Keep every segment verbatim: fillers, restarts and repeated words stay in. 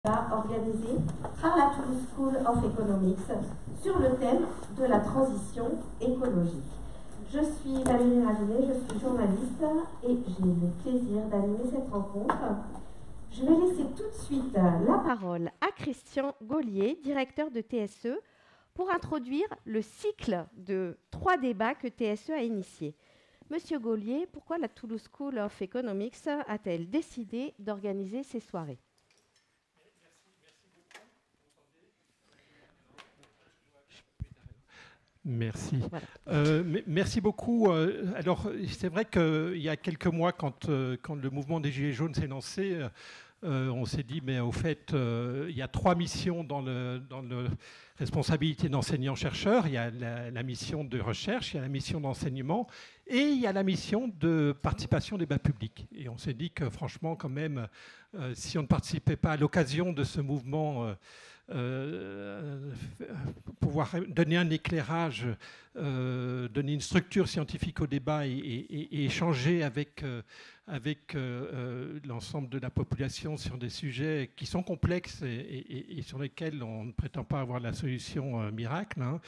organisé par la Toulouse School of Economics sur le thème de la transition écologique. Je suis Valérie Ravinet, je suis journaliste et j'ai le plaisir d'animer cette rencontre. Je vais laisser tout de suite la parole à Christian Gaulier, directeur de T S E, pour introduire le cycle de trois débats que T S E a initiés. Monsieur Gaulier, pourquoi la Toulouse School of Economics a-t-elle décidé d'organiser ces soirées ? Merci. Voilà. Euh, merci beaucoup. Alors, c'est vrai qu'il y a quelques mois, quand, quand le mouvement des Gilets jaunes s'est lancé, euh, on s'est dit, mais au fait, euh, il y a trois missions dans le, dans le responsabilité d'enseignant-chercheur. Il y a la, la mission de recherche, il y a la mission d'enseignement et il y a la mission de participation au débat public. Et on s'est dit que franchement, quand même, euh, si on ne participait pas à l'occasion de ce mouvement, euh, Euh, pouvoir donner un éclairage, euh, donner une structure scientifique au débat et, et, et échanger avec, euh, avec euh, l'ensemble de la population sur des sujets qui sont complexes et, et, et sur lesquels on ne prétend pas avoir la solution euh, miracle. Hein.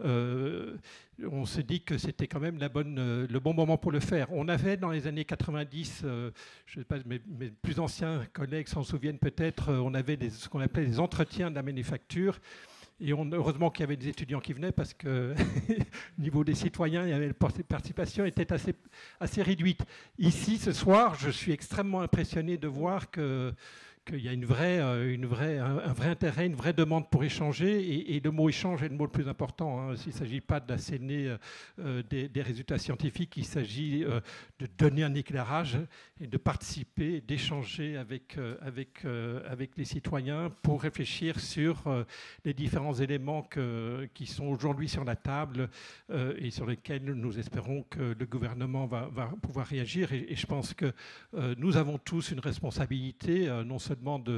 Euh, on s'est dit que c'était quand même la bonne, euh, le bon moment pour le faire. On avait dans les années quatre-vingt-dix, euh, je ne sais pas, mes, mes plus anciens collègues s'en souviennent peut-être, euh, on avait des, ce qu'on appelait des entretiens de la manufacture. Et on, heureusement qu'il y avait des étudiants qui venaient parce que au niveau des citoyens, il y avait la participation était assez, assez réduite. Ici, ce soir, je suis extrêmement impressionné de voir que qu'il y a une vraie, une vraie, un, un vrai intérêt, une vraie demande pour échanger. Et, et le mot échange est le mot le plus important. Hein. Il ne s'agit pas d'asséner euh, des, des résultats scientifiques, il s'agit euh, de donner un éclairage et de participer, d'échanger avec, euh, avec, euh, avec les citoyens pour réfléchir sur euh, les différents éléments que, qui sont aujourd'hui sur la table euh, et sur lesquels nous espérons que le gouvernement va, va pouvoir réagir. Et, et je pense que euh, nous avons tous une responsabilité, euh, non seulement De,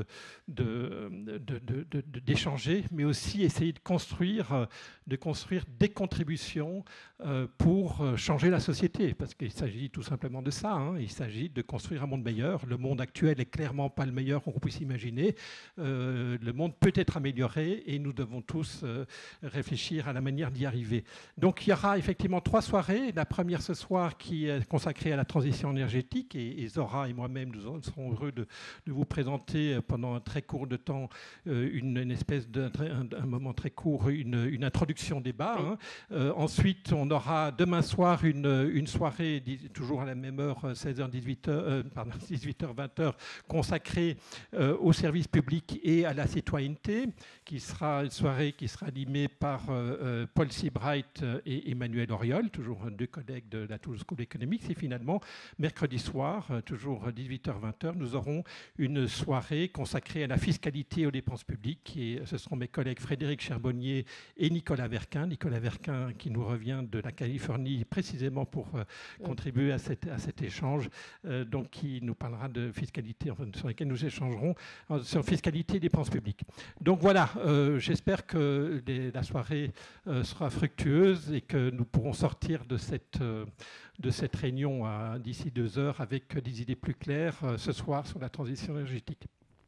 de, de, de, de, d'échanger, mais aussi essayer de construire, de construire des contributions euh, pour changer la société, parce qu'il s'agit tout simplement de ça. Hein. Il s'agit de construire un monde meilleur. Le monde actuel n'est clairement pas le meilleur qu'on puisse imaginer. Euh, le monde peut être amélioré et nous devons tous euh, réfléchir à la manière d'y arriver. Donc il y aura effectivement trois soirées. La première ce soir qui est consacrée à la transition énergétique et, et Zora et moi-même nous serons heureux de, de vous présenter pendant un très court de temps une, une espèce de un, un moment très court une, une introduction débat. Hein. Euh, ensuite, on aura demain soir une, une soirée toujours à la même heure, seize heures dix-huit heures, euh, pardon, dix-huit heures vingt heures, consacrée euh, au service public et à la citoyenneté, qui sera une soirée qui sera animée par euh, Paul Seabright et Emmanuel Auriol, toujours deux collègues de la Toulouse School of Economics. Et finalement, mercredi soir, toujours dix-huit heures vingt heures, nous aurons une soirée consacrée à la fiscalité et aux dépenses publiques. Et ce seront mes collègues Frédéric Cherbonnier et Nicolas Verquin. Nicolas Verquin qui nous revient de la Californie précisément pour euh, contribuer à, cette, à cet échange, euh, donc qui nous parlera de fiscalité, enfin, sur laquelle nous échangerons euh, sur fiscalité et dépenses publiques. Donc voilà, euh, j'espère que les, la soirée euh, sera fructueuse et que nous pourrons sortir de cette, euh, de cette réunion d'ici deux heures avec des idées plus claires euh, ce soir sur la transition énergétique.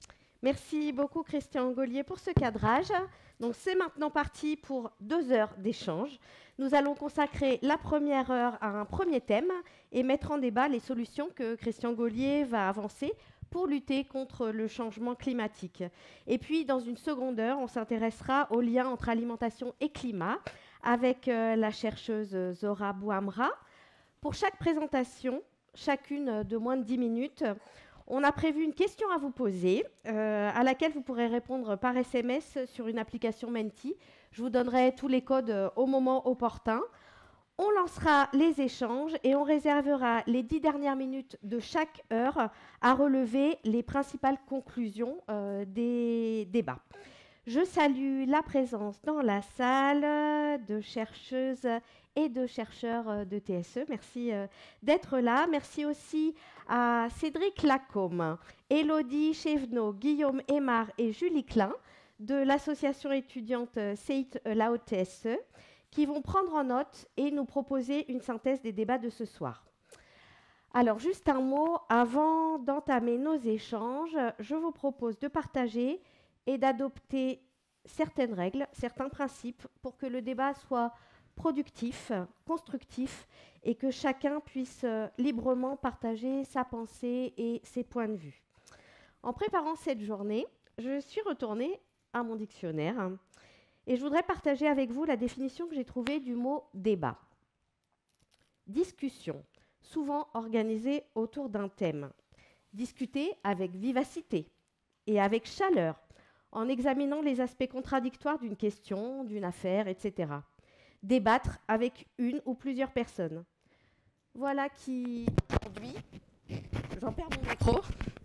Merci beaucoup Christian Gaulier pour ce cadrage. Donc c'est maintenant parti pour deux heures d'échange. Nous allons consacrer la première heure à un premier thème et mettre en débat les solutions que Christian Gaulier va avancer pour lutter contre le changement climatique. Et puis dans une seconde heure, on s'intéressera au lien entre alimentation et climat avec euh, la chercheuse Zora Bouhamra. Pour chaque présentation, chacune de moins de dix minutes, on a prévu une question à vous poser, euh, à laquelle vous pourrez répondre par S M S sur une application Menti. Je vous donnerai tous les codes euh, au moment opportun. On lancera les échanges et on réservera les dix dernières minutes de chaque heure à relever les principales conclusions euh, des débats. Je salue la présence dans la salle de chercheuses et de chercheurs de T S E. Merci euh, d'être là. Merci aussi à Cédric Lacombe, Élodie Chevenot, Guillaume Aymar et Julie Klein de l'association étudiante Say It Aloud T S E qui vont prendre en note et nous proposer une synthèse des débats de ce soir. Alors, juste un mot, avant d'entamer nos échanges, je vous propose de partager et d'adopter certaines règles, certains principes pour que le débat soit productif, constructif et que chacun puisse euh, librement partager sa pensée et ses points de vue. En préparant cette journée, je suis retournée à mon dictionnaire et je voudrais partager avec vous la définition que j'ai trouvée du mot débat. Discussion, souvent organisée autour d'un thème. Discuter avec vivacité et avec chaleur, en examinant les aspects contradictoires d'une question, d'une affaire, et cetera. Débattre avec une ou plusieurs personnes. Voilà qui, aujourd'hui, j'en perds mon micro,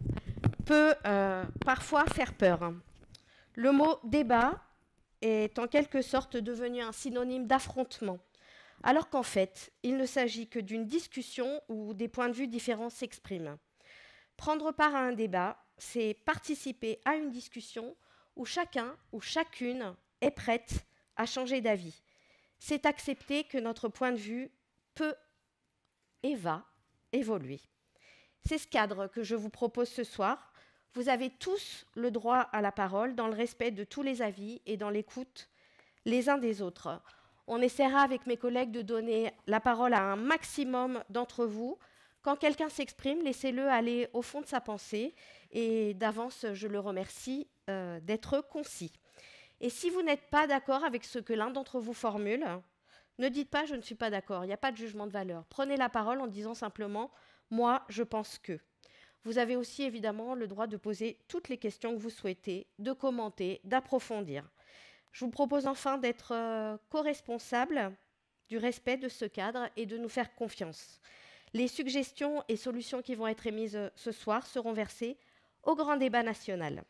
peut euh, parfois faire peur. Le mot débat est en quelque sorte devenu un synonyme d'affrontement, alors qu'en fait, il ne s'agit que d'une discussion où des points de vue différents s'expriment. Prendre part à un débat, c'est participer à une discussion où chacun ou chacune est prête à changer d'avis. C'est accepter que notre point de vue peut et va évoluer. C'est ce cadre que je vous propose ce soir. Vous avez tous le droit à la parole dans le respect de tous les avis et dans l'écoute les uns des autres. On essaiera avec mes collègues de donner la parole à un maximum d'entre vous. Quand quelqu'un s'exprime, laissez-le aller au fond de sa pensée et d'avance, je le remercie euh, d'être concis. Et si vous n'êtes pas d'accord avec ce que l'un d'entre vous formule, ne dites pas « je ne suis pas d'accord », il n'y a pas de jugement de valeur. Prenez la parole en disant simplement « moi, je pense que ». Vous avez aussi évidemment le droit de poser toutes les questions que vous souhaitez, de commenter, d'approfondir. Je vous propose enfin d'être euh, co-responsable du respect de ce cadre et de nous faire confiance. Les suggestions et solutions qui vont être émises ce soir seront versées au grand débat national.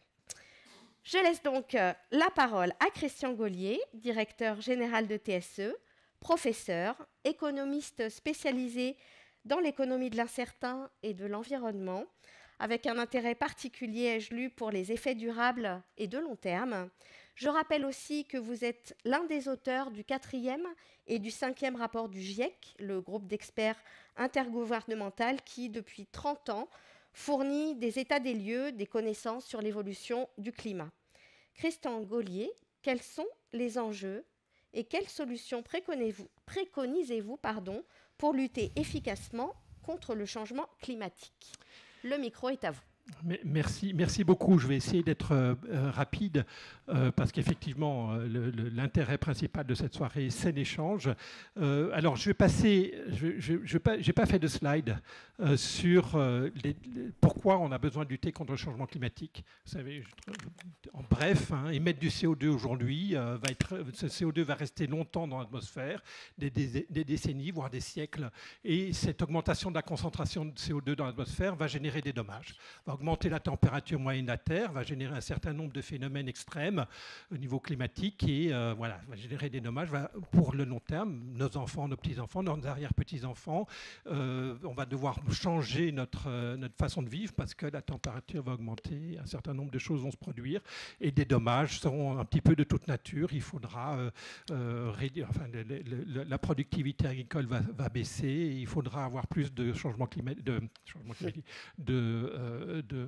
Je laisse donc euh, la parole à Christian Gaulier, directeur général de T S E, professeur, économiste spécialisé dans l'économie de l'incertain et de l'environnement, avec un intérêt particulier, ai-je lu, pour les effets durables et de long terme. Je rappelle aussi que vous êtes l'un des auteurs du quatrième et du cinquième rapport du GIEC, le groupe d'experts intergouvernemental qui, depuis trente ans, fournit des états des lieux, des connaissances sur l'évolution du climat. Christian Gaulier, quels sont les enjeux et quelles solutions préconisez-vous, préconisez-vous pardon, pour lutter efficacement contre le changement climatique? Le micro est à vous. Merci, merci beaucoup. Je vais essayer d'être euh, rapide euh, parce qu'effectivement, euh, le, le, l'intérêt principal de cette soirée, c'est l'échange. Euh, alors, je vais passer, je n'ai pas fait de slide euh, sur euh, les, les, pourquoi on a besoin de lutter contre le changement climatique. Vous savez, je, en bref, hein, émettre du C O deux aujourd'hui, euh, va être, ce C O deux va rester longtemps dans l'atmosphère, des, des, des décennies, voire des siècles, et cette augmentation de la concentration de C O deux dans l'atmosphère va générer des dommages. Va augmenter la température moyenne de la Terre, va générer un certain nombre de phénomènes extrêmes au niveau climatique et euh, voilà, va générer des dommages va, pour le long terme. Nos enfants, nos petits-enfants, nos arrière-petits-enfants, euh, on va devoir changer notre, euh, notre façon de vivre parce que la température va augmenter, un certain nombre de choses vont se produire et des dommages seront un petit peu de toute nature. Il faudra euh, euh, réduire, enfin, le, le, le, la productivité agricole va, va baisser et il faudra avoir plus de changements climatiques, de, changement climatique, de, euh, de,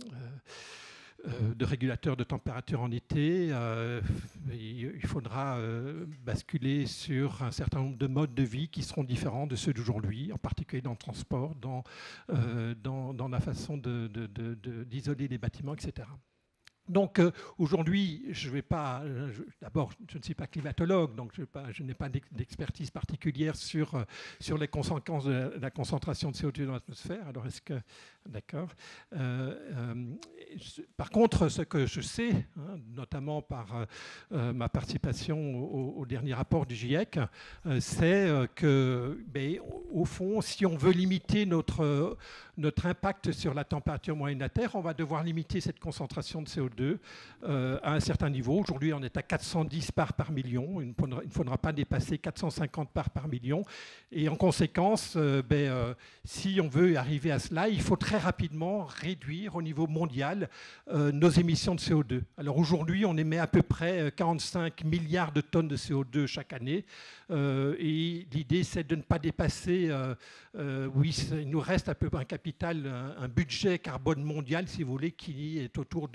euh, de régulateurs de température en été. Euh, il faudra euh, basculer sur un certain nombre de modes de vie qui seront différents de ceux d'aujourd'hui, en particulier dans le transport, dans, euh, dans, dans la façon de, de, de, de, d'isoler les bâtiments, et cetera. Donc euh, aujourd'hui, je vais pas. D'abord, je ne suis pas climatologue, donc je, pas, je n'ai pas d'expertise particulière sur euh, sur les conséquences de la, la concentration de C O deux dans l'atmosphère. Alors est-ce que, d'accord. Euh, euh, par contre, ce que je sais, hein, notamment par euh, ma participation au, au dernier rapport du GIEC, euh, c'est euh, que, ben, au fond, si on veut limiter notre notre impact sur la température moyenne de la Terre, on va devoir limiter cette concentration de C O deux euh, à un certain niveau. Aujourd'hui, on est à quatre cent dix parts par million. Il ne faudra pas dépasser quatre cent cinquante parts par million. Et en conséquence, euh, ben, euh, si on veut arriver à cela, il faut très rapidement réduire au niveau mondial euh, nos émissions de C O deux. Alors aujourd'hui, on émet à peu près quarante-cinq milliards de tonnes de C O deux chaque année. Euh, et l'idée, c'est de ne pas dépasser, euh, euh, oui, il nous reste à peu près un capital, un, un budget carbone mondial, si vous voulez, qui est autour de huit cents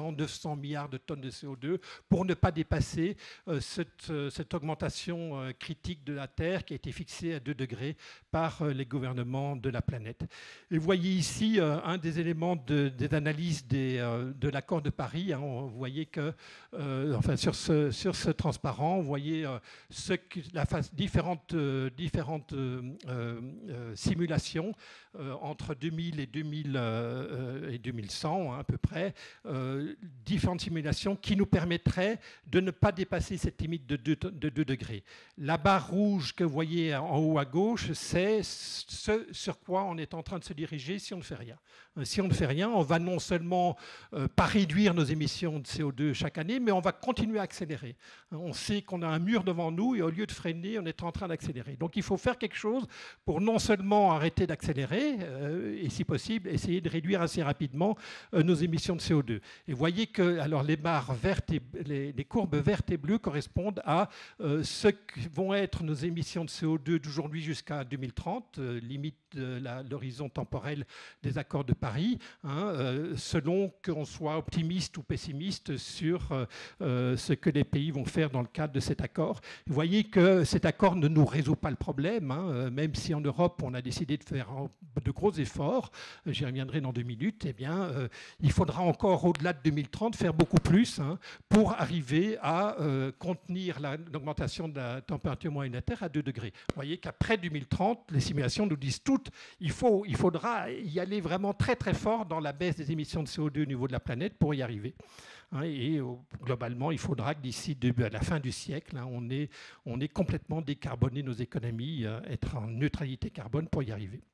cents, neuf cents milliards de tonnes de C O deux pour ne pas dépasser euh, cette, euh, cette augmentation euh, critique de la Terre qui a été fixée à deux degrés par euh, les gouvernements de la planète. Et vous voyez ici euh, un des éléments de, des analyses des, euh, de l'accord de Paris. Hein. Vous voyez que, euh, enfin, sur ce, sur ce transparent, vous voyez euh, ce que, la phase, différentes, euh, différentes euh, euh, simulations euh, entre deux mille et, deux mille, euh, et deux mille cent, hein, à peu près, euh, différentes simulations qui nous permettraient de ne pas dépasser cette limite de deux, de deux degrés. La barre rouge que vous voyez en haut à gauche, c'est ce sur quoi on est en train de se diriger si on ne fait rien. Si on ne fait rien, on va non seulement euh, pas réduire nos émissions de C O deux chaque année, mais on va continuer à accélérer. On sait qu'on a un mur devant nous et au lieu de freiner, on est en train d'accélérer. Donc il faut faire quelque chose pour non seulement arrêter d'accélérer euh, et si possible essayer de réduire assez rapidement euh, nos émissions de C O deux. Et vous voyez que alors, les barres vertes et les, les courbes vertes et bleues correspondent à euh, ce que vont être nos émissions de C O deux d'aujourd'hui jusqu'à deux mille trente, euh, limite de l'horizon temporel des accords de Paris, hein, euh, selon qu'on soit optimiste ou pessimiste sur euh, euh, ce que les pays vont faire dans le cadre de cet accord. Vous voyez que cet accord ne nous résout pas le problème, hein, euh, même si en Europe on a décidé de faire de gros efforts, j'y reviendrai dans deux minutes, eh bien, euh, il faudra encore au-delà de deux mille trente faire beaucoup plus hein, pour arriver à euh, contenir l'augmentation de la température moyenne de la Terre à deux degrés. Vous voyez qu'après deux mille trente, les simulations nous disent toutes il faut, il faudra y aller vraiment très très fort dans la baisse des émissions de C O deux au niveau de la planète pour y arriver. Hein, et euh, globalement, il faudra que d'ici à la fin du siècle, hein, on, ait, on ait complètement décarboné nos économies, euh, être en neutralité carbone pour y arriver.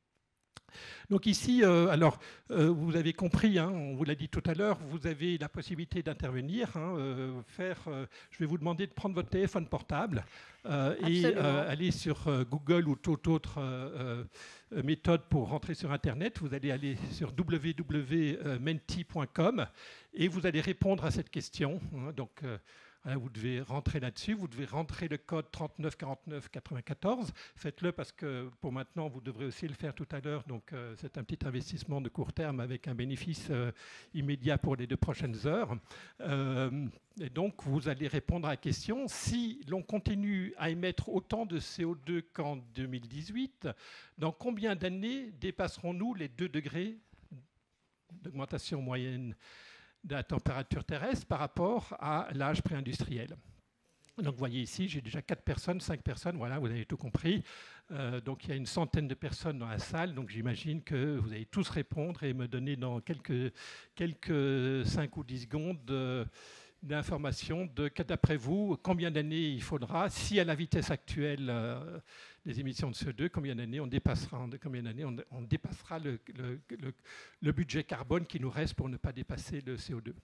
Donc ici, euh, alors, euh, vous avez compris, hein, on vous l'a dit tout à l'heure, vous avez la possibilité d'intervenir, hein, euh, faire, euh, je vais vous demander de prendre votre téléphone portable euh, et euh, aller sur euh, Google ou toute autre euh, euh, méthode pour rentrer sur Internet. Vous allez aller sur w w w point menti point com et vous allez répondre à cette question. Hein, donc, euh, vous devez rentrer là-dessus, vous devez rentrer le code trente-neuf quarante-neuf quatre-vingt-quatorze. Faites-le parce que pour maintenant, vous devrez aussi le faire tout à l'heure. Donc, euh, c'est un petit investissement de court terme avec un bénéfice euh, immédiat pour les deux prochaines heures. Euh, et donc, vous allez répondre à la question. Si l'on continue à émettre autant de C O deux qu'en deux mille dix-huit, dans combien d'années dépasserons-nous les deux degrés d'augmentation moyenne de la température terrestre par rapport à l'âge pré-industriel? Donc vous voyez ici, j'ai déjà quatre personnes, cinq personnes, voilà, vous avez tout compris. Euh, donc il y a une centaine de personnes dans la salle, donc j'imagine que vous allez tous répondre et me donner dans quelques, quelques cinq ou dix secondes euh, d'informations de, d'après vous, combien d'années il faudra, si à la vitesse actuelle euh, des émissions de C O deux, combien d'années on dépassera, combien d'années on, on dépassera le, le, le, le budget carbone qui nous reste pour ne pas dépasser le C O deux.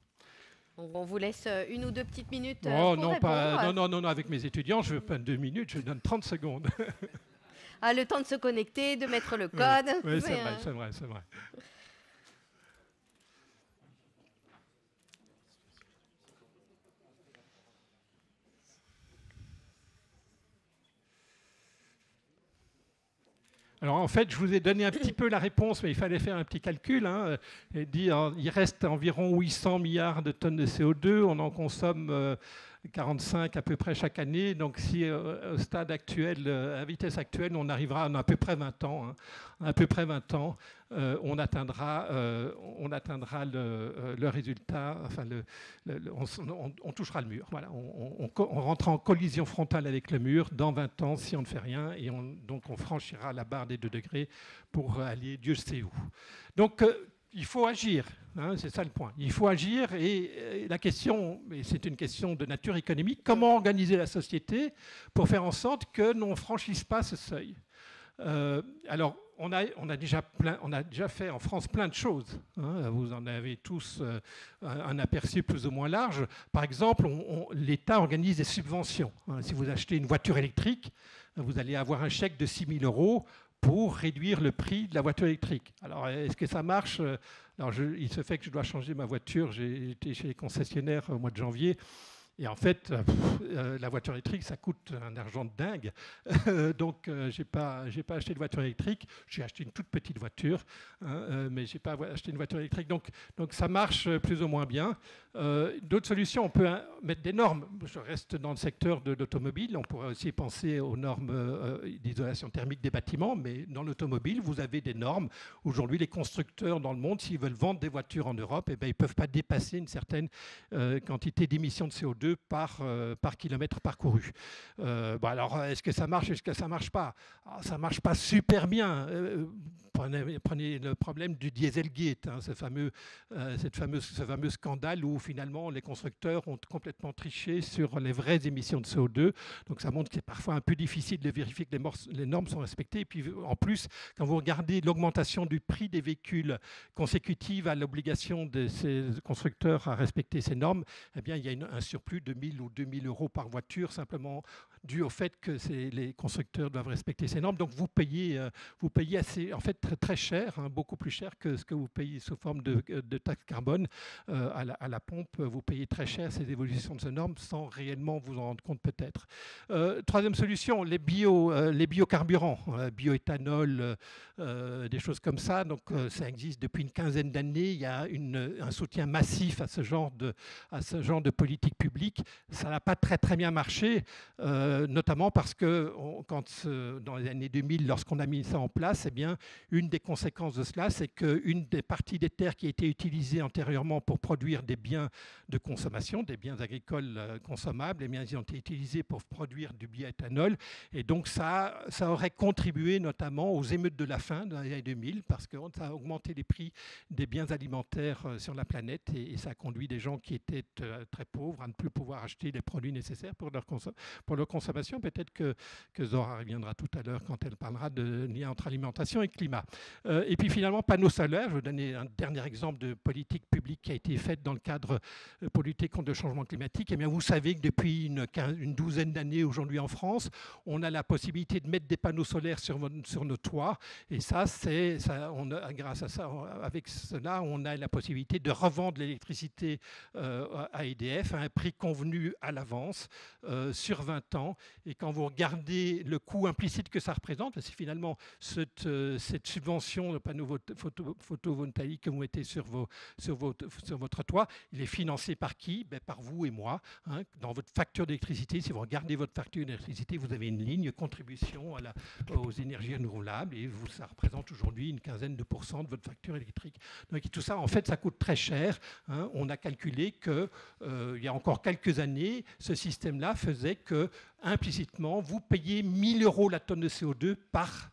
On vous laisse une ou deux petites minutes oh, pour non, répondre. Pas, non, non, non, non, avec mes étudiants, je ne veux pas deux minutes, je donne trente secondes. Ah, le temps de se connecter, de mettre le code. Oui, oui c'est vrai, c'est vrai, c'est vrai. Alors en fait, je vous ai donné un petit peu la réponse, mais il fallait faire un petit calcul hein, et dire il reste environ huit cents milliards de tonnes de C O deux, on en consomme euh, quarante-cinq à peu près chaque année. Donc si euh, au stade actuel, euh, à vitesse actuelle, on arrivera à à peu près vingt ans, hein, à peu près vingt ans, euh, on atteindra, euh, on atteindra le, euh, le résultat, enfin le, le, le, on, on, on touchera le mur. Voilà, on, on, on rentrera en collision frontale avec le mur dans vingt ans si on ne fait rien, et on, donc on franchira la barre des deux degrés pour aller Dieu sait où. Donc euh, il faut agir, hein, c'est ça le point. Il faut agir et, et la question, et c'est une question de nature économique, comment organiser la société pour faire en sorte que l'on ne franchisse pas ce seuil. Euh, alors, on a, on, a déjà plein, on a déjà fait en France plein de choses. Hein, vous en avez tous euh, un aperçu plus ou moins large. Par exemple, l'État organise des subventions. Hein, si vous achetez une voiture électrique, vous allez avoir un chèque de six mille euros pour réduire le prix de la voiture électrique. Alors, est-ce que ça marche? Alors, je, il se fait que je dois changer ma voiture. J'ai été chez les concessionnaires au mois de janvier. Et en fait, euh, la voiture électrique, ça coûte un argent de dingue. Donc, euh, je n'ai pas, j'ai pas acheté de voiture électrique. J'ai acheté une toute petite voiture, hein, euh, mais je n'ai pas acheté une voiture électrique. Donc, donc, ça marche plus ou moins bien. Euh, d'autres solutions, on peut hein, mettre des normes. Je reste dans le secteur de l'automobile. On pourrait aussi penser aux normes euh, d'isolation thermique des bâtiments, mais dans l'automobile, vous avez des normes. Aujourd'hui, les constructeurs dans le monde, s'ils veulent vendre des voitures en Europe, eh bien, ils ne peuvent pas dépasser une certaine euh, quantité d'émissions de C O deux par, euh, par kilomètre parcouru. Euh, bon alors, est-ce que ça marche, est-ce que ça ne marche pas? Alors, ça ne marche pas super bien. Euh, prenez, prenez le problème du Dieselgate, hein, ce, fameux, euh, cette fameuse, ce fameux scandale où finalement les constructeurs ont complètement triché sur les vraies émissions de C O deux. Donc ça montre que c'est parfois un peu difficile de vérifier que les, les normes sont respectées. Et puis en plus, quand vous regardez l'augmentation du prix des véhicules consécutive à l'obligation de ces constructeurs à respecter ces normes, eh bien, il y a une, un surplus de mille ou deux mille euros par voiture, simplement dû au fait que les constructeurs doivent respecter ces normes. Donc, vous payez, euh, vous payez assez, en fait, très, très cher, hein, beaucoup plus cher que ce que vous payez sous forme de, de taxe carbone euh, à, la, à la pompe. Vous payez très cher ces évolutions de ces normes sans réellement vous en rendre compte peut-être. Euh, troisième solution, les, bio, euh, les biocarburants, euh, bioéthanol, euh, des choses comme ça. Donc, euh, ça existe depuis une quinzaine d'années. Il y a une, un soutien massif à ce genre de, à ce genre de politique publique. Ça n'a pas très, très bien marché. Euh, notamment parce que on, quand, euh, dans les années deux mille, lorsqu'on a mis ça en place, eh bien, une des conséquences de cela, c'est qu'une des parties des terres qui a été utilisée antérieurement pour produire des biens de consommation, des biens agricoles euh, consommables, eh bien, ils ont été utilisés pour produire du bioéthanol. Et donc, ça, ça aurait contribué notamment aux émeutes de la faim dans les années deux mille, parce que ça a augmenté les prix des biens alimentaires euh, sur la planète et, et ça a conduit des gens qui étaient euh, très pauvres à ne plus pouvoir acheter les produits nécessaires pour leur, consom pour leur consommation. Peut-être que, que Zora reviendra tout à l'heure quand elle parlera de lien entre alimentation et climat. Euh, et puis finalement, panneaux solaires. Je vais vous donner un dernier exemple de politique publique qui a été faite dans le cadre euh, pour lutter contre le changement climatique. Eh bien, vous savez que depuis une, quinze, une douzaine d'années aujourd'hui en France, on a la possibilité de mettre des panneaux solaires sur, sur nos toits. Et ça, c'est, ça, on a, grâce à ça, avec cela, on a la possibilité de revendre l'électricité euh, à E D F à un prix convenu à l'avance euh, sur vingt ans. Et quand vous regardez le coût implicite que ça représente, c'est finalement cette, euh, cette subvention de panneaux photo, photovoltaïques que vous mettez sur, vos, sur, vos, sur votre toit, il est financé par qui? Ben, par vous et moi. Hein. Dans votre facture d'électricité, si vous regardez votre facture d'électricité, vous avez une ligne contribution à la, aux énergies renouvelables et vous, ça représente aujourd'hui une quinzaine de pourcents de votre facture électrique. Donc tout ça, en fait, ça coûte très cher. Hein. On a calculé qu'il euh, y a encore quelques années, ce système-là faisait que implicitement, vous payez mille euros la tonne de C O deux par,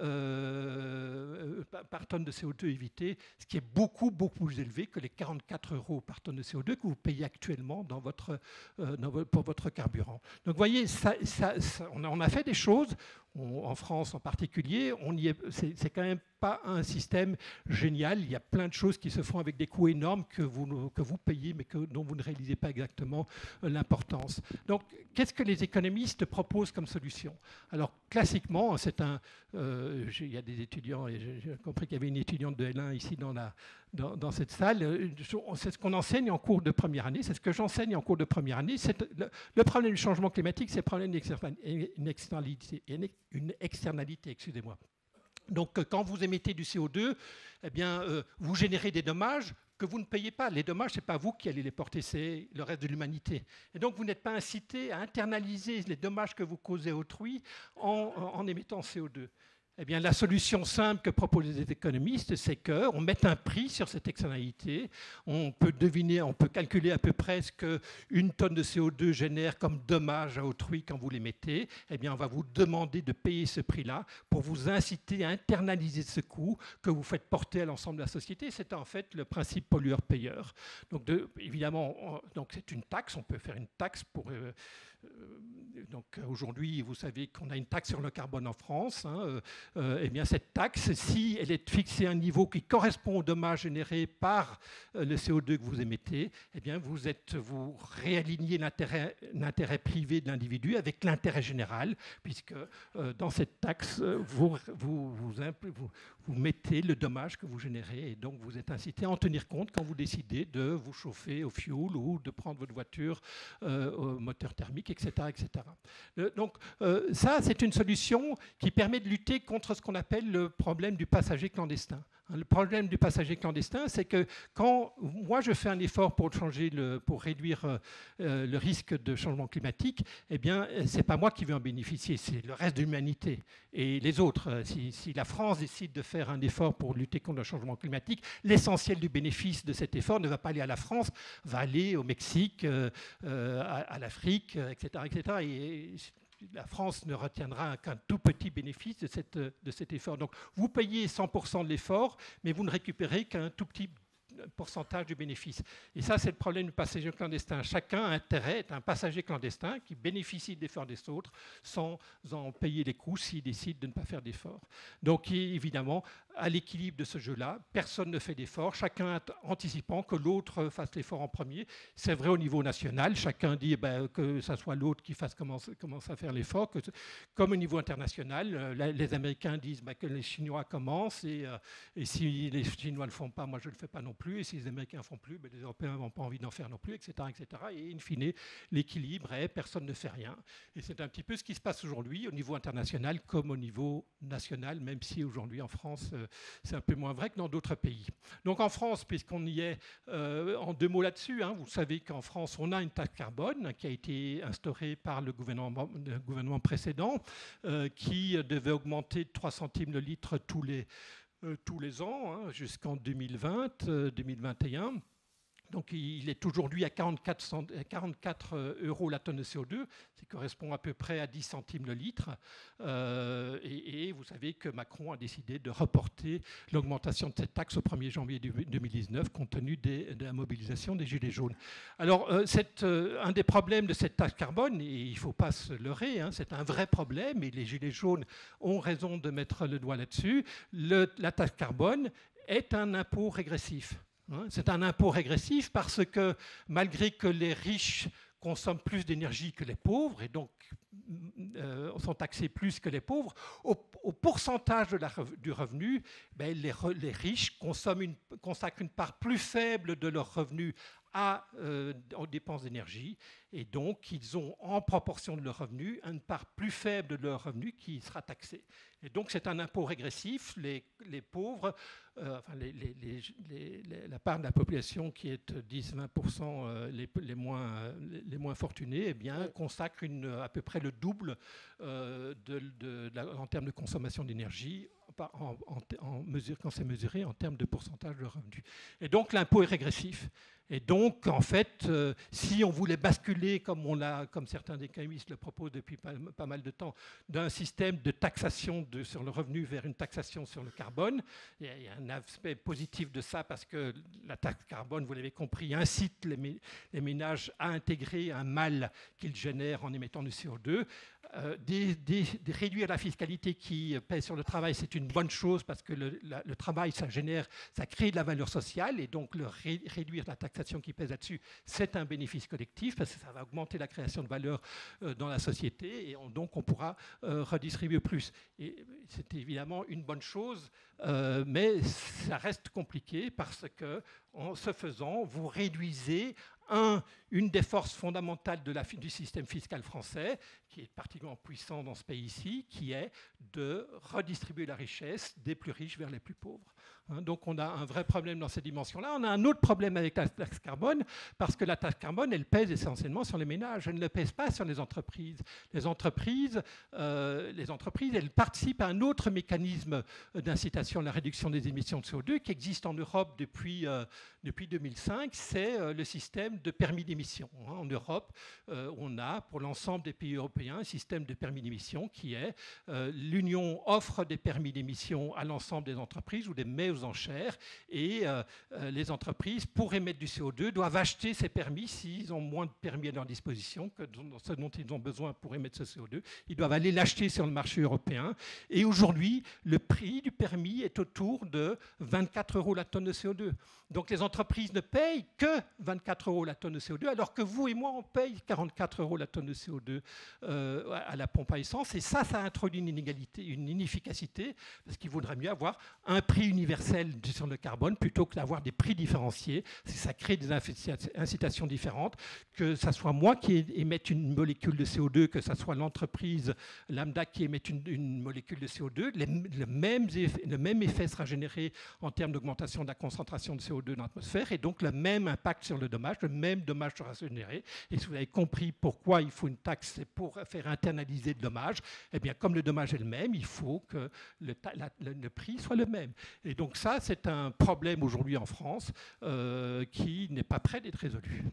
euh, par tonne de C O deux évitée, ce qui est beaucoup, beaucoup plus élevé que les quarante-quatre euros par tonne de C O deux que vous payez actuellement dans votre, euh, dans votre, pour votre carburant. Donc, vous voyez, ça, ça, ça, on, a, on a fait des choses, on, en France en particulier, c'est quand même pas un système génial. Il y a plein de choses qui se font avec des coûts énormes que vous, que vous payez, mais que, dont vous ne réalisez pas exactement l'importance. Donc, qu'est-ce que les économistes proposent comme solution? Alors, classiquement, c'est un, euh, il y a des étudiants, et j'ai compris qu'il y avait une étudiante de L un ici dans, la, dans, dans cette salle. C'est ce qu'on enseigne en cours de première année, c'est ce que j'enseigne en cours de première année. Le, le problème du changement climatique, c'est le problème d'une externalité, une externalité, excusez-moi. Donc, quand vous émettez du C O deux, eh bien, euh, vous générez des dommages que vous ne payez pas. Les dommages, ce n'est pas vous qui allez les porter, c'est le reste de l'humanité. Et donc, vous n'êtes pas incité à internaliser les dommages que vous causez autrui en, en, en émettant C O deux. Eh bien, la solution simple que proposent les économistes, c'est qu'on mette un prix sur cette externalité. On peut deviner, on peut calculer à peu près ce qu'une tonne de C O deux génère comme dommage à autrui quand vous l'émettez. Eh bien, on va vous demander de payer ce prix-là pour vous inciter à internaliser ce coût que vous faites porter à l'ensemble de la société. C'est en fait le principe pollueur-payeur. Donc, de, évidemment, donc c'est une taxe. On peut faire une taxe pour... Euh, donc aujourd'hui, vous savez qu'on a une taxe sur le carbone en France. Hein, euh, euh, eh bien, cette taxe, si elle est fixée à un niveau qui correspond aux dommages générés par euh, le C O deux que vous émettez, eh bien, vous, êtes, vous réalignez l'intérêt, l'intérêt privé de l'individu avec l'intérêt général, puisque euh, dans cette taxe, vous, vous, vous, vous, vous mettez le dommage que vous générez, et donc vous êtes incité à en tenir compte quand vous décidez de vous chauffer au fioul ou de prendre votre voiture euh, au moteur thermique, et cetera et cetera. Euh, donc euh, ça, c'est une solution qui permet de lutter contre ce qu'on appelle le problème du passager clandestin. Le problème du passager clandestin, c'est que quand moi je fais un effort pour changer le, pour réduire euh, le risque de changement climatique, eh bien, c'est pas moi qui vais en bénéficier, c'est le reste de l'humanité et les autres. Si, si la France décide de faire un effort pour lutter contre le changement climatique, l'essentiel du bénéfice de cet effort ne va pas aller à la France, va aller au Mexique, euh, euh, à, à l'Afrique, et cetera, et cetera. Et, la France ne retiendra qu'un tout petit bénéfice de, cette, de cet effort. Donc, vous payez cent pour cent de l'effort, mais vous ne récupérez qu'un tout petit pourcentage du bénéfice. Et ça, c'est le problème du passager clandestin. Chacun a intérêt à être un passager clandestin qui bénéficie de l'effort des autres sans en payer les coûts s'il décide de ne pas faire d'effort. Donc, évidemment, à l'équilibre de ce jeu-là, personne ne fait d'effort, chacun anticipant que l'autre fasse l'effort en premier. C'est vrai au niveau national, chacun dit eh ben, que ce soit l'autre qui fasse commence, commence à faire l'effort. Que, comme au niveau international, euh, les Américains disent ben, que les Chinois commencent et, euh, et si les Chinois ne le font pas, moi je ne le fais pas non plus. Et si les Américains ne font plus, ben, les Européens n'ont pas envie d'en faire non plus, et cetera, et cetera. Et in fine, l'équilibre est personne ne fait rien. Et c'est un petit peu ce qui se passe aujourd'hui au niveau international comme au niveau national, même si aujourd'hui en France, euh, c'est un peu moins vrai que dans d'autres pays. Donc en France, puisqu'on y est, euh, en deux mots là-dessus, hein, vous savez qu'en France, on a une taxe carbone qui a été instaurée par le gouvernement, le gouvernement précédent, euh, qui devait augmenter de trois centimes le litre tous les, euh, tous les ans, hein, jusqu'en deux mille vingt, euh, deux mille vingt et un. Donc il est aujourd'hui à quarante-quatre euros la tonne de C O deux, ce qui correspond à peu près à dix centimes le litre. Euh, et, et vous savez que Macron a décidé de reporter l'augmentation de cette taxe au premier janvier deux mille dix-neuf, compte tenu des, de la mobilisation des Gilets jaunes. Alors, euh, c'est euh, un des problèmes de cette taxe carbone, et il ne faut pas se leurrer, hein, c'est un vrai problème, et les Gilets jaunes ont raison de mettre le doigt là-dessus. Le, la taxe carbone est un impôt régressif. C'est un impôt régressif parce que malgré que les riches consomment plus d'énergie que les pauvres et donc euh, sont taxés plus que les pauvres, au, au pourcentage de la, du revenu, ben, les, les riches consomment une, consacrent une part plus faible de leur revenu à, euh, aux dépenses d'énergie et donc ils ont en proportion de leur revenu une part plus faible de leur revenu qui sera taxée. Et donc c'est un impôt régressif. Les, les pauvres, euh, enfin les, les, les, les, la part de la population qui est dix à vingt pour cent euh, les, les, moins, les moins fortunés, eh bien, consacrent une, à peu près le double euh, de, de, de la, en termes de consommation d'énergie en, en, en mesure, quand c'est mesuré en termes de pourcentage de revenu. Et donc l'impôt est régressif. Et donc, en fait, euh, si on voulait basculer, comme, on l'a, comme certains économistes le proposent depuis pas, pas mal de temps, d'un système de taxation de, sur le revenu vers une taxation sur le carbone, il y a, il y a un aspect positif de ça parce que la taxe carbone, vous l'avez compris, incite les, mé, les ménages à intégrer un mal qu'ils génèrent en émettant du C O deux. Euh, des, des, des réduire la fiscalité qui pèse sur le travail, c'est une bonne chose parce que le, la, le travail, ça génère, ça crée de la valeur sociale et donc le ré, réduire la taxation qui pèse là-dessus, c'est un bénéfice collectif parce que ça va augmenter la création de valeur euh, dans la société et on, donc on pourra euh, redistribuer plus. Et c'est évidemment une bonne chose, euh, mais ça reste compliqué parce que en ce faisant, vous réduisez un, une des forces fondamentales de la, du système fiscal français, qui est particulièrement puissant dans ce pays-ci, qui est de redistribuer la richesse des plus riches vers les plus pauvres. Hein, donc on a un vrai problème dans cette dimension-là. On a un autre problème avec la taxe carbone, parce que la taxe carbone, elle pèse essentiellement sur les ménages, elle ne pèse pas sur les entreprises. Les entreprises, euh, les entreprises, elles participent à un autre mécanisme d'incitation à la réduction des émissions de C O deux qui existe en Europe depuis, euh, depuis deux mille cinq, c'est euh, le système de permis d'émission. Hein, en Europe, euh, on a pour l'ensemble des pays européens un système de permis d'émission qui est euh, l'Union offre des permis d'émission à l'ensemble des entreprises ou des met aux enchères et euh, euh, les entreprises, pour émettre du C O deux, doivent acheter ces permis s'ils ont moins de permis à leur disposition que ce dont ils ont besoin pour émettre ce C O deux. Ils doivent aller l'acheter sur le marché européen. Et aujourd'hui, le prix du permis est autour de vingt-quatre euros la tonne de C O deux. Donc les entreprises ne payent que vingt-quatre euros la tonne de C O deux, alors que vous et moi, on paye quarante-quatre euros la tonne de C O deux euh, à la pompe à essence. Et ça, ça introduit une inégalité, une inefficacité, parce qu'il vaudrait mieux avoir un prix universel sur le carbone plutôt que d'avoir des prix différenciés. Ça crée des incitations différentes. Que ce soit moi qui émette une molécule de C O deux, que ce soit l'entreprise lambda qui émette une, une molécule de C O deux, les, le, même effet, le même effet sera généré en termes d'augmentation de la concentration de C O deux dans l'atmosphère et donc le même impact sur le dommage, le même dommage sera généré. Et si vous avez compris pourquoi il faut une taxe, c'est pour faire internaliser le dommage, eh bien comme le dommage est le même, il faut que le, la, le, le prix soit le même. Et donc ça, c'est un problème aujourd'hui en France euh, qui n'est pas prêt d'être résolu.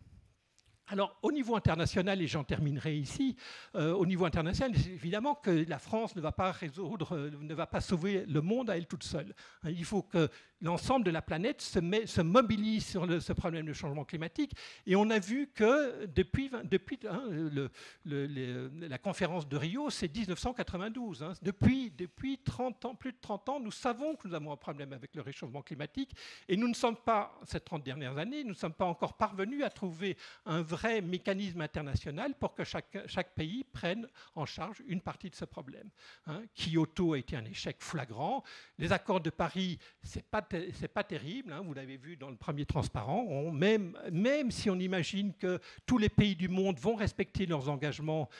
Alors, au niveau international, et j'en terminerai ici, euh, au niveau international, évidemment que la France ne va pas résoudre, euh, ne va pas sauver le monde à elle toute seule. Hein, il faut que l'ensemble de la planète se, met, se mobilise sur le, ce problème de changement climatique. Et on a vu que depuis, depuis hein, le, le, le, la conférence de Rio, c'est mille neuf cent quatre-vingt-douze. Hein. Depuis, depuis trente ans, plus de trente ans, nous savons que nous avons un problème avec le réchauffement climatique. Et nous ne sommes pas, ces trente dernières années, nous ne sommes pas encore parvenus à trouver un vrai vrai mécanisme international pour que chaque, chaque pays prenne en charge une partie de ce problème. Hein. Kyoto a été un échec flagrant. Les accords de Paris, ce n'est pas, c'est pas terrible. Hein. Vous l'avez vu dans le premier transparent. On, même, même si on imagine que tous les pays du monde vont respecter leurs engagements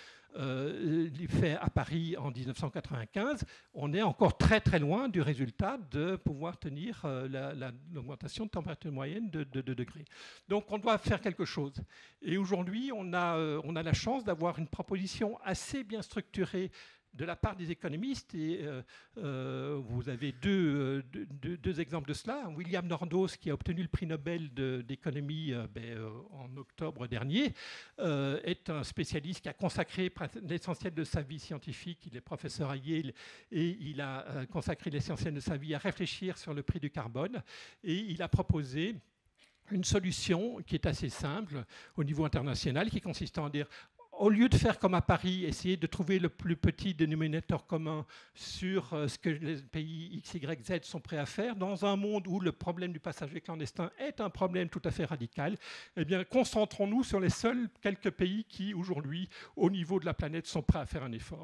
Euh, fait à Paris en mille neuf cent quatre-vingt-quinze, on est encore très très loin du résultat de pouvoir tenir euh, la, la, l'augmentation de température moyenne de deux degrés. Donc on doit faire quelque chose. Et aujourd'hui, on a, euh, on a la chance d'avoir une proposition assez bien structurée de la part des économistes, et euh, euh, vous avez deux, deux, deux, deux exemples de cela. William Nordhaus, qui a obtenu le prix Nobel de, d'économie euh, ben, euh, en octobre dernier, euh, est un spécialiste qui a consacré l'essentiel de sa vie scientifique. Il est professeur à Yale et il a euh, consacré l'essentiel de sa vie à réfléchir sur le prix du carbone. Et il a proposé une solution qui est assez simple au niveau international, qui consiste à dire: au lieu de faire comme à Paris, essayer de trouver le plus petit dénominateur commun sur ce que les pays X, Y, Z sont prêts à faire, dans un monde où le problème du passager clandestin est un problème tout à fait radical, eh bien, concentrons-nous sur les seuls quelques pays qui, aujourd'hui, au niveau de la planète, sont prêts à faire un effort.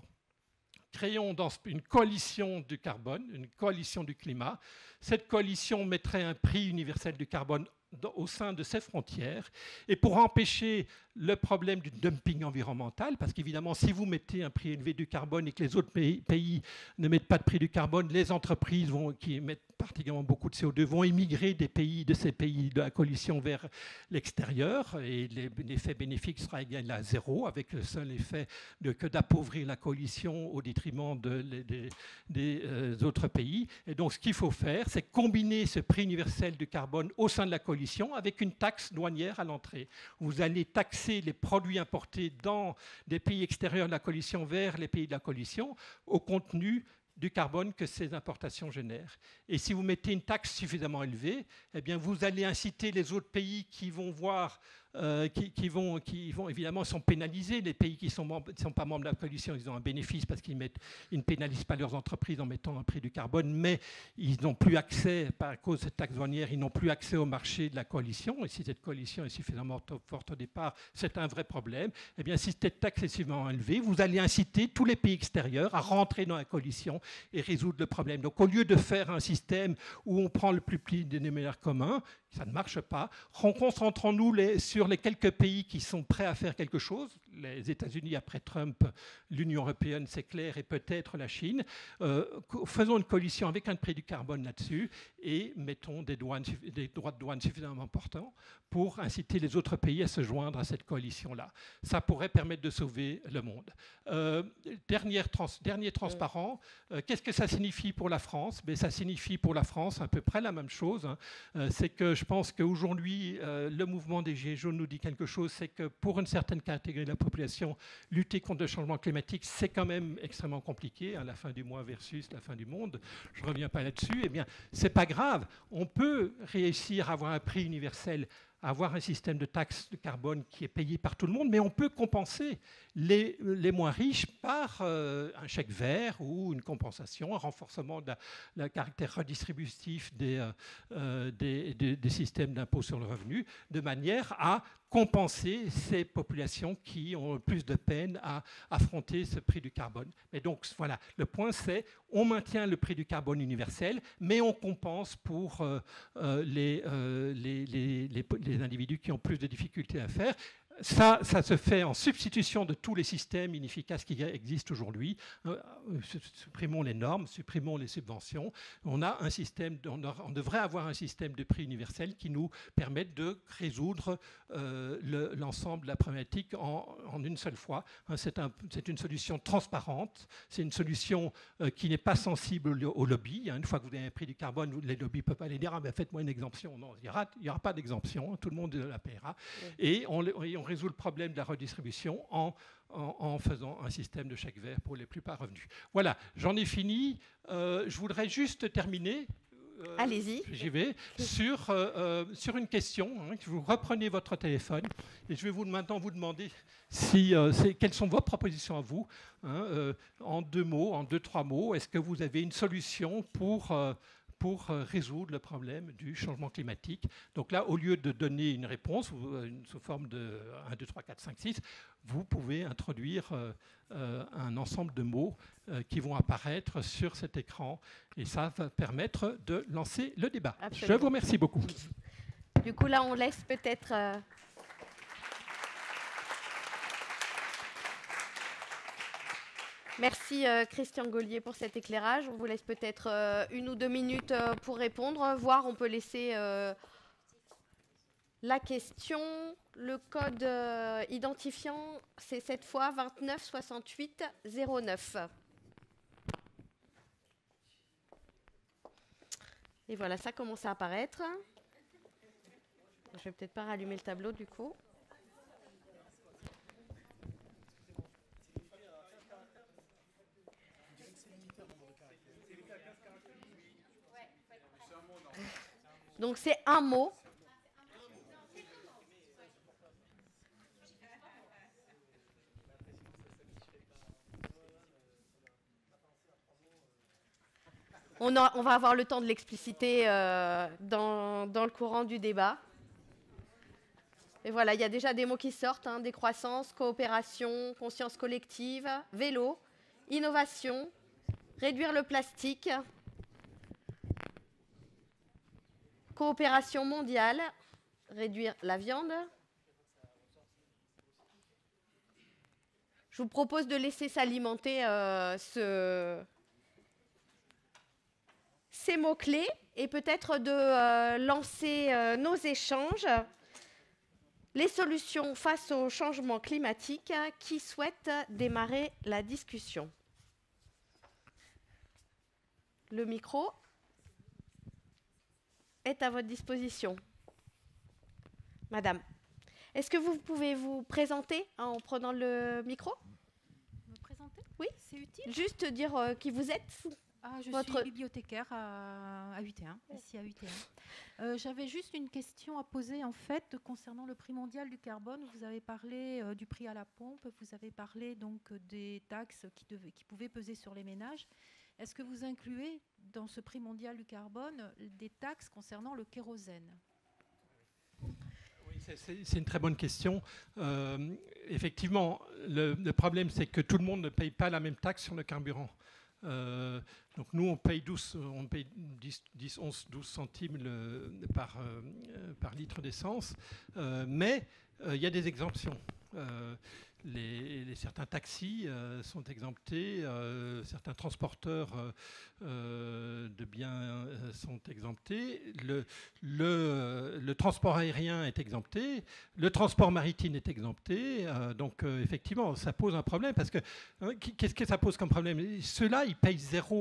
Créons dans une coalition du carbone, une coalition du climat. Cette coalition mettrait un prix universel du carbone au sein de ses frontières, et pour empêcher le problème du dumping environnemental, parce qu'évidemment, si vous mettez un prix élevé du carbone et que les autres pays, pays ne mettent pas de prix du carbone, les entreprises vont, qui émettent particulièrement beaucoup de C O deux vont émigrer des pays, de ces pays de la coalition vers l'extérieur, et l'effet bénéfique sera égal à zéro, avec le seul effet de, que d'appauvrir la coalition au détriment de, de, de, des euh, autres pays. Et donc, ce qu'il faut faire, c'est combiner ce prix universel du carbone au sein de la coalition avec une taxe douanière à l'entrée. Vous allez taxer les produits importés dans des pays extérieurs de la coalition vers les pays de la coalition au contenu du carbone que ces importations génèrent. Et si vous mettez une taxe suffisamment élevée, eh bien vous allez inciter les autres pays qui vont voir Euh, qui, qui, vont, qui vont évidemment sont pénalisés. Les pays qui ne sont, sont pas membres de la coalition, ils ont un bénéfice parce qu'ils mettent, ils ne pénalisent pas leurs entreprises en mettant un prix du carbone, mais ils n'ont plus accès, par cause de cette taxe douanière, ils n'ont plus accès au marché de la coalition. Et si cette coalition est suffisamment forte au départ, c'est un vrai problème. Eh bien, si cette taxe est suffisamment élevée, vous allez inciter tous les pays extérieurs à rentrer dans la coalition et résoudre le problème. Donc, au lieu de faire un système où on prend le plus petit dénominateur commun, ça ne marche pas. Concentrons-nous les, sur les quelques pays qui sont prêts à faire quelque chose. Les États-Unis après Trump, l'Union européenne, c'est clair, et peut-être la Chine. Euh, faisons une coalition avec un prix du carbone là-dessus et mettons des, douanes, des droits de douane suffisamment importants pour inciter les autres pays à se joindre à cette coalition-là. Ça pourrait permettre de sauver le monde. Euh, dernière trans, dernier transparent, euh, qu'est-ce que ça signifie pour la France? Ben, ça signifie pour la France à peu près la même chose. Hein. Euh, c'est que je pense qu'aujourd'hui, euh, le mouvement des Gilets jaunes nous dit quelque chose, c'est que pour une certaine catégorie de la populations, lutter contre le changement climatique, c'est quand même extrêmement compliqué, hein, la fin du mois versus la fin du monde. Je ne reviens pas là-dessus. Eh bien, ce n'est pas grave. On peut réussir à avoir un prix universel, avoir un système de taxe de carbone qui est payé par tout le monde, mais on peut compenser les, les moins riches par euh, un chèque vert ou une compensation, un renforcement de la, le caractère redistributif des, euh, des, des, des systèmes d'impôt sur le revenu, de manière à compenser ces populations qui ont plus de peine à affronter ce prix du carbone. Mais donc, voilà, le point c'est, on maintient le prix du carbone universel, mais on compense pour euh, euh, les, euh, les, les, les, les individus qui ont plus de difficultés à faire. Ça, ça se fait en substitution de tous les systèmes inefficaces qui existent aujourd'hui. Euh, supprimons les normes, supprimons les subventions. On a un système, on, a, on devrait avoir un système de prix universel qui nous permette de résoudre euh, le, l'ensemble de la problématique en, en une seule fois. Hein, c'est, un, c'est une solution transparente. C'est une solution euh, qui n'est pas sensible au, au lobby. Hein, une fois que vous avez un prix du carbone, vous, les lobbies ne peuvent pas aller dire ah, ben, faites-moi une exemption. Non, il n'y aura, il y aura pas d'exemption. Hein, tout le monde la paiera. Oui. Et on, on résout le problème de la redistribution en, en, en faisant un système de chèque vert pour les plus bas revenus. Voilà, j'en ai fini. Euh, je voudrais juste terminer. Euh, Allez-y. J'y vais. Sur, euh, sur une question. Hein, vous reprenez votre téléphone et je vais vous, maintenant vous demander si, euh, c'est, quelles sont vos propositions à vous. Hein, euh, en deux mots, en deux, trois mots. Est-ce que vous avez une solution pour... Euh, pour résoudre le problème du changement climatique. Donc là, au lieu de donner une réponse une, sous forme de un, deux, trois, quatre, cinq, six, vous pouvez introduire euh, euh, un ensemble de mots euh, qui vont apparaître sur cet écran. Et ça va permettre de lancer le débat. Absolument. Je vous remercie beaucoup. Du coup, là, on laisse peut-être... Euh Merci euh, Christian Gaulier pour cet éclairage. On vous laisse peut-être euh, une ou deux minutes euh, pour répondre, voire on peut laisser euh, la question. Le code euh, identifiant, c'est cette fois vingt-neuf soixante-huit zéro neuf. Et voilà, ça commence à apparaître. Je vais peut-être pas rallumer le tableau du coup. Donc c'est un mot. On, a, on va avoir le temps de l'expliciter euh, dans, dans le courant du débat. Et voilà, il y a déjà des mots qui sortent, hein, décroissance, coopération, conscience collective, vélo, innovation, réduire le plastique, coopération mondiale, réduire la viande. Je vous propose de laisser s'alimenter euh, ce, ces mots-clés et peut-être de euh, lancer euh, nos échanges. Les solutions face au changement climatique. Qui souhaite démarrer la discussion? Le micro est à votre disposition. Madame, est-ce que vous pouvez vous présenter en prenant le micro? Me présenter? Oui. C'est utile? Juste dire euh, qui vous êtes. Ah, je votre... suis bibliothécaire à, à U T un, ici à U T un. Euh, j'avais juste une question à poser en fait concernant le prix mondial du carbone. Vous avez parlé euh, du prix à la pompe, vous avez parlé donc des taxes qui, devaient, qui pouvaient peser sur les ménages. Est-ce que vous incluez dans ce prix mondial du carbone des taxes concernant le kérosène? Oui, c'est, c'est une très bonne question. Euh, effectivement, le, le problème, c'est que tout le monde ne paye pas la même taxe sur le carburant. Euh, donc nous, on paye, douze, on paye dix, dix, onze, douze centimes le, par, euh, par litre d'essence, euh, mais il euh, y a des exemptions. Euh, Les, les, certains taxis euh, sont exemptés, euh, certains transporteurs euh, euh, de biens euh, sont exemptés, le, le, le transport aérien est exempté, le transport maritime est exempté, euh, donc euh, effectivement ça pose un problème parce que hein, qu'est-ce que ça pose comme problème? Ceux-là ils payent zéro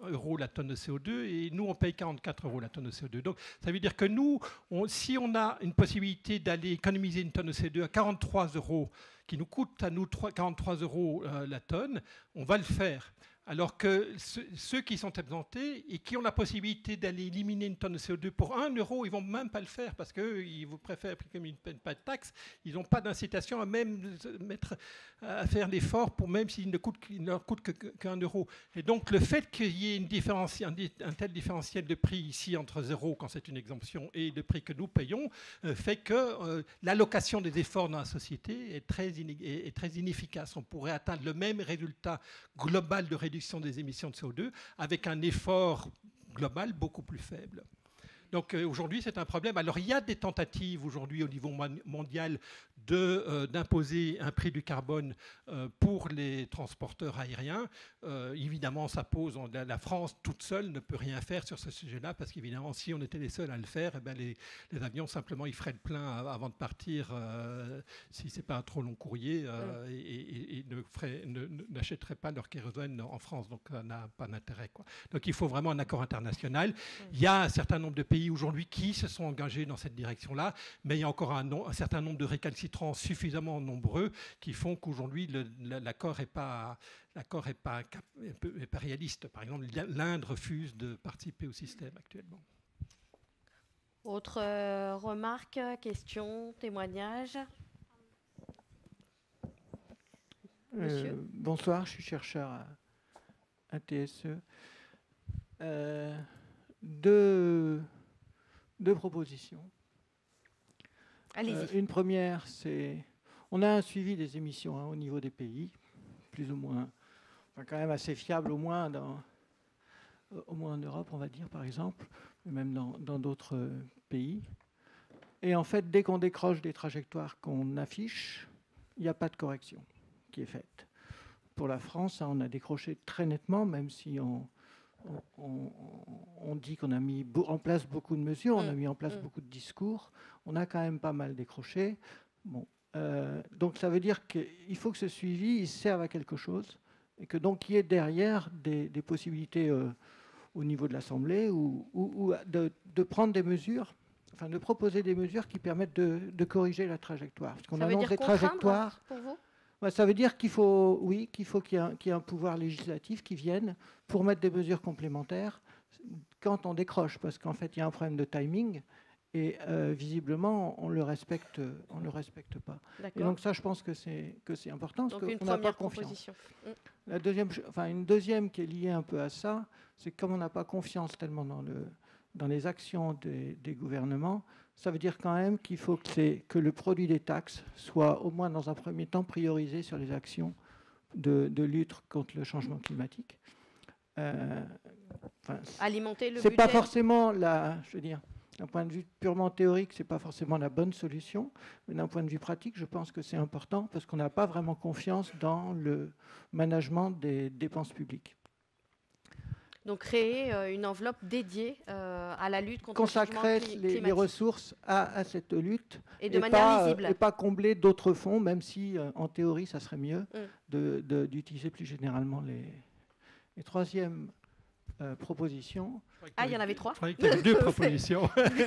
euros la tonne de C O deux et nous, on paye quarante-quatre euros la tonne de C O deux. Donc, ça veut dire que nous, on, si on a une possibilité d'aller économiser une tonne de C O deux à quarante-trois euros, qui nous coûte à nous quarante-trois euros euh, la tonne, on va le faire. Alors que ceux qui sont exemptés et qui ont la possibilité d'aller éliminer une tonne de C O deux pour un euro, ils ne vont même pas le faire parce qu'ils vous préfèrent, comme ils ne paient pas de taxes, ils n'ont pas d'incitation à même mettre, à faire l'effort pour même s'il ne, coûte, il ne leur coûte qu'un euro. Et donc le fait qu'il y ait une différenci, un, un tel différentiel de prix ici entre zéro quand c'est une exemption et le prix que nous payons euh, fait que euh, l'allocation des efforts dans la société est très, est, est très inefficace. On pourrait atteindre le même résultat global de réduction des émissions de C O deux avec un effort global beaucoup plus faible. Donc euh, aujourd'hui, c'est un problème. Alors il y a des tentatives aujourd'hui au niveau mondial de, euh, d'imposer un prix du carbone euh, pour les transporteurs aériens. Euh, évidemment, ça pose... On, la France toute seule ne peut rien faire sur ce sujet-là parce qu'évidemment, si on était les seuls à le faire, eh bien, les, les avions, simplement, ils feraient le plein avant de partir euh, si ce n'est pas un trop long courrier euh, oui. et, et, et ne ferait, ne, n'achèteraient pas leur kérosène en France. Donc ça n'a pas d'intérêt, quoi. Donc il faut vraiment un accord international. Oui. Il y a un certain nombre de pays aujourd'hui qui se sont engagés dans cette direction-là, mais il y a encore un, un certain nombre de récalcitrants suffisamment nombreux qui font qu'aujourd'hui le, l'accord n'est pas, l'accord est pas, est pas réaliste. Par exemple, l'Inde refuse de participer au système actuellement. Autre euh, remarque, question, témoignage? euh, Bonsoir, je suis chercheur à, à T S E. Euh, deux, deux propositions. Allez-y. Euh, une première, c'est... On a un suivi des émissions hein, au niveau des pays, plus ou moins, enfin, quand même assez fiable, au moins, dans, au moins en Europe, on va dire, par exemple, mais même dans, dans d'autres euh, pays. Et en fait, dès qu'on décroche des trajectoires qu'on affiche, il n'y a pas de correction qui est faite. Pour la France, hein, on a décroché très nettement, même si on... On, on, on dit qu'on a mis en place beaucoup de mesures, on a mis en place beaucoup de discours, on a quand même pas mal décroché. Bon, euh, donc ça veut dire qu'il faut que ce suivi il serve à quelque chose et que donc il y ait derrière des, des possibilités euh, au niveau de l'Assemblée ou, ou, ou de, de prendre des mesures, enfin de proposer des mesures qui permettent de, de corriger la trajectoire. Parce qu'on annonce des trajectoires. Pour vous ? Ça veut dire qu'il faut, oui, qu'il faut qu'il y ait un, qu'il y ait un pouvoir législatif qui vienne pour mettre des mesures complémentaires quand on décroche, parce qu'en fait, il y a un problème de timing et euh, visiblement, on le respecte, on le respecte pas. Et donc ça, je pense que c'est que c'est important parce qu'on n'a pas confiance. La deuxième, enfin une deuxième qui est liée un peu à ça, c'est que comme on n'a pas confiance tellement dans le dans les actions des, des gouvernements. Ça veut dire quand même qu'il faut que, que le produit des taxes soit au moins dans un premier temps priorisé sur les actions de, de lutte contre le changement climatique. Euh, Alimenter le budget. C'est pas forcément la, je veux dire, d'un point de vue purement théorique, c'est pas forcément la bonne solution, mais d'un point de vue pratique, je pense que c'est important parce qu'on n'a pas vraiment confiance dans le management des dépenses publiques. Donc créer euh, une enveloppe dédiée euh, à la lutte contre consacrer le changement climatique. Les, les ressources à, à cette lutte et de et manière pas, lisible. Euh, et pas combler d'autres fonds, même si euh, en théorie ça serait mieux mm. de, de, d'utiliser plus généralement les. Et troisième euh, proposition. Ah, il y en avait trois. Je croyais que tu avais deux propositions.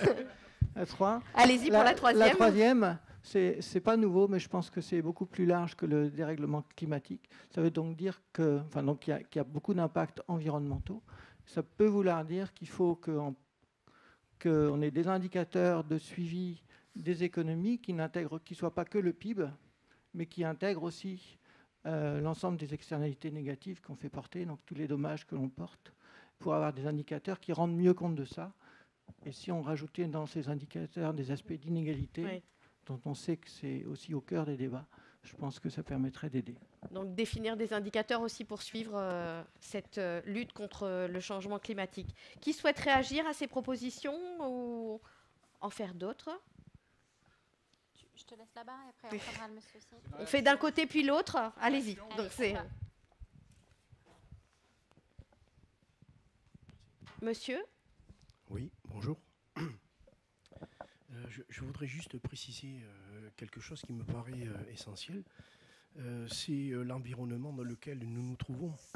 La trois. Allez-y pour la, la troisième. La troisième, c'est c'est pas nouveau, mais je pense que c'est beaucoup plus large que le dérèglement climatique. Ça veut donc dire que, enfin donc qu'il y a, qu'il y a beaucoup d'impacts environnementaux. Ça peut vouloir dire qu'il faut qu'on qu'on ait des indicateurs de suivi des économies qui n'intègrent, qui soient pas que le P I B, mais qui intègrent aussi euh, l'ensemble des externalités négatives qu'on fait porter, donc tous les dommages que l'on porte, pour avoir des indicateurs qui rendent mieux compte de ça. Et si on rajoutait dans ces indicateurs des aspects d'inégalité, oui. dont on sait que c'est aussi au cœur des débats, je pense que ça permettrait d'aider. Donc définir des indicateurs aussi pour suivre euh, cette euh, lutte contre euh, le changement climatique. Qui souhaite réagir à ces propositions ou en faire d'autres? Je te laisse là-bas et après on prendra le monsieur aussi. On fait d'un côté puis l'autre. Allez-y. Donc c'est Monsieur. Oui, bonjour. Euh, je, je voudrais juste préciser euh, quelque chose qui me paraît euh, essentiel. Euh, c'est euh, l'environnement dans lequel nous nous trouvons.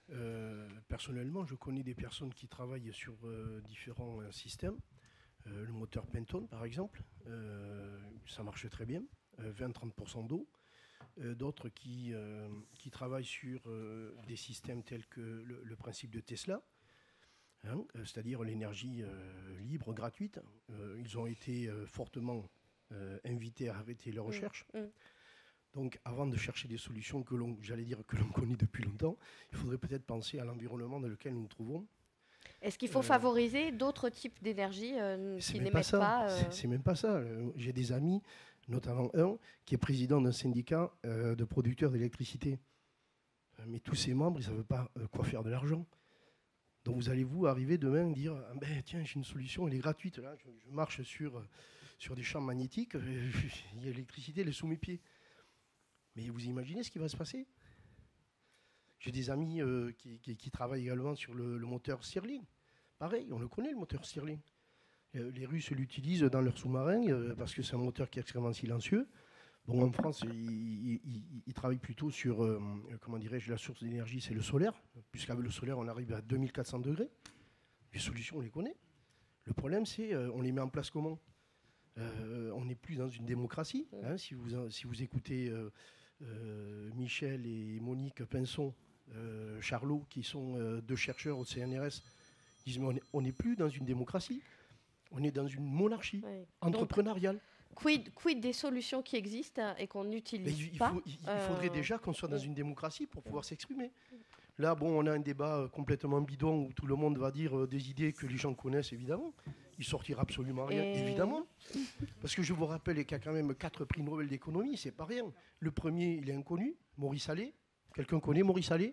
Euh, personnellement, je connais des personnes qui travaillent sur euh, différents euh, systèmes. Euh, le moteur Penton, par exemple, euh, ça marche très bien, euh, vingt à trente pour cent d'eau. Euh, D'autres qui, euh, qui travaillent sur euh, des systèmes tels que le, le principe de Tesla, hein, euh, c'est-à-dire l'énergie euh, libre, gratuite. Euh, ils ont été euh, fortement euh, invités à arrêter leurs recherches. Mmh. Mmh. Donc, avant de chercher des solutions que l'on, j'allais dire que l'on connaît depuis longtemps, il faudrait peut-être penser à l'environnement dans lequel nous nous trouvons. Est-ce qu'il faut Euh, favoriser d'autres types d'énergie euh, C'est qui même pas n'émettent ça. pas euh, C'est- C'est même pas ça. Euh, J'ai des amis, notamment un qui est président d'un syndicat euh, de producteurs d'électricité. Euh, Mais tous ses membres, ils ne savent pas euh, quoi faire de l'argent. Donc vous allez-vous arriver demain et dire ah ben, tiens, j'ai une solution, elle est gratuite. Là, je, je marche sur, sur des champs magnétiques, euh, il y a l'électricité, elle est sous mes pieds. Mais vous imaginez ce qui va se passer? J'ai des amis euh, qui, qui- qui travaillent également sur le, le moteur Stirling. Pareil, on le connaît, le moteur Stirling. Euh, Les Russes l'utilisent dans leurs sous-marins euh, parce que c'est un moteur qui est extrêmement silencieux. Bon, en France, ils, ils- ils- ils travaillent plutôt sur, euh, comment dirais-je, la source d'énergie, c'est le solaire, puisqu'avec le solaire, on arrive à deux mille quatre cents degrés. Les solutions, on les connaît. Le problème, c'est euh, on les met en place comment? Euh, On n'est plus dans une démocratie. Hein, si, vous, si vous écoutez euh, euh, Michel et Monique Pinson, euh, Charlot, qui sont euh, deux chercheurs au C N R S, ils disent mais on n'est plus dans une démocratie, on est dans une monarchie oui. entrepreneuriale. Quid, quid des solutions qui existent et qu'on Mais n'utilise il, il pas faut- il- il faudrait euh, déjà qu'on soit dans une démocratie pour pouvoir s'exprimer. Là, bon, on a un débat euh, complètement bidon où tout le monde va dire euh, des idées que les gens connaissent, évidemment. Il sortira absolument rien, Et- évidemment. Parce que je vous rappelle qu'il y a quand même quatre prix Nobel d'économie, c'est pas rien. Le premier, il est inconnu, Maurice Allais. Quelqu'un connaît Maurice Allais?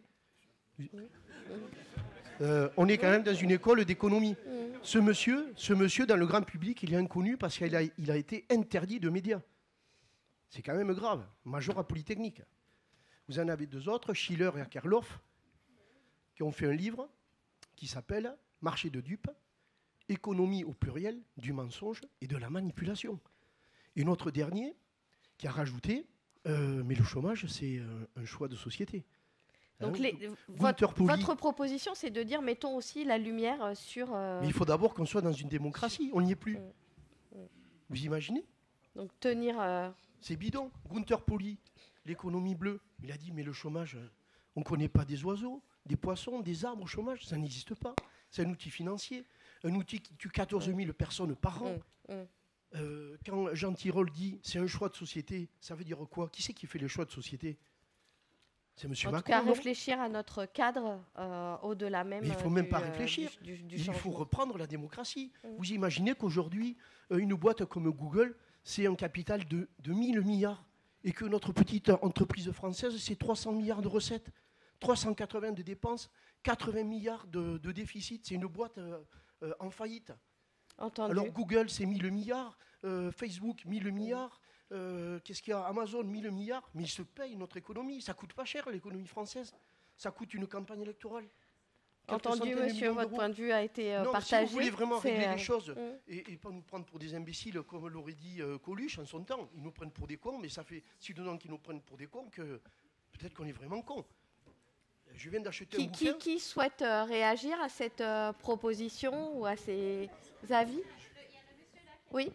Euh, on est quand même dans une école d'économie. mm, Ce monsieur, ce monsieur, dans le grand public, il est inconnu parce qu'il a, il a été interdit de médias. C'est quand même grave. Major à Polytechnique. Vous en avez deux autres, Schiller et Akerlof, qui ont fait un livre qui s'appelle Marché de dupes, économie au pluriel du mensonge et de la manipulation. Et notre dernier qui a rajouté, euh, mais le chômage, c'est un, un choix de société. Donc Hein, les- Gunther votre, Pauli. votre proposition, c'est de dire mettons aussi la lumière euh, sur. euh, Mais il faut d'abord qu'on soit dans une démocratie. On n'y est plus. Mm. Mm. Vous imaginez? donc tenir. euh, C'est bidon. Gunther Pauli, l'économie bleue, il a dit mais le chômage, euh, on ne connaît pas des oiseaux, des poissons, des arbres au chômage, ça n'existe pas. C'est un outil financier, un outil qui tue quatorze mille personnes par an. mm, mm. Euh, quand Jean Tirole dit c'est un choix de société, ça veut dire quoi? Qui c'est qui fait les choix de société? C'est M. En tout Macron, cas, non? réfléchir à notre cadre euh, au-delà même. Mais il ne faut euh, même du, pas euh, réfléchir. du- du- du Il faut changement. reprendre la démocratie. Mm. Vous imaginez qu'aujourd'hui, euh, une boîte comme Google, c'est un capital de, de mille milliards et que notre petite entreprise française, c'est trois cents milliards de recettes, trois cent quatre-vingts de dépenses, quatre-vingts milliards de, de déficit. C'est une boîte euh, euh, en faillite. Entendu. Alors Google, c'est mille milliards, euh, Facebook, mille milliards, euh, qu'est-ce qu'il y a? Amazon, mille milliards, mais ils se payent notre économie. Ça coûte pas cher, l'économie française. Ça coûte une campagne électorale. Quelques Entendu, centaines de monsieur, millions votre d'euros. point de vue a été euh, Non, mais partagé. si vous voulez vraiment C'est, régler euh, les choses mm. et, et pas nous prendre pour des imbéciles comme l'aurait dit euh, Coluche en son temps, ils nous prennent pour des cons, mais ça fait si dedans qu'ils nous prennent pour des cons que peut-être qu'on est vraiment cons. Je viens d'acheter un Qui, qui, bouquin. qui souhaite euh, réagir à cette euh, proposition ou à ces avis? Oui.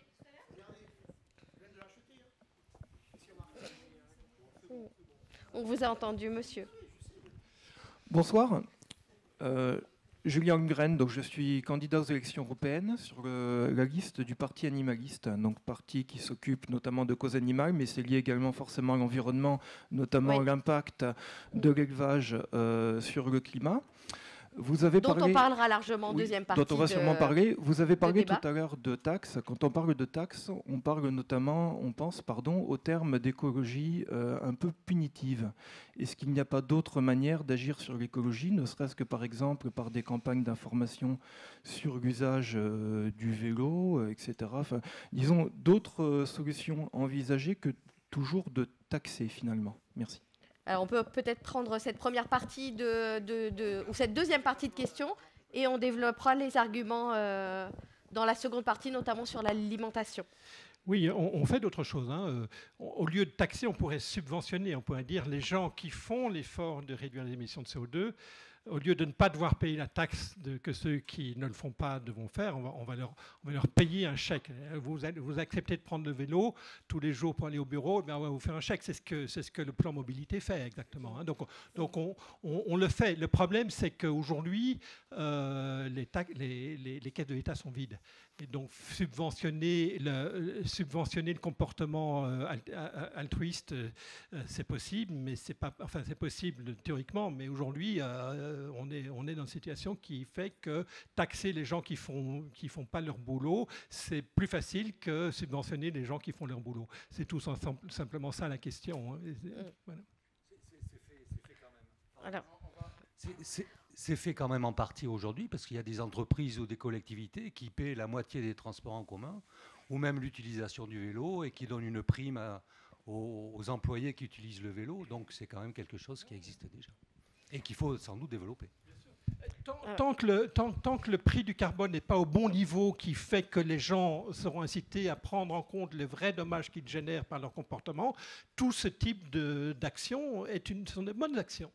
On vous a entendu, monsieur. Bonsoir. Euh, Julien Holmgren, donc je suis candidat aux élections européennes sur le- la liste du Parti animaliste, donc parti qui s'occupe notamment de causes animales, mais c'est lié également forcément à l'environnement, notamment Oui. l'impact de l'élevage euh, sur le climat. Vous avez Dont parlé, on parlera largement en oui, deuxième partie. dont on va de- sûrement parler. Vous avez parlé débat. tout à l'heure de taxes. Quand on parle de taxes, on parle notamment, on pense, pardon, au terme d'écologie euh, un peu punitive. Est-ce qu'il n'y a pas d'autre manière d'agir sur l'écologie, ne serait-ce que par exemple par des campagnes d'information sur l'usage euh, du vélo, euh, et cetera. Enfin, disons d'autres euh, solutions envisagées que toujours de taxer finalement. Merci. Alors, on peut peut-être prendre cette première partie de, de- de- ou cette deuxième partie de questions et on développera les arguments euh, dans la seconde partie, notamment sur l'alimentation. Oui, on, on fait d'autres choses. Hein. Euh, on- Au lieu de taxer, on pourrait subventionner. On pourrait dire les gens qui font l'effort de réduire les émissions de C O deux au lieu de ne pas devoir payer la taxe de, que ceux qui ne le font pas devront faire, on va, on va, leur, on va leur payer un chèque. Vous, vous acceptez de prendre le vélo tous les jours pour aller au bureau, ben on va vous faire un chèque. C'est ce que, c'est ce que le plan mobilité fait exactement. Hein. Donc, donc on, on, on le fait. Le problème, c'est qu'aujourd'hui, euh, les, les, les, les caisses de l'État sont vides. Et donc subventionner le, subventionner le comportement euh, altruiste, euh, c'est possible, mais c'est pas, enfin c'est possible théoriquement, mais aujourd'hui euh, on est on est dans une situation qui fait que taxer les gens qui font qui font pas leur boulot, c'est plus facile que subventionner les gens qui font leur boulot. C'est tout simplement ça la question. Hein. Voilà. C'est fait quand même. Alors, c'est C'est fait quand même en partie aujourd'hui parce qu'il y a des entreprises ou des collectivités qui paient la moitié des transports en commun ou même l'utilisation du vélo et qui donnent une prime à, aux, aux employés qui utilisent le vélo. Donc c'est quand même quelque chose qui existe déjà et qu'il faut sans doute développer. Tant, tant, que le, tant, tant que le prix du carbone n'est pas au bon niveau qui fait que les gens seront incités à prendre en compte les vrais dommages qu'ils génèrent par leur comportement, tout ce type d'actions sont de bonnes actions.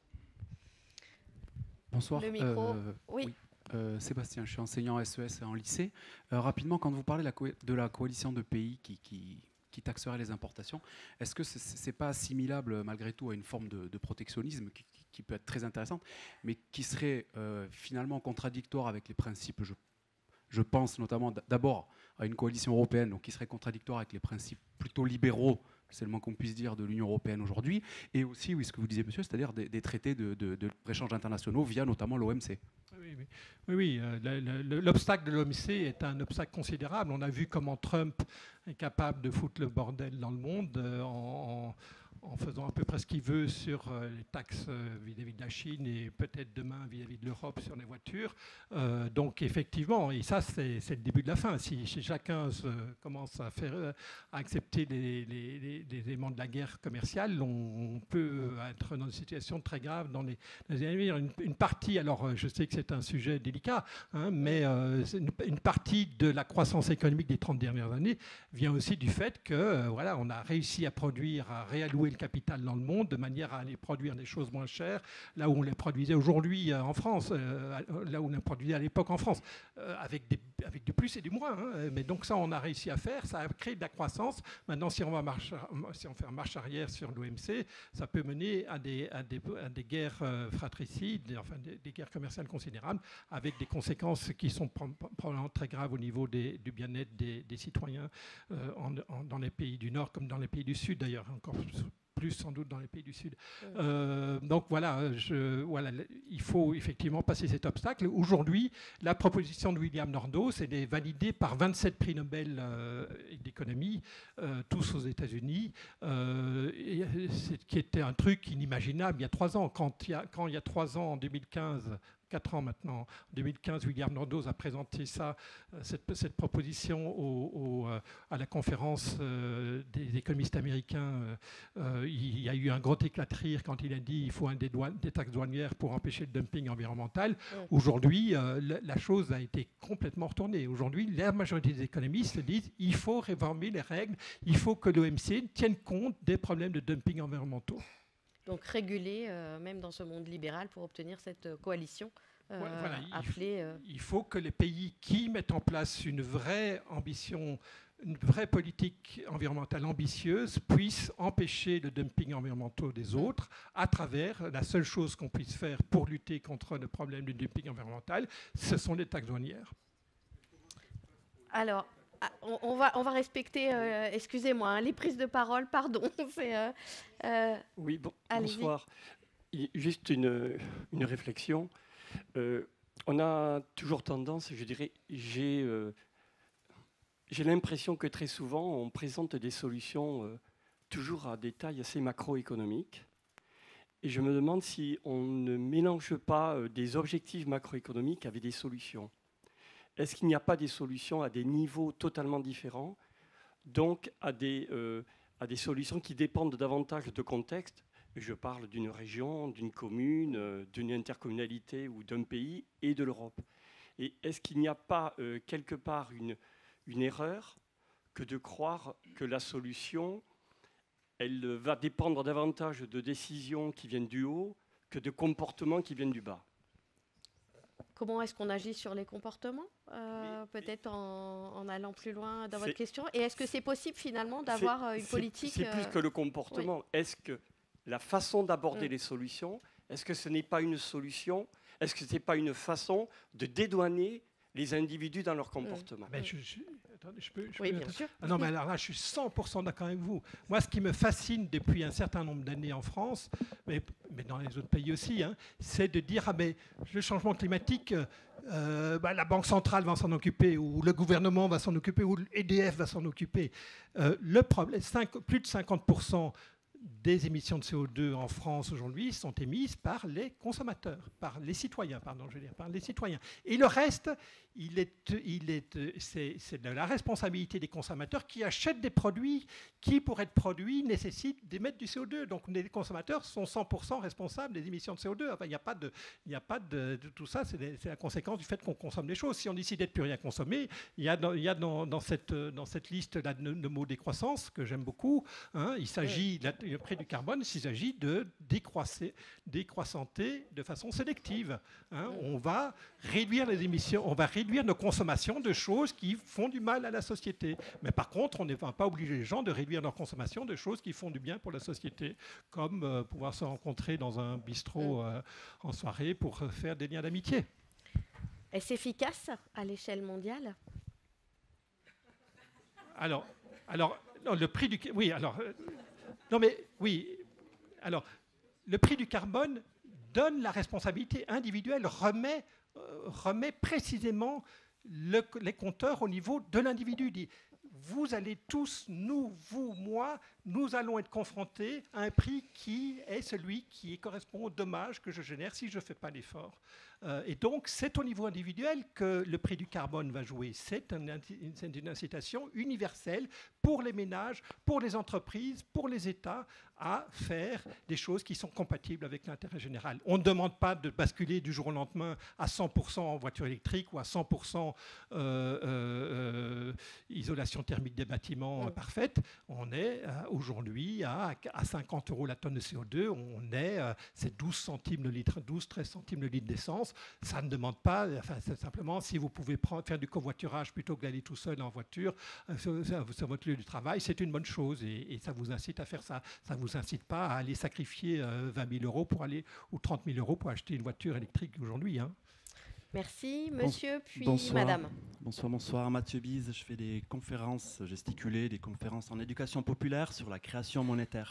Bonsoir. Le micro. Euh, oui. oui. Euh, Sébastien, je suis enseignant S E S en lycée. Euh, rapidement, quand vous parlez de la, co de la coalition de pays qui, qui, qui taxerait les importations, est-ce que ce n'est pas assimilable malgré tout à une forme de, de protectionnisme qui, qui, qui peut être très intéressante, mais qui serait euh, finalement contradictoire avec les principes, je, je pense notamment d'abord à une coalition européenne, donc qui serait contradictoire avec les principes plutôt libéraux, c'est le moins qu'on puisse dire, de l'Union européenne aujourd'hui, et aussi, oui, ce que vous disiez, monsieur, c'est-à-dire des, des traités de, de, de échanges internationaux via notamment l'O M C. Oui, oui, oui, oui euh, l'obstacle de l'O M C est un obstacle considérable. On a vu comment Trump est capable de foutre le bordel dans le monde euh, en, en en faisant à peu près ce qu'il veut sur euh, les taxes vis-à-vis -vis de la Chine et peut-être demain vis-à-vis -vis de l'Europe sur les voitures. Euh, donc effectivement, et ça c'est le début de la fin. Si, si chacun se, commence à, faire, euh, à accepter les, les, les, les éléments de la guerre commerciale, on, on peut être dans une situation très grave dans les, les années à venir. Une, une partie, alors je sais que c'est un sujet délicat, hein, mais euh, une, une partie de la croissance économique des trente dernières années vient aussi du fait que euh, voilà, on a réussi à produire, à réallouer le capital dans le monde de manière à aller produire des choses moins chères là où on les produisait aujourd'hui euh, en France, euh, là où on les produisait à l'époque en France, euh, avec, des, avec du plus et du moins. Hein. Mais donc ça, on a réussi à faire, ça a créé de la croissance. Maintenant, si on, va marche, si on fait marche arrière sur l'O M C, ça peut mener à des, à des, à des guerres euh, fratricides, enfin des, des guerres commerciales considérables, avec des conséquences qui sont probablement très graves au niveau des, du bien-être des, des citoyens euh, en, en, dans les pays du Nord comme dans les pays du Sud d'ailleurs, encore plus sans doute dans les pays du Sud. Euh, donc voilà, je, voilà, il faut effectivement passer cet obstacle. Aujourd'hui, la proposition de William Nordhaus, elle est validée par vingt-sept prix Nobel euh, d'économie, euh, tous aux États-Unis, euh, qui était un truc inimaginable il y a trois ans. Quand il y a, quand il y a trois ans, en deux mille quinze, quatre ans maintenant, en deux mille quinze, William Nordhaus a présenté ça, cette, cette proposition au, au, à la conférence euh, des économistes américains. Euh, il y a eu un gros éclat de rire quand il a dit qu'il faut un des, douane, des taxes douanières pour empêcher le dumping environnemental. Ouais. Aujourd'hui, euh, la, la chose a été complètement retournée. Aujourd'hui, la majorité des économistes disent qu'il faut réformer les règles, il faut que l'O M C tienne compte des problèmes de dumping environnementaux. Donc réguler, euh, même dans ce monde libéral, pour obtenir cette euh, coalition euh, voilà, voilà, appelée... Euh... Il faut que les pays qui mettent en place une vraie ambition, une vraie politique environnementale ambitieuse puissent empêcher le dumping environnemental des autres à travers la seule chose qu'on puisse faire pour lutter contre le problème du dumping environnemental, ce sont les taxes douanières. Alors... On, on, va, on va respecter, euh, excusez-moi, hein, les prises de parole, pardon. Euh, euh, oui, bon, bonsoir. Juste une, une réflexion. Euh, on a toujours tendance, je dirais, j'ai euh, l'impression que très souvent, on présente des solutions euh, toujours à des tailles assez macroéconomiques. Et je me demande si on ne mélange pas euh, des objectifs macroéconomiques avec des solutions. Est-ce qu'il n'y a pas des solutions à des niveaux totalement différents, donc à des, euh, à des solutions qui dépendent davantage de contexte? Je parle d'une région, d'une commune, euh, d'une intercommunalité ou d'un pays et de l'Europe. Et est-ce qu'il n'y a pas euh, quelque part une, une erreur que de croire que la solution, elle va dépendre davantage de décisions qui viennent du haut que de comportements qui viennent du bas? comment est-ce qu'on agit sur les comportements, euh, peut-être en, en allant plus loin dans votre question. Et est-ce que c'est possible finalement d'avoir une politique... C'est plus que le comportement. Oui. Est-ce que la façon d'aborder mmh. les solutions, est-ce que ce n'est pas une solution? Est-ce que ce n'est pas une façon de dédouaner les individus dans leur comportement? Mais je, je, attendez, je peux, je oui, peux bien sûr. Ah non, mais alors là, je suis cent pour cent d'accord avec vous. Moi, ce qui me fascine depuis un certain nombre d'années en France, mais, mais dans les autres pays aussi, hein, c'est de dire, ah mais le changement climatique, euh, bah, la Banque centrale va s'en occuper, ou le gouvernement va s'en occuper, ou l'E D F va s'en occuper. Euh, le problème, cinq, plus de cinquante pour cent des émissions de C O deux en France aujourd'hui sont émises par les consommateurs, par les citoyens, pardon, je veux dire, par les citoyens. Et le reste, il est, il est, c'est, c'est de la responsabilité des consommateurs qui achètent des produits qui, pour être produits, nécessitent d'émettre du C O deux. Donc les consommateurs sont cent pour cent responsables des émissions de C O deux. Enfin, il n'y a pas de, il n'y a pas de, de tout ça, c'est, des, c'est la conséquence du fait qu'on consomme des choses. Si on décide de plus rien consommer, il y a dans, il y a dans, dans, cette, dans cette liste là, de, de mots décroissance que j'aime beaucoup, hein, il s'agit, ouais. Le prix du carbone, il s'agit de décroisser, décroissanter de façon sélective. Hein. On va réduire les émissions, on va réduire nos consommations de choses qui font du mal à la société. Mais par contre, on ne va pas obliger les gens de réduire leur consommation de choses qui font du bien pour la société, comme euh, pouvoir se rencontrer dans un bistrot euh, en soirée pour faire des liens d'amitié. Est-ce efficace à l'échelle mondiale? Alors, alors non, le prix du... Oui, alors... Euh, non, mais oui. Alors, le prix du carbone donne la responsabilité individuelle, remet, euh, remet précisément le, les compteurs au niveau de l'individu. Dit, vous allez tous, nous, vous, moi, nous allons être confrontés à un prix qui est celui qui correspond au dommage que je génère si je ne fais pas l'effort. Euh, et donc, c'est au niveau individuel que le prix du carbone va jouer. C'est un, une, une incitation universelle pour les ménages, pour les entreprises, pour les États, à faire des choses qui sont compatibles avec l'intérêt général. On ne demande pas de basculer du jour au lendemain à cent pour cent en voiture électrique ou à cent pour cent euh, euh, isolation thermique des bâtiments euh, parfaite. On est euh, aujourd'hui à, à cinquante euros la tonne de C O deux. On est, euh, c'est douze centimes le litre, douze treize centimes le litre d'essence. Ça ne demande pas, enfin, c'est simplement si vous pouvez prendre, faire du covoiturage plutôt que d'aller tout seul en voiture euh, sur, sur votre lieu du travail, c'est une bonne chose et, et ça vous incite à faire ça. Ça vous incite pas à aller sacrifier euh, vingt mille euros pour aller, ou trente mille euros pour acheter une voiture électrique aujourd'hui. Hein. Merci, monsieur, puis bonsoir. madame. Bonsoir, bonsoir. Mathieu Bise, je fais des conférences gesticulées, des conférences en éducation populaire sur la création monétaire.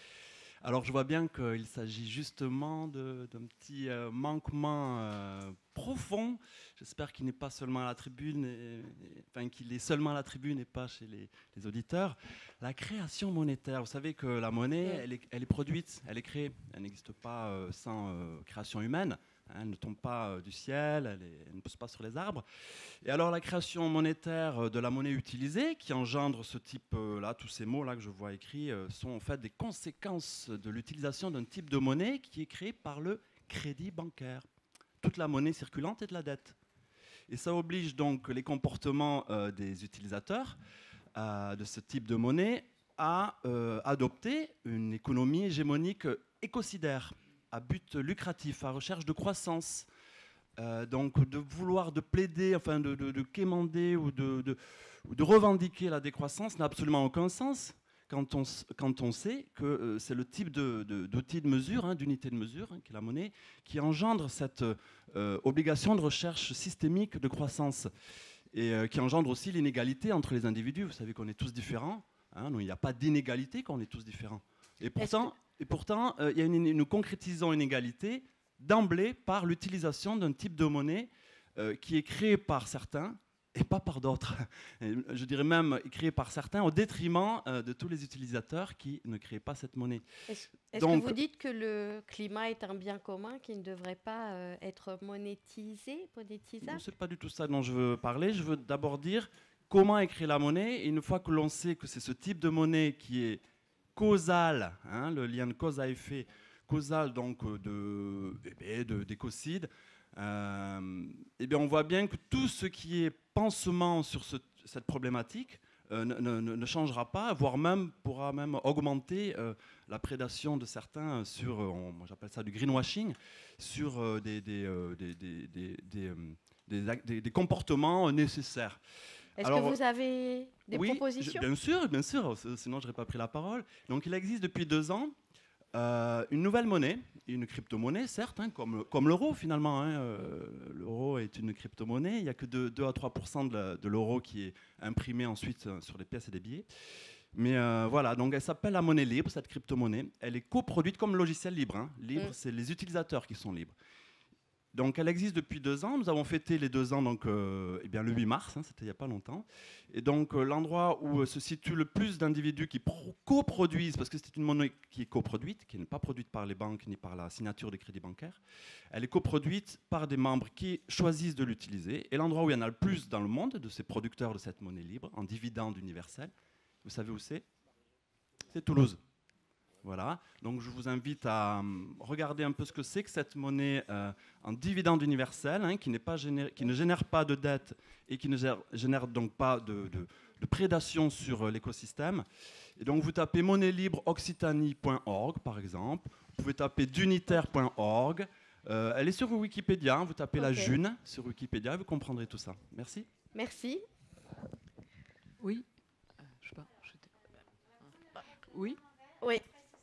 Alors, je vois bien qu'il s'agit justement de, d'un petit euh, manquement euh, profond. J'espère qu'il n'est pas seulement à la tribune, et, et, enfin qu'il est seulement à la tribune et pas chez les, les auditeurs. La création monétaire, vous savez que la monnaie, elle est, elle est produite, elle est créée. Elle n'existe pas euh, sans euh, création humaine. Elle ne tombe pas euh, du ciel, elle, est, elle ne pousse pas sur les arbres. Et alors la création monétaire de la monnaie utilisée, qui engendre ce type-là, euh, tous ces mots-là que je vois écrits, euh, sont en fait des conséquences de l'utilisation d'un type de monnaie qui est créé par le crédit bancaire. Toute la monnaie circulante est de la dette. Et ça oblige donc les comportements euh, des utilisateurs euh, de ce type de monnaie à euh, adopter une économie hégémonique écocidaire, à but lucratif, à recherche de croissance, euh, donc de vouloir de plaider, enfin de, de, de quémander ou de, de, de revendiquer la décroissance n'a absolument aucun sens quand on, quand on sait que euh, c'est le type de, de, d'outil de mesure, hein, d'unité de mesure, hein, qui est la monnaie, qui engendre cette euh, obligation de recherche systémique de croissance et euh, qui engendre aussi l'inégalité entre les individus. Vous savez qu'on est tous différents, hein, donc il n'y a pas d'inégalité quand on est tous différents. Et pourtant... Et pourtant, euh, y a une, nous concrétisons une égalité d'emblée par l'utilisation d'un type de monnaie euh, qui est créé par certains et pas par d'autres. Et je dirais même créé par certains au détriment euh, de tous les utilisateurs qui ne créent pas cette monnaie. Est-ce, est-ce que vous dites que le climat est un bien commun qui ne devrait pas euh, être monétisé, monétisable ? Ce n'est pas du tout ça dont je veux parler. Je veux d'abord dire comment est créée la monnaie. Et une fois que l'on sait que c'est ce type de monnaie qui est causal, hein, le lien de cause à effet causal donc de, eh de, d'écocide, euh, eh bien on voit bien que tout ce qui est pansement sur ce, cette problématique euh, ne, ne, ne changera pas, voire même pourra même augmenter euh, la prédation de certains sur, euh, moi j'appelle ça du greenwashing, sur euh, des, des, euh, des, des, des, des, euh, des, des, des comportements nécessaires. Est-ce Alors, que vous avez des oui, propositions? je, bien sûr, bien sûr, sinon je n'aurais pas pris la parole. Donc il existe depuis deux ans euh, une nouvelle monnaie, une crypto-monnaie, certes, hein, comme, comme l'euro finalement. Hein, euh, l'euro est une crypto-monnaie, il n'y a que deux à trois pour cent de, de l'euro qui est imprimé ensuite sur les pièces et des billets. Mais euh, voilà, donc elle s'appelle la monnaie libre, cette crypto-monnaie. Elle est coproduite comme le logiciel libre. Hein. Libre, mmh. c'est les utilisateurs qui sont libres. Donc elle existe depuis deux ans. Nous avons fêté les deux ans donc, euh, eh bien, le huit mars, hein, c'était il n'y a pas longtemps. Et donc euh, l'endroit où euh, se situe le plus d'individus qui coproduisent, parce que c'est une monnaie qui est coproduite, qui n'est pas produite par les banques ni par la signature des crédits bancaires, elle est coproduite par des membres qui choisissent de l'utiliser. Et l'endroit où il y en a le plus dans le monde de ces producteurs de cette monnaie libre, en dividende universel, vous savez où c'est? C'est Toulouse. Voilà, donc je vous invite à um, regarder un peu ce que c'est que cette monnaie euh, en dividende universel, hein, qui, n'est pas généré, qui ne génère pas de dette et qui ne génère, génère donc pas de, de, de prédation sur euh, l'écosystème. Et donc vous tapez monnaie libre occitanie point org par exemple, vous pouvez taper dunitaire point org, euh, elle est sur Wikipédia, hein, vous tapez okay. la June sur Wikipédia et vous comprendrez tout ça. Merci. Merci. Oui. Euh, je sais pas. Je... Oui. Oui.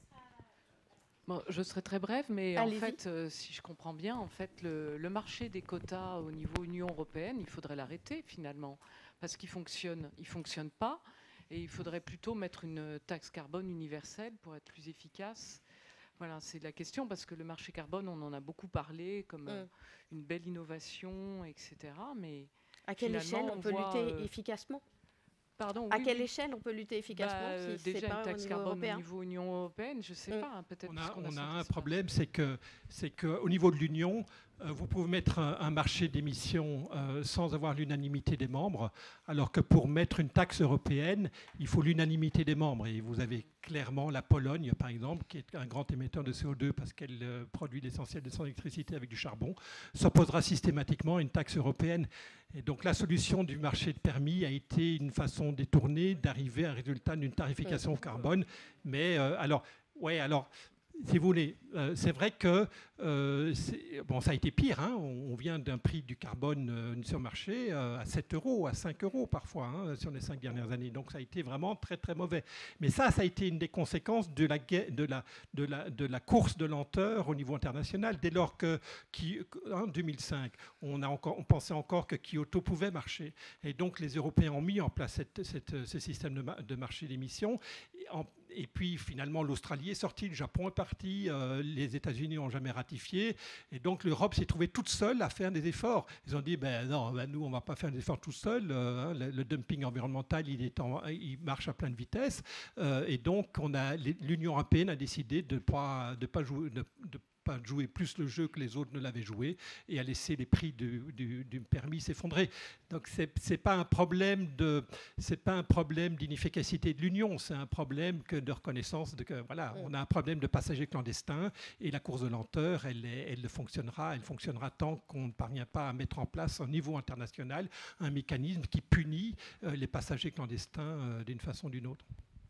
Bon, je serai très brève, mais Allez-y. en fait, euh, si je comprends bien, en fait, le, le marché des quotas au niveau Union européenne, il faudrait l'arrêter finalement, parce qu'il fonctionne, il fonctionne pas, et il faudrait plutôt mettre une taxe carbone universelle pour être plus efficace. Voilà, c'est la question, parce que le marché carbone, on en a beaucoup parlé comme mm. euh, une belle innovation, et cetera. Mais à quelle échelle on, on peut voit, lutter euh, efficacement? Pardon, à oui, quelle oui. échelle on peut lutter efficacement bah, si déjà c'est pas une taxe au niveau carbone européen. Au niveau Union européenne, je ne sais mmh. pas. Hein, peut-être on a, on on a, a un problème, c'est que c'est qu'au niveau de l'Union, euh, vous pouvez mettre un, un marché d'émissions euh, sans avoir l'unanimité des membres, alors que pour mettre une taxe européenne, il faut l'unanimité des membres. Et vous avez clairement la Pologne, par exemple, qui est un grand émetteur de C O deux parce qu'elle euh, produit l'essentiel de son électricité avec du charbon, s'opposera systématiquement à une taxe européenne. Et donc la solution du marché de permis a été une façon détournée d'arriver à un résultat d'une tarification au carbone. Mais euh, alors, ouais, alors. Si vous voulez, euh, c'est vrai que euh, bon, ça a été pire. Hein, on vient d'un prix du carbone euh, sur le marché euh, à sept euros, à cinq euros parfois, hein, sur les cinq dernières années. Donc ça a été vraiment très très mauvais. Mais ça, ça a été une des conséquences de la, de la, de la, de la course de lenteur au niveau international. Dès lors que, en deux mille cinq, on, a encore, on pensait encore que Kyoto pouvait marcher. Et donc les Européens ont mis en place cette, cette, ce système de, ma, de marché d'émissions. En, Et puis finalement, l'Australie est sortie, le Japon est parti, euh, les États-Unis n'ont jamais ratifié. Et donc l'Europe s'est trouvée toute seule à faire des efforts. Ils ont dit, ben non, ben nous, on ne va pas faire des efforts tout seul. Euh, le, le dumping environnemental, il, est en, il marche à pleine vitesse. Euh, et donc, on a, l'Union européenne a décidé de ne pas, de pas jouer... De, de pas jouer plus le jeu que les autres ne l'avaient joué et à laisser les prix du, du, du permis s'effondrer. Donc c'est c'est pas un problème de c'est pas un problème d'inefficacité de l'Union, c'est un problème que de reconnaissance de que voilà, on a un problème de passagers clandestins et la course de lenteur, elle elle fonctionnera, elle fonctionnera tant qu'on ne parvient pas à mettre en place au niveau international un mécanisme qui punit euh, les passagers clandestins euh, d'une façon ou d'une autre.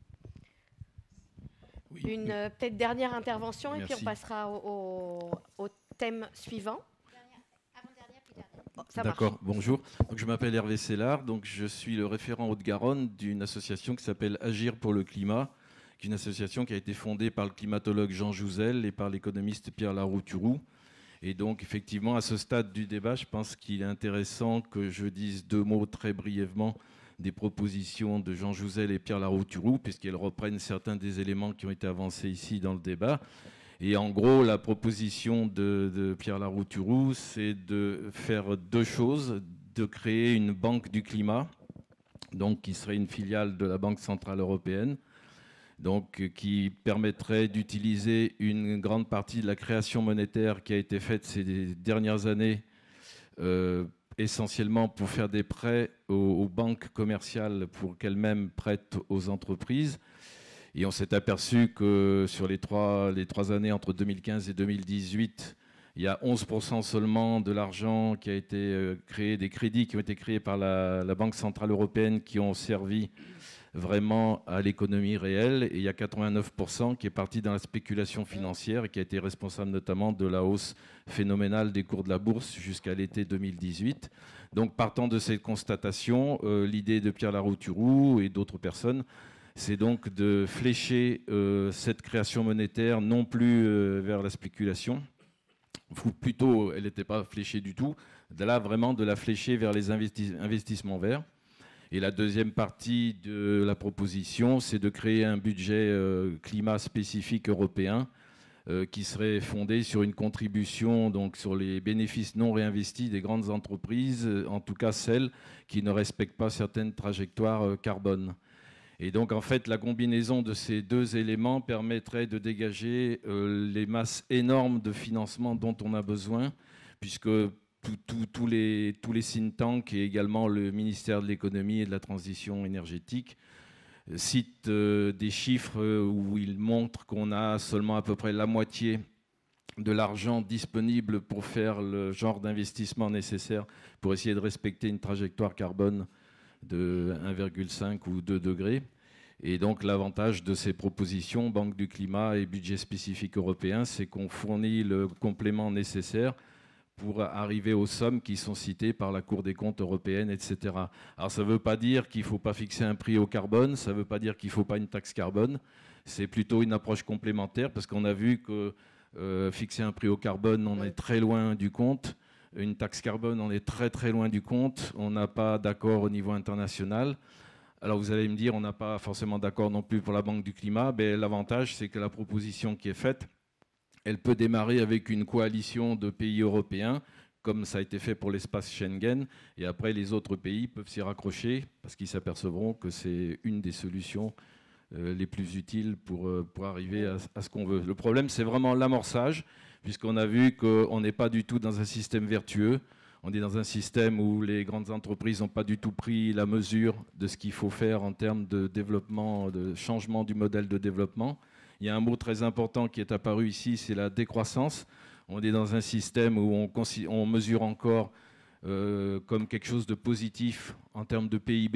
Oui, une euh, peut-être dernière intervention. Merci. Et puis on passera au, au, au thème suivant. Avant-dernière, puis dernière. Oh, ça D'accord, marche. Bonjour. Donc, je m'appelle Hervé Sellard, donc je suis le référent Haute-Garonne d'une association qui s'appelle Agir pour le climat, qui est une association qui a été fondée par le climatologue Jean Jouzel et par l'économiste Pierre Larouturou. Et donc effectivement, à ce stade du débat, je pense qu'il est intéressant que je dise deux mots très brièvement des propositions de Jean Jouzel et Pierre Larouturou, puisqu'elles reprennent certains des éléments qui ont été avancés ici dans le débat. Et en gros, la proposition de, de Pierre Larouturou, c'est de faire deux choses, de créer une banque du climat, donc qui serait une filiale de la Banque centrale européenne, donc qui permettrait d'utiliser une grande partie de la création monétaire qui a été faite ces dernières années, euh, essentiellement pour faire des prêts aux, aux banques commerciales pour qu'elles-mêmes prêtent aux entreprises. Et on s'est aperçu que sur les trois, les trois années entre deux mille quinze et deux mille dix-huit, il Il y a onze pour cent seulement de l'argent qui a été euh, créé, des crédits qui ont été créés par la, la Banque centrale européenne qui ont servi vraiment à l'économie réelle. Et il y a quatre-vingt-neuf pour cent qui est parti dans la spéculation financière et qui a été responsable notamment de la hausse phénoménale des cours de la bourse jusqu'à l'été deux mille dix-huit. Donc partant de ces constatations, euh, l'idée de Pierre Larouturou et d'autres personnes, c'est donc de flécher euh, cette création monétaire non plus euh, vers la spéculation, ou plutôt elle n'était pas fléchée du tout, de là vraiment de la flécher vers les investi- investissements verts. Et la deuxième partie de la proposition, c'est de créer un budget euh, climat spécifique européen euh, qui serait fondé sur une contribution donc, sur les bénéfices non réinvestis des grandes entreprises, euh, en tout cas celles qui ne respectent pas certaines trajectoires euh, carbone. Et donc en fait, la combinaison de ces deux éléments permettrait de dégager euh, les masses énormes de financement dont on a besoin, puisque Tous, tous, tous, les, tous les think tanks et également le ministère de l'économie et de la transition énergétique citent euh, des chiffres où ils montrent qu'on a seulement à peu près la moitié de l'argent disponible pour faire le genre d'investissement nécessaire pour essayer de respecter une trajectoire carbone de un virgule cinq ou deux degrés. Et donc l'avantage de ces propositions, Banque du climat et budget spécifique européen, c'est qu'on fournit le complément nécessaire pour arriver aux sommes qui sont citées par la Cour des comptes européenne, et cetera. Alors ça ne veut pas dire qu'il ne faut pas fixer un prix au carbone, ça ne veut pas dire qu'il ne faut pas une taxe carbone, c'est plutôt une approche complémentaire parce qu'on a vu que euh, fixer un prix au carbone, on est très loin du compte, une taxe carbone, on est très très loin du compte, on n'a pas d'accord au niveau international. Alors vous allez me dire, on n'a pas forcément d'accord non plus pour la Banque du climat, mais l'avantage c'est que la proposition qui est faite, elle peut démarrer avec une coalition de pays européens, comme ça a été fait pour l'espace Schengen, et après les autres pays peuvent s'y raccrocher, parce qu'ils s'apercevront que c'est une des solutions euh, les plus utiles pour, euh, pour arriver à, à ce qu'on veut. Le problème, c'est vraiment l'amorçage, puisqu'on a vu qu'on n'est pas du tout dans un système vertueux, on est dans un système où les grandes entreprises n'ont pas du tout pris la mesure de ce qu'il faut faire en termes de développement, de changement du modèle de développement. Il y a un mot très important qui est apparu ici, c'est la décroissance. On est dans un système où on, on mesure encore euh, comme quelque chose de positif en termes de P I B,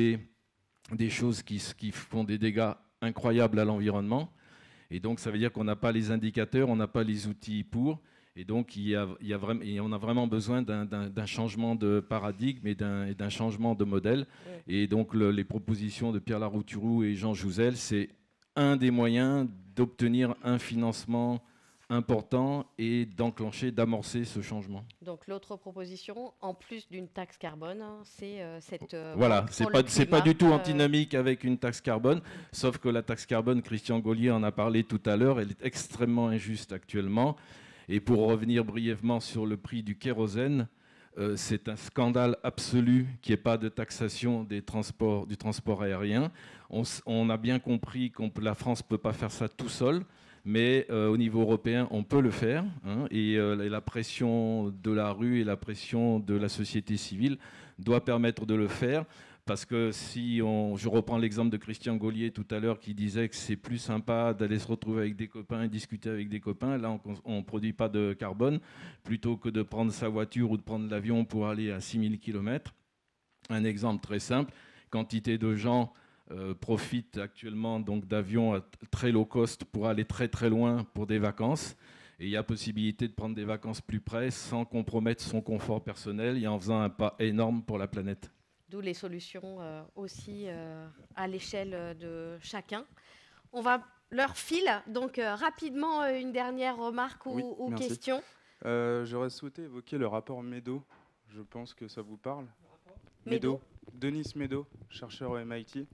des choses qui, qui font des dégâts incroyables à l'environnement. Et donc ça veut dire qu'on n'a pas les indicateurs, on n'a pas les outils pour. Et donc il y a, il y a vraiment, et on a vraiment besoin d'un, d'un, d'un changement de paradigme et d'un, et d'un changement de modèle. Ouais. Et donc le, les propositions de Pierre Larouturou et Jean Jouzel, c'est un des moyens d'obtenir un financement important et d'enclencher, d'amorcer ce changement. Donc l'autre proposition, en plus d'une taxe carbone, c'est euh, cette... Euh, voilà, c'est pas, c'est pas du tout euh... antinomique avec une taxe carbone, sauf que la taxe carbone, Christian Gaulier en a parlé tout à l'heure, elle est extrêmement injuste actuellement. Et pour revenir brièvement sur le prix du kérosène, Euh, c'est un scandale absolu qu'il n'y ait pas de taxation des transports, du transport aérien. On, on a bien compris que la France ne peut pas faire ça tout seul, mais euh, au niveau européen, on peut le faire. Hein, et, euh, et la pression de la rue et la pression de la société civile doit permettre de le faire. Parce que si on, je reprends l'exemple de Christian Gaulier tout à l'heure qui disait que c'est plus sympa d'aller se retrouver avec des copains et discuter avec des copains, là on ne produit pas de carbone, plutôt que de prendre sa voiture ou de prendre l'avion pour aller à six mille kilomètres. Un exemple très simple, quantité de gens euh, profitent actuellement donc d'avions très low cost pour aller très très loin pour des vacances. Et il y a possibilité de prendre des vacances plus près sans compromettre son confort personnel et en faisant un pas énorme pour la planète. D'où les solutions euh, aussi euh, à l'échelle de chacun. On va leur file, donc euh, rapidement euh, une dernière remarque ou, oui, ou question. Euh, j'aurais souhaité évoquer le rapport Meadow. Je pense que ça vous parle. Meadow. Denis Meadow, chercheur au M I T.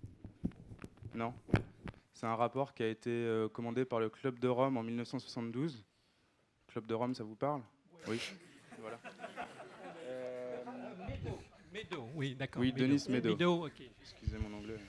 Non. C'est un rapport qui a été euh, commandé par le Club de Rome en mille neuf cent soixante-douze. Club de Rome, ça vous parle? Oui. Voilà. Euh, Meadow. Meadow, oui, d'accord. Oui, Denis Meadow. Meadow, okay. Excusez mon anglais.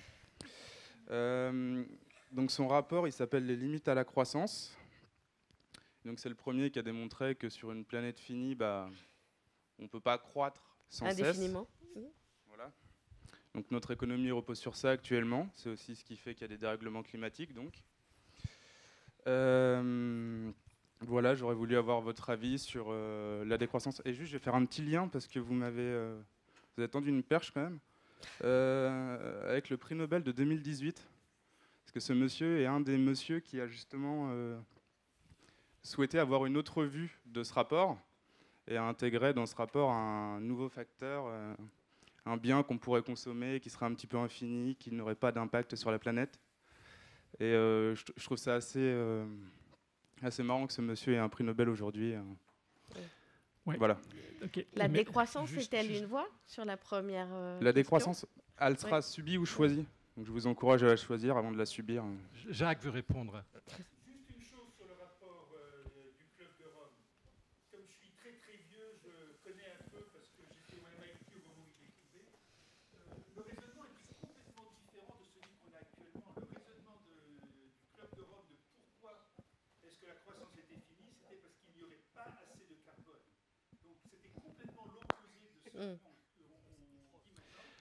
Euh, donc son rapport, il s'appelle Les limites à la croissance. Donc c'est le premier qui a démontré que sur une planète finie, bah, on ne peut pas croître sans cesse. Indéfiniment. Voilà. Donc notre économie repose sur ça actuellement. C'est aussi ce qui fait qu'il y a des dérèglements climatiques. Donc. Euh, Voilà, j'aurais voulu avoir votre avis sur euh, la décroissance. Et juste, je vais faire un petit lien parce que vous m'avez, euh, vous avez tendu une perche quand même, euh, avec le prix Nobel de deux mille dix-huit. Parce que ce monsieur est un des messieurs qui a justement euh, souhaité avoir une autre vue de ce rapport et a intégré dans ce rapport un nouveau facteur, euh, un bien qu'on pourrait consommer, qui serait un petit peu infini, qui n'aurait pas d'impact sur la planète. Et euh, je, je trouve ça assez... Euh, assez marrant que ce monsieur ait un prix Nobel aujourd'hui. Ouais. Voilà. Okay. La Mais décroissance est-elle une voie sur la première euh, La décroissance, elle sera ouais. subie ou choisie. Donc je vous encourage à la choisir avant de la subir. Jacques veut répondre. Juste une chose sur le rapport euh, du Club de Rome. Comme je suis très très vieux, je connais un peu parce que j'étais au M I T au moment où il écrivait. Euh, le raisonnement est complètement différent de celui qu'on a actuellement. Le raisonnement de, du Club de Rome de pourquoi est-ce que la croissance était finie, c'était parce qu'il n'y aurait pas assez de carbone. Donc c'était complètement l'opposé de ce qu'on mm. on, on dit maintenant. On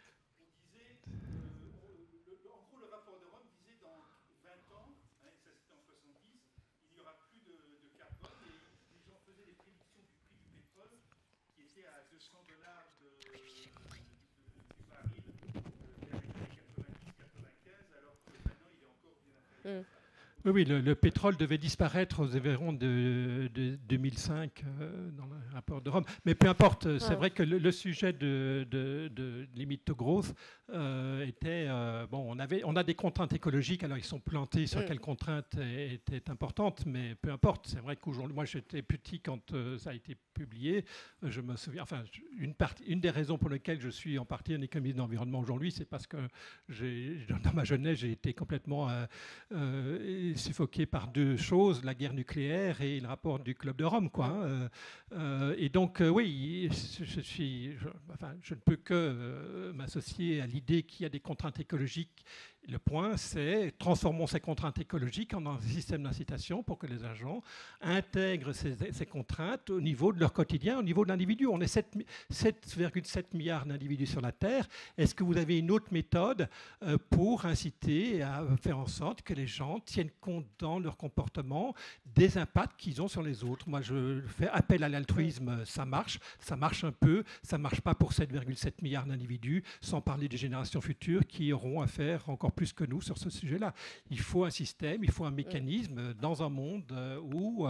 disait, euh, on, le, en gros le rapport de Rome disait dans vingt ans, hein, ça c'était en soixante-dix, il n'y aura plus de, de carbone et les gens faisaient des prédictions du prix du pétrole qui était à deux cents dollars de, de, de, du baril euh, vers les années quatre-vingt-dix quatre-vingt-quinze alors que maintenant il est encore bien inférieur. Mm. Oui, oui le, le pétrole devait disparaître aux environs de, de deux mille cinq euh, dans le rapport de Rome. Mais peu importe, ouais. C'est vrai que le, le sujet de, de, de limit to growth euh, était... Euh, bon, on, avait, on a des contraintes écologiques, alors ils sont plantés sur mm. quelles contraintes étaient importantes, mais peu importe. C'est vrai qu'aujourd'hui, moi j'étais petit quand euh, ça a été publié. Je me souviens... Enfin, une, partie, une des raisons pour lesquelles je suis en partie un économiste d'environnement aujourd'hui, c'est parce que j'ai, dans ma jeunesse, j'ai été complètement... Euh, euh, suffoqué par deux choses, la guerre nucléaire et le rapport du Club de Rome, quoi. Hein. Euh, et donc, euh, oui, je, je suis, je, enfin, je ne peux que euh, m'associer à l'idée qu'il y a des contraintes écologiques. Le point, c'est transformons ces contraintes écologiques en un système d'incitation pour que les agents intègrent ces, ces contraintes au niveau de leur quotidien, au niveau de l'individu. On est sept virgule sept milliards d'individus sur la Terre. Est-ce que vous avez une autre méthode euh, pour inciter à faire en sorte que les gens tiennent compte dans leur comportement des impacts qu'ils ont sur les autres? Moi, je fais appel à l'altruisme, ça marche, ça marche un peu, ça ne marche pas pour sept virgule sept milliards d'individus, sans parler des générations futures qui auront à faire encore plus que nous sur ce sujet-là. Il faut un système, il faut un mécanisme dans un monde où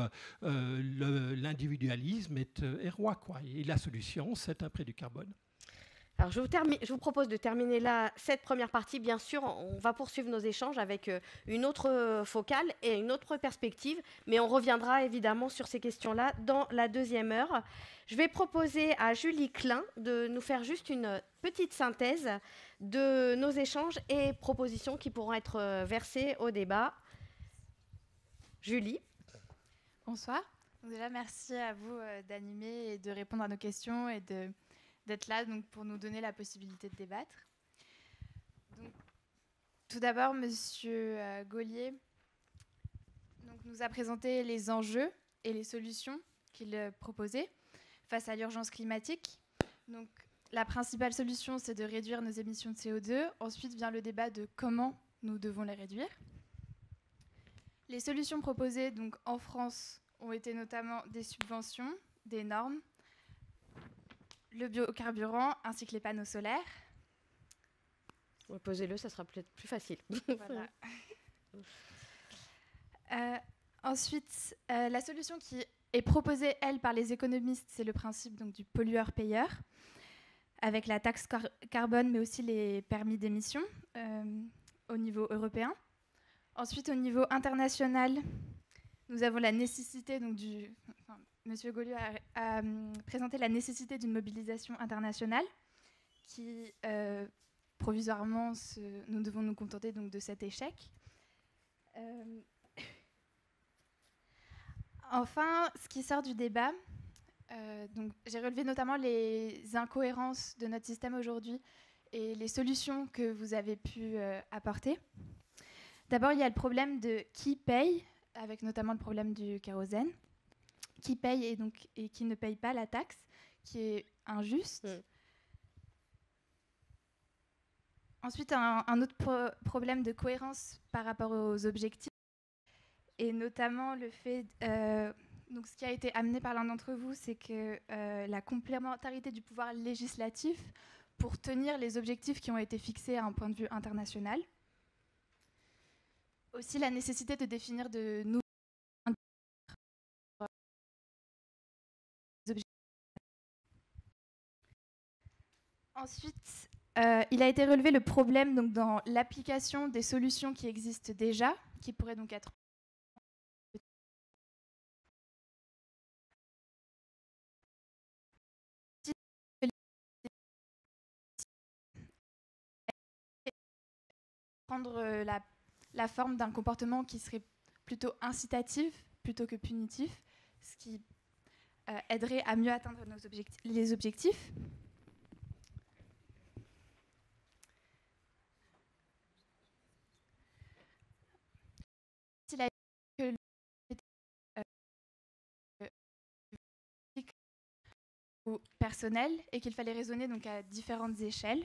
euh, l'individualisme est, est roi, quoi. Et la solution, c'est un prix du carbone. Alors je vous, je vous propose de terminer là cette première partie. Bien sûr, on va poursuivre nos échanges avec une autre focale et une autre perspective, mais on reviendra évidemment sur ces questions-là dans la deuxième heure. Je vais proposer à Julie Klein de nous faire juste une petite synthèse de nos échanges et propositions qui pourront être versées au débat. Julie. Bonsoir. Donc déjà, merci à vous euh, d'animer et de répondre à nos questions et de... d'être là donc, pour nous donner la possibilité de débattre. Donc, tout d'abord, Monsieur euh, Gaulier donc, nous a présenté les enjeux et les solutions qu'il euh, proposait face à l'urgence climatique. Donc, la principale solution, c'est de réduire nos émissions de C O deux. Ensuite vient le débat de comment nous devons les réduire. Les solutions proposées donc, en France ont été notamment des subventions, des normes, le biocarburant ainsi que les panneaux solaires. Ouais, posez-le, ça sera peut-être plus facile. Voilà. euh, ensuite, euh, la solution qui est proposée, elle, par les économistes, c'est le principe donc, du pollueur-payeur, avec la taxe car carbone, mais aussi les permis d'émission euh, au niveau européen. Ensuite, au niveau international, nous avons la nécessité donc, du... Enfin, Monsieur Gaulier a, a um, présenté la nécessité d'une mobilisation internationale qui, euh, provisoirement, se, nous devons nous contenter donc, de cet échec. Euh, enfin, ce qui sort du débat, euh, donc, j'ai relevé notamment les incohérences de notre système aujourd'hui et les solutions que vous avez pu euh, apporter. D'abord, il y a le problème de qui paye, avec notamment le problème du kérosène. Qui paye et, donc, et qui ne paye pas la taxe, qui est injuste. Mm. Ensuite, un, un autre pro problème de cohérence par rapport aux objectifs, et notamment le fait euh, donc, ce qui a été amené par l'un d'entre vous, c'est que euh, la complémentarité du pouvoir législatif pour tenir les objectifs qui ont été fixés à un point de vue international. Aussi la nécessité de définir de nouveaux objectifs. Ensuite, euh, il a été relevé le problème donc, dans l'application des solutions qui existent déjà, qui pourraient donc être prendre la, la forme d'un comportement qui serait plutôt incitatif plutôt que punitif, ce qui euh, aiderait à mieux atteindre nos objectifs, les objectifs. Il a que euh, personnel et qu'il fallait raisonner donc à différentes échelles.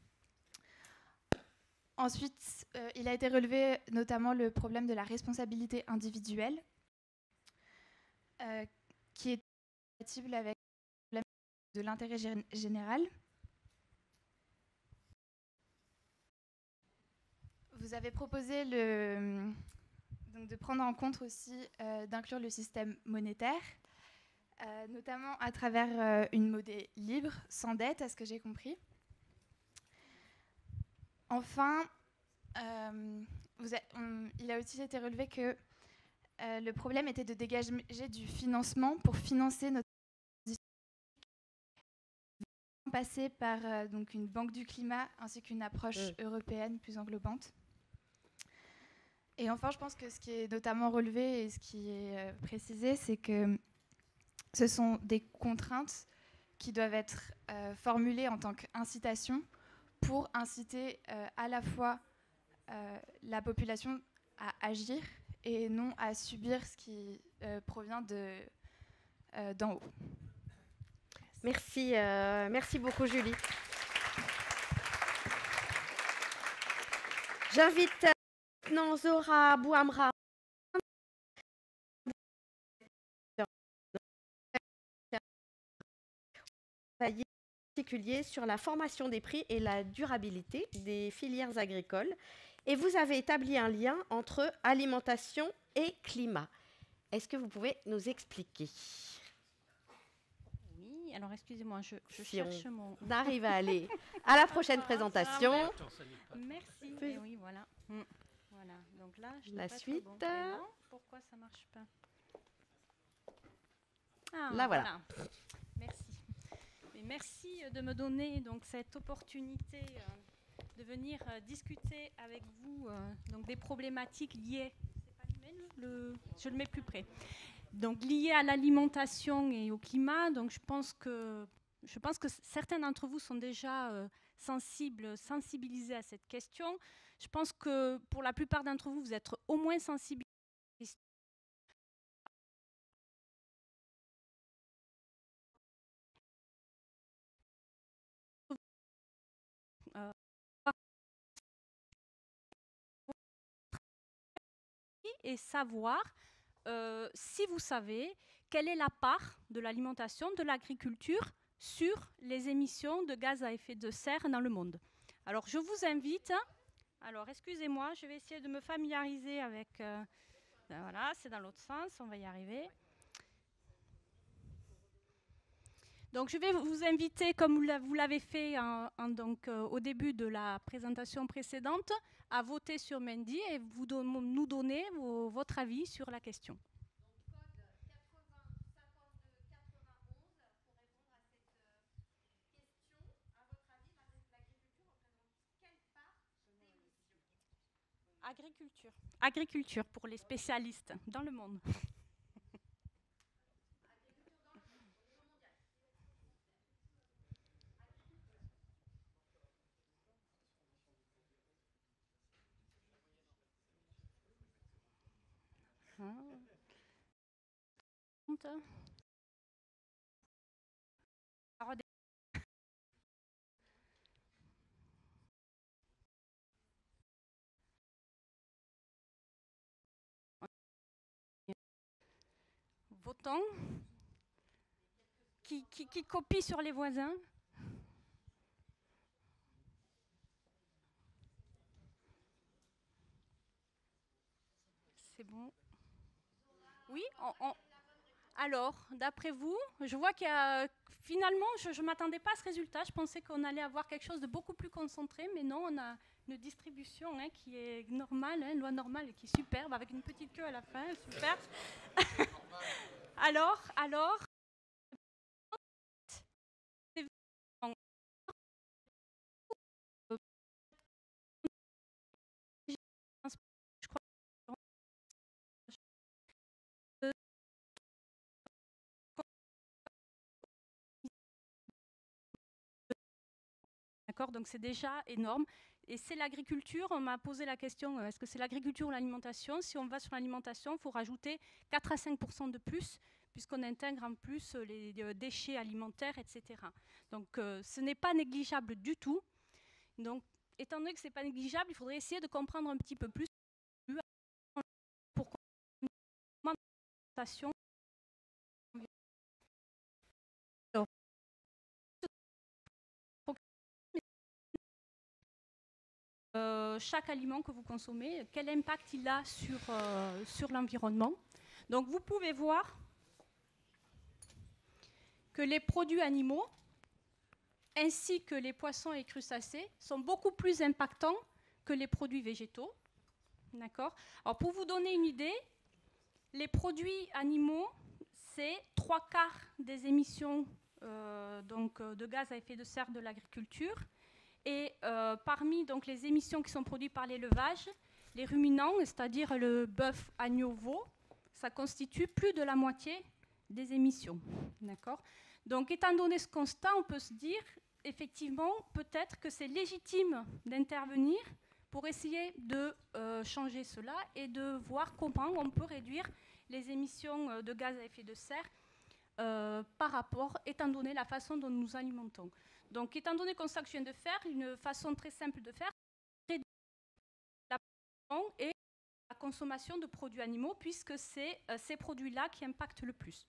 Ensuite, euh, il a été relevé notamment le problème de la responsabilité individuelle, euh, qui est compatible avec le problème de l'intérêt gé- général. Vous avez proposé le, donc de prendre en compte aussi euh, d'inclure le système monétaire, euh, notamment à travers euh, une monnaie libre, sans dette, à ce que j'ai compris. Enfin, euh, vous a, on, il a aussi été relevé que euh, le problème était de dégager du financement pour financer notre passer par euh, donc une banque du climat ainsi qu'une approche mmh. européenne plus englobante. Et enfin, je pense que ce qui est notamment relevé et ce qui est euh, précisé, c'est que ce sont des contraintes qui doivent être euh, formulées en tant qu'incitation pour inciter euh, à la fois euh, la population à agir et non à subir ce qui euh, provient de, euh, d'en haut. Merci, euh, merci beaucoup Julie. J'invite maintenant Zora Bouamra. Particulier sur la formation des prix et la durabilité des filières agricoles. Et vous avez établi un lien entre alimentation et climat. Est-ce que vous pouvez nous expliquer ? Oui, alors excusez-moi, je, je si cherche on mon... On arrive à aller à la prochaine présentation. Merci. Et oui, voilà. Mm. Voilà. Donc là, je la pas suite. Bon. Non, pourquoi ça marche pas ? Ah, là voilà. voilà. Merci. Et merci de me donner donc cette opportunité euh, de venir euh, discuter avec vous euh, donc des problématiques liées. C'est pas allumé, le, je le mets plus près. Donc liées à l'alimentation et au climat. Donc je pense que je pense que certains d'entre vous sont déjà euh, sensibles, sensibilisés à cette question. Je pense que pour la plupart d'entre vous, vous êtes au moins sensibilisés. Euh, et savoir euh, si vous savez quelle est la part de l'alimentation, de l'agriculture sur les émissions de gaz à effet de serre dans le monde. Alors je vous invite, alors excusez-moi, je vais essayer de me familiariser avec, euh, voilà, c'est dans l'autre sens, on va y arriver. Donc je vais vous inviter, comme vous l'avez fait en, en, donc, euh, au début de la présentation précédente, à voter sur Mendy et vous don nous donner vos, votre avis sur la question. Agriculture. Agriculture pour les spécialistes dans le monde. content, qui, qui, qui copie sur les voisins. C'est bon. Oui, on, on... Alors, d'après vous, je vois qu'il y a... Finalement, je ne m'attendais pas à ce résultat. Je pensais qu'on allait avoir quelque chose de beaucoup plus concentré, mais non, on a une distribution hein, qui est normale, hein, une loi normale et qui est superbe, avec une petite queue à la fin, super. alors, alors... D'accord, donc c'est déjà énorme. Et c'est l'agriculture, on m'a posé la question, est-ce que c'est l'agriculture ou l'alimentation? Si on va sur l'alimentation, il faut rajouter quatre à cinq pour cent de plus, puisqu'on intègre en plus les déchets alimentaires, et cetera. Donc euh, ce n'est pas négligeable du tout. Donc, étant donné que ce n'est pas négligeable, il faudrait essayer de comprendre un petit peu plus pourquoi l'alimentation. Euh, chaque aliment que vous consommez, quel impact il a sur, euh, sur l'environnement. Donc vous pouvez voir que les produits animaux, ainsi que les poissons et crustacés, sont beaucoup plus impactants que les produits végétaux. D'accord ? Alors pour vous donner une idée, les produits animaux, c'est trois quarts des émissions euh, donc, de gaz à effet de serre de l'agriculture. Et euh, parmi donc, les émissions qui sont produites par l'élevage, les ruminants, c'est-à-dire le bœuf, agneau, veau, ça constitue plus de la moitié des émissions. D'accord ? Donc, étant donné ce constat, on peut se dire, effectivement, peut-être que c'est légitime d'intervenir pour essayer de euh, changer cela et de voir comment on peut réduire les émissions de gaz à effet de serre euh, par rapport, étant donné la façon dont nous nous alimentons. Donc, étant donné qu'on sait que je viens de faire, une façon très simple de faire, c'est la production et la consommation de produits animaux, puisque c'est euh, ces produits-là qui impactent le plus.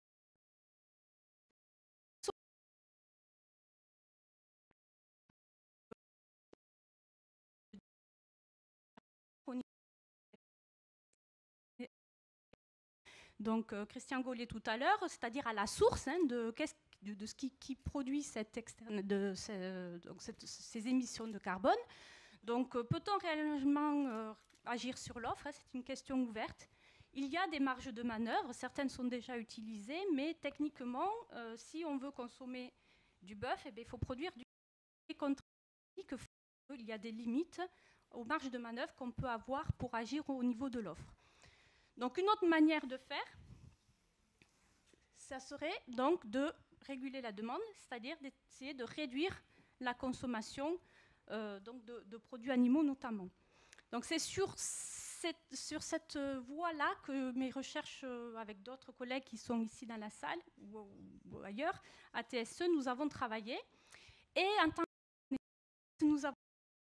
Donc, euh, Christian Gaulier tout à l'heure, c'est-à-dire à la source hein, de, de, de ce qui, qui produit cette externe, de, ce, donc cette, ces émissions de carbone. Donc, euh, peut-on réellement euh, agir sur l'offre hein, c'est une question ouverte. Il y a des marges de manœuvre, certaines sont déjà utilisées, mais techniquement, euh, si on veut consommer du bœuf, eh bien, il faut produire du bœuf. Il y a des limites aux marges de manœuvre qu'on peut avoir pour agir au niveau de l'offre. Donc, une autre manière de faire, ça serait donc de réguler la demande, c'est-à-dire d'essayer de réduire la consommation euh, donc de, de produits animaux notamment. Donc, c'est sur cette, sur cette voie-là que mes recherches euh, avec d'autres collègues qui sont ici dans la salle ou, ou ailleurs, à T S E, nous avons travaillé. Et en tant que nous avons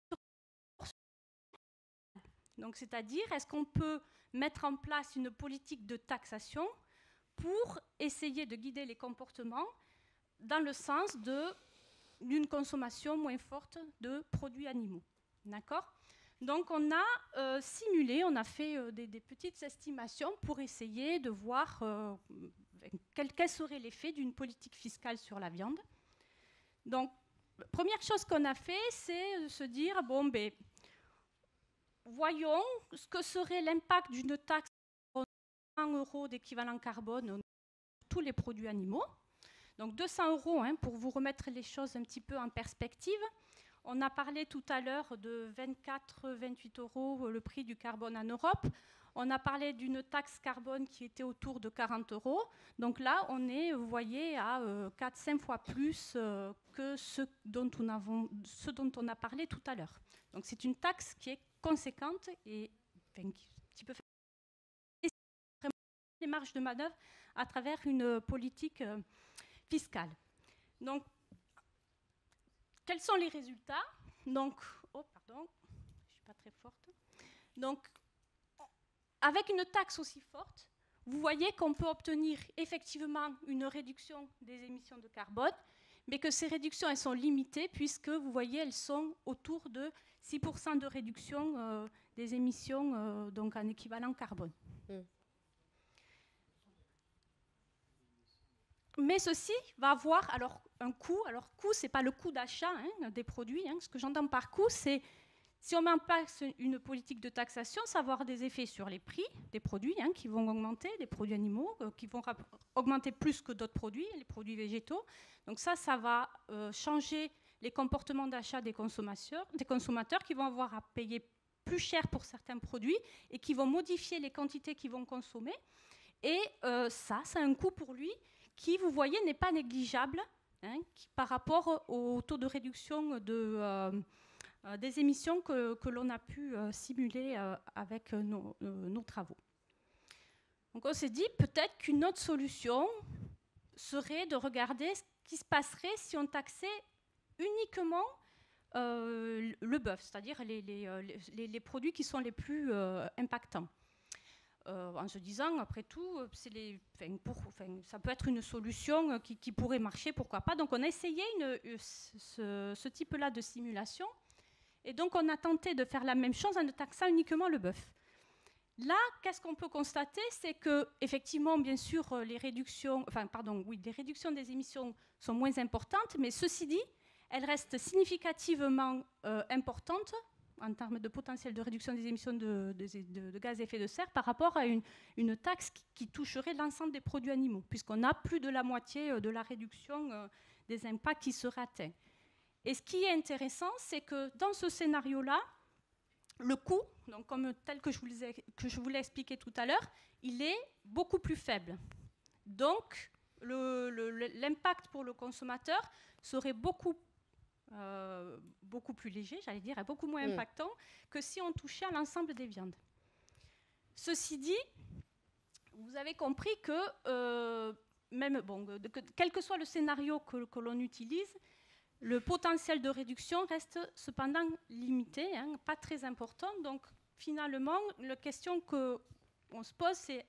donc, c'est-à-dire, est-ce qu'on peut mettre en place une politique de taxation pour essayer de guider les comportements dans le sens d'une consommation moins forte de produits animaux. D'accord ? Donc, on a euh, simulé, on a fait euh, des, des petites estimations pour essayer de voir euh, quel, quel serait l'effet d'une politique fiscale sur la viande. Donc, la première chose qu'on a fait, c'est de se dire, bon, ben, voyons ce que serait l'impact d'une taxe de cent euros d'équivalent carbone sur tous les produits animaux. Donc deux cents euros, hein, pour vous remettre les choses un petit peu en perspective. On a parlé tout à l'heure de vingt-quatre à vingt-huit euros le prix du carbone en Europe. On a parlé d'une taxe carbone qui était autour de quarante euros. Donc là, on est, vous voyez, à euh, quatre à cinq fois plus euh, que ce dont, on avons, ce dont on a parlé tout à l'heure. Donc c'est une taxe qui est conséquente et enfin, un petit peu les marges de manœuvre à travers une politique euh, fiscale. Donc, quels sont les résultats? Donc, oh pardon, je suis pas très forte. Donc, avec une taxe aussi forte, vous voyez qu'on peut obtenir effectivement une réduction des émissions de carbone, mais que ces réductions, elles sont limitées, puisque vous voyez, elles sont autour de six pour cent de réduction euh, des émissions euh, donc en équivalent carbone. Mm. Mais ceci va avoir alors, un coût. Alors, coût, ce n'est pas le coût d'achat hein, des produits. Hein. Ce que j'entends par coût, c'est si on met en place une politique de taxation, ça va avoir des effets sur les prix des produits hein, qui vont augmenter, des produits animaux euh, qui vont augmenter plus que d'autres produits, les produits végétaux. Donc ça, ça va euh, changer les comportements d'achat des consommateurs, des consommateurs qui vont avoir à payer plus cher pour certains produits et qui vont modifier les quantités qu'ils vont consommer. Et euh, ça, c'est un coût pour lui qui, vous voyez, n'est pas négligeable hein, qui, par rapport au taux de réduction de, euh, euh, des émissions que, que l'on a pu euh, simuler euh, avec nos, euh, nos travaux. Donc on s'est dit peut-être qu'une autre solution serait de regarder ce qui se passerait si on taxait uniquement euh, le bœuf, c'est-à-dire les, les, les, les produits qui sont les plus euh, impactants. Euh, en se disant, après tout, c'est les, enfin, pour, enfin, ça peut être une solution qui, qui pourrait marcher, pourquoi pas. Donc on a essayé une, ce, ce type-là de simulation, et donc on a tenté de faire la même chose en ne taxant uniquement le bœuf. Là, qu'est-ce qu'on peut constater, c'est que effectivement, bien sûr, les réductions, enfin, pardon, oui, les réductions des émissions sont moins importantes, mais ceci dit, elles restent significativement euh, importantes en termes de potentiel de réduction des émissions de, de, de, de gaz à effet de serre par rapport à une, une taxe qui, qui toucherait l'ensemble des produits animaux, puisqu'on a plus de la moitié de la réduction euh, des impacts qui seraient atteints. Et ce qui est intéressant, c'est que dans ce scénario-là, le coût, donc comme tel que je vous l'ai, que je vous l'ai expliqué tout à l'heure, il est beaucoup plus faible. Donc, le, le, l'impact pour le consommateur serait beaucoup Euh, beaucoup plus léger, j'allais dire, et beaucoup moins mmh. impactant que si on touchait à l'ensemble des viandes. Ceci dit, vous avez compris que, euh, même, bon, que quel que soit le scénario que, que l'on utilise, le potentiel de réduction reste cependant limité, hein, pas très important. Donc, finalement, la question qu'on se pose, c'est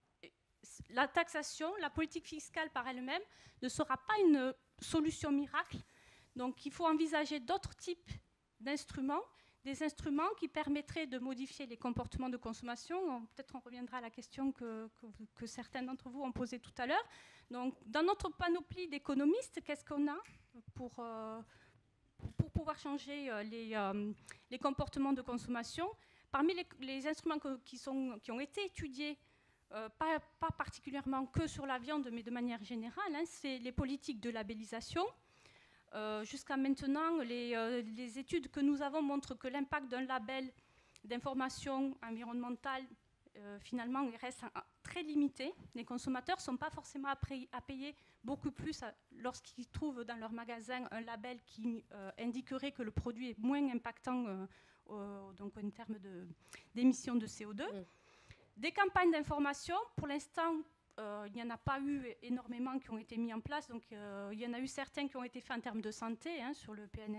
la taxation, la politique fiscale par elle-même ne sera pas une solution miracle. Donc, il faut envisager d'autres types d'instruments, des instruments qui permettraient de modifier les comportements de consommation. Peut-être on reviendra à la question que, que, que certains d'entre vous ont posée tout à l'heure. Donc, dans notre panoplie d'économistes, qu'est-ce qu'on a pour, euh, pour pouvoir changer euh, les, euh, les comportements de consommation? Parmi les, les instruments que, qui, sont, qui ont été étudiés, euh, pas, pas particulièrement que sur la viande, mais de manière générale, hein, c'est les politiques de labellisation. Euh, jusqu'à maintenant, les, euh, les études que nous avons montrent que l'impact d'un label d'information environnementale, euh, finalement, il reste un, un, très limité. Les consommateurs ne sont pas forcément à, à payer beaucoup plus à, lorsqu'ils trouvent dans leur magasin un label qui euh, indiquerait que le produit est moins impactant euh, euh, donc en termes de, d'émissions de C O deux. Mmh. Des campagnes d'information, pour l'instant, Euh, il n'y en a pas eu énormément qui ont été mis en place. Donc, euh, il y en a eu certains qui ont été faits en termes de santé, hein, sur le P N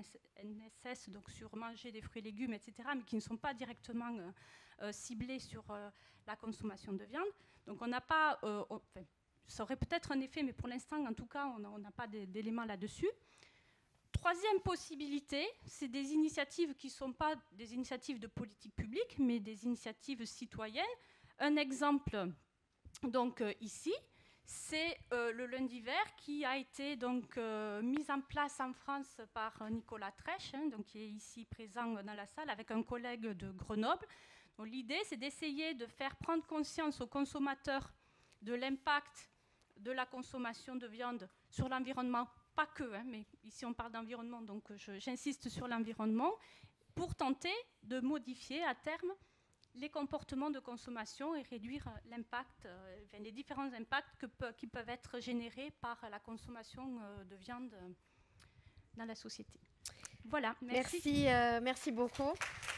S S, donc sur manger des fruits et légumes, et cetera, mais qui ne sont pas directement euh, euh, ciblés sur euh, la consommation de viande. Donc, on n'a pas... Euh, enfin, ça aurait peut-être un effet, mais pour l'instant, en tout cas, on n'a pas d'éléments là-dessus. Troisième possibilité, c'est des initiatives qui ne sont pas des initiatives de politique publique, mais des initiatives citoyennes. Un exemple... Donc euh, ici, c'est euh, le lundi vert qui a été donc euh, mis en place en France par Nicolas Trèche, hein, donc qui est ici présent dans la salle avec un collègue de Grenoble. Donc, l'idée, c'est d'essayer de faire prendre conscience aux consommateurs de l'impact de la consommation de viande sur l'environnement, pas que, hein, mais ici on parle d'environnement, donc je, j'insiste sur l'environnement, pour tenter de modifier à terme les comportements de consommation et réduire l'impact, euh, enfin, les différents impacts que pe- qui peuvent être générés par la consommation euh, de viande euh, dans la société. Voilà, merci. Merci, euh, merci beaucoup.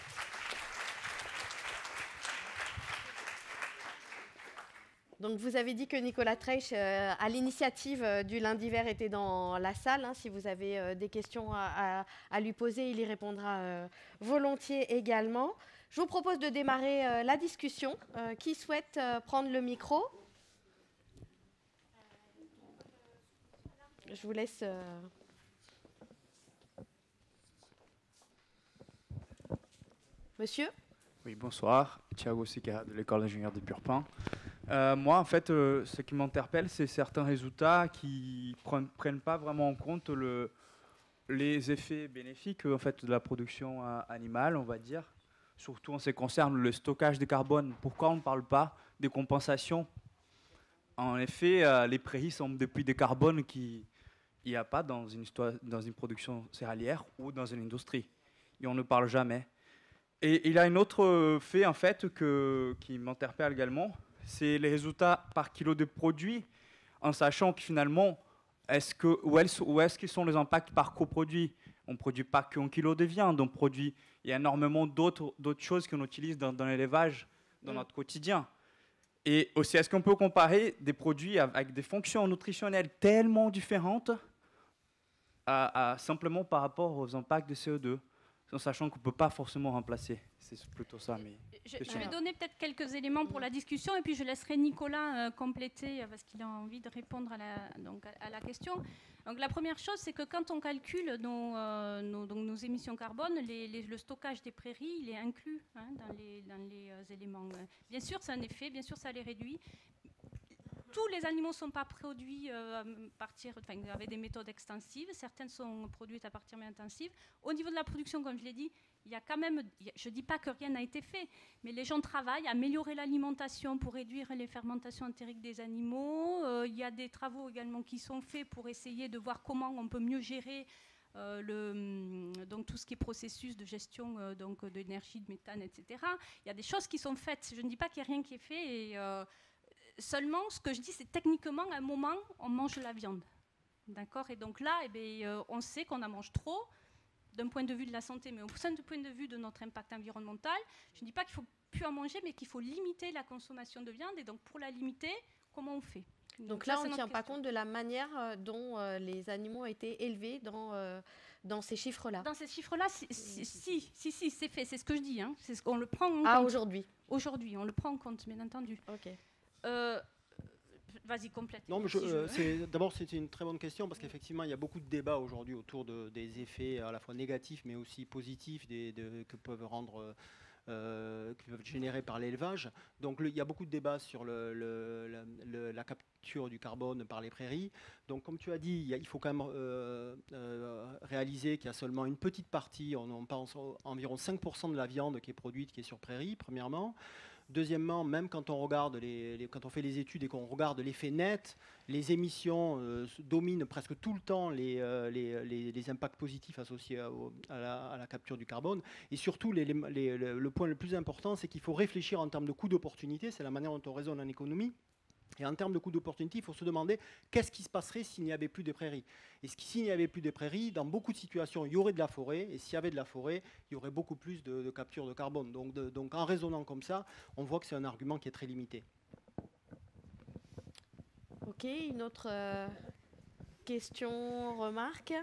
Donc, vous avez dit que Nicolas Trèche, euh, à l'initiative euh, du lundi vert, était dans la salle. Hein. Si vous avez euh, des questions à, à, à lui poser, il y répondra euh, volontiers également. Je vous propose de démarrer euh, la discussion. Euh, qui souhaite euh, prendre le micro ? je vous laisse... Euh... Monsieur? Oui, bonsoir. Thiago Seca de l'école d'ingénieurs de Purpan. Euh, moi, en fait, euh, ce qui m'interpelle, c'est certains résultats qui ne prennent pas vraiment en compte le, les effets bénéfiques en fait, de la production euh, animale, on va dire. Surtout en ce qui concerne le stockage de carbone. Pourquoi on ne parle pas des compensations? En effet, euh, les prairies sont des puits de carbone qu'il n'y a pas dans une, dans une production céréalière ou dans une industrie. Et on ne parle jamais. Et il y a un autre fait, en fait, que, qui m'interpelle également, c'est les résultats par kilo de produits, en sachant que finalement, est-ce que, où est-ce, où est-ce qu'ils sont les impacts par coproduit? On ne produit pas qu'un kilo de viande, on produit, il y a énormément d'autres, d'autres choses qu'on utilise dans, dans l'élevage, dans mmh. notre quotidien. Et aussi, est-ce qu'on peut comparer des produits avec des fonctions nutritionnelles tellement différentes à, à, simplement par rapport aux impacts de C O deux, en sachant qu'on ne peut pas forcément remplacer? C'est plutôt ça. Mais je, je vais donner peut-être quelques éléments pour la discussion et puis je laisserai Nicolas euh, compléter euh, parce qu'il a envie de répondre à la, donc, à, à la question. Donc, la première chose, c'est que quand on calcule nos, euh, nos, donc, nos émissions carbone, les, les, le stockage des prairies, il est inclus hein, dans les, dans les euh, éléments. Bien sûr, c'est un effet, bien sûr, ça les réduit. Tous les animaux ne sont pas produits euh, partir, enfin, avec des méthodes extensives. Certaines sont produites à partir de intensives. Au niveau de la production, comme je l'ai dit, il y a quand même, je ne dis pas que rien n'a été fait, mais les gens travaillent à améliorer l'alimentation pour réduire les fermentations entériques des animaux. Euh, il y a des travaux également qui sont faits pour essayer de voir comment on peut mieux gérer euh, le, donc tout ce qui est processus de gestion euh, donc, d'énergie, de méthane, et cetera. Il y a des choses qui sont faites. Je ne dis pas qu'il n'y a rien qui est fait. Et, euh, seulement, ce que je dis, c'est techniquement, à un moment, on mange la viande. D'accord? Et donc là, eh bien, euh, on sait qu'on en mange trop, d'un point de vue de la santé, mais aussi du point de vue de notre impact environnemental. Je ne dis pas qu'il ne faut plus en manger, mais qu'il faut limiter la consommation de viande. Et donc, pour la limiter, comment on fait? Donc, donc là, là, on ne tient question. pas compte de la manière dont euh, les animaux ont été élevés dans, euh, dans ces chiffres-là. Dans ces chiffres-là, si, si, si, si, si c'est fait. C'est ce que je dis. Hein. C'est ce qu'on le prend en ah, compte. aujourd'hui Aujourd'hui, on le prend en compte, bien entendu. Ok. Euh, Vas-y, complète. Non, mais je, si euh, c'est, d'abord, c'était une très bonne question parce qu'effectivement, il y a beaucoup de débats aujourd'hui autour de, des effets à la fois négatifs mais aussi positifs des, de, que peuvent rendre, euh, qui peuvent générer par l'élevage. Donc, le, il y a beaucoup de débats sur le, le, la, le, la capture du carbone par les prairies. Donc, comme tu as dit, il, y a, il faut quand même euh, euh, réaliser qu'il y a seulement une petite partie, on, on pense environ cinq pour cent de la viande qui est produite qui est sur prairie, premièrement. Deuxièmement, même quand on regarde les, les, quand on fait les études et qu'on regarde l'effet net, les émissions euh, dominent presque tout le temps les, euh, les, les, les impacts positifs associés à, à, la, à la capture du carbone. Et surtout, les, les, les, le point le plus important, c'est qu'il faut réfléchir en termes de coût d'opportunité. C'est la manière dont on raisonne en économie. Et en termes de coût d'opportunité, il faut se demander qu'est-ce qui se passerait s'il n'y avait plus de prairies. Et s'il n'y avait plus de prairies, dans beaucoup de situations, il y aurait de la forêt. Et s'il y avait de la forêt, il y aurait beaucoup plus de, de capture de carbone. Donc, de, donc en raisonnant comme ça, on voit que c'est un argument qui est très limité. Ok, une autre euh, question, remarque?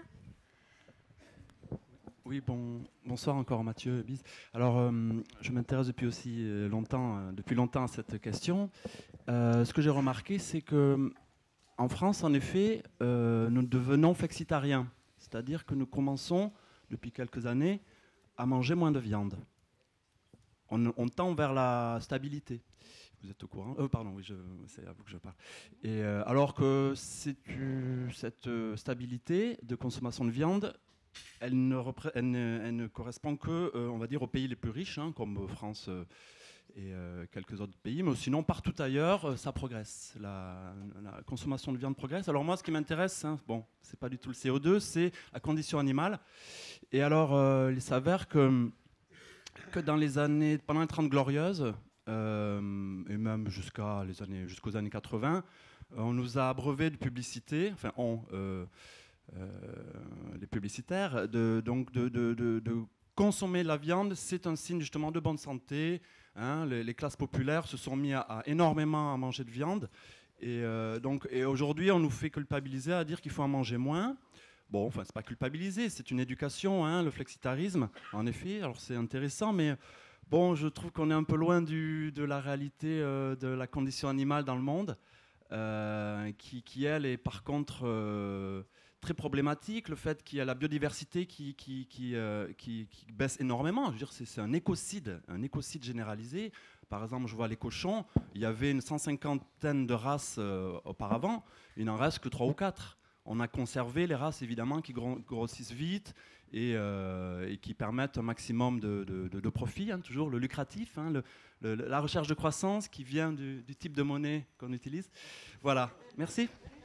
Oui, bon, bonsoir encore Mathieu Bise. Alors, euh, je m'intéresse depuis aussi longtemps, euh, depuis longtemps à cette question. Euh, ce que j'ai remarqué, c'est que en France, en effet, euh, nous devenons flexitariens, c'est-à-dire que nous commençons depuis quelques années à manger moins de viande. On, on tend vers la stabilité. Vous êtes au courant? euh, Pardon, oui, je, c'est à vous que je parle. Et euh, alors que c'est, euh, cette stabilité de consommation de viande, elle ne, repré- elle ne, elle ne correspond que, euh, on va dire, aux pays les plus riches, hein, comme France euh, et euh, quelques autres pays, mais sinon partout ailleurs, euh, ça progresse. La, la consommation de viande progresse. Alors moi, ce qui m'intéresse, hein, bon, c'est pas du tout le C O deux, c'est la condition animale. Et alors, euh, il s'avère que que dans les années, pendant les Trente Glorieuses, euh, et même jusqu'à les années, jusqu'aux années quatre-vingts, on nous a abreuvé de publicité, enfin on, euh, euh, les publicitaires, de, donc de, de, de, de consommer la viande, c'est un signe justement de bonne santé. Hein, les, les classes populaires se sont mis à, à énormément à manger de viande. Et, euh, donc, et aujourd'hui, on nous fait culpabiliser à dire qu'il faut en manger moins. Bon, enfin, c'est pas culpabiliser, c'est une éducation, hein, le flexitarisme, en effet. Alors, c'est intéressant, mais bon, je trouve qu'on est un peu loin du, de la réalité euh, de la condition animale dans le monde. euh, qui, qui, elle, est par contre euh, très problématique. Le fait qu'il y a la biodiversité qui, qui, qui, euh, qui, qui baisse énormément. Je veux dire, c'est, c'est un écocide, un écocide généralisé. Par exemple, je vois les cochons, il y avait une cent cinquantaine de races euh, auparavant, il n'en reste que trois ou quatre. On a conservé les races, évidemment, qui grossissent vite et, euh, et qui permettent un maximum de, de, de, de profit, hein, toujours le lucratif, hein, le, le, la recherche de croissance qui vient du, du type de monnaie qu'on utilise. Voilà, merci.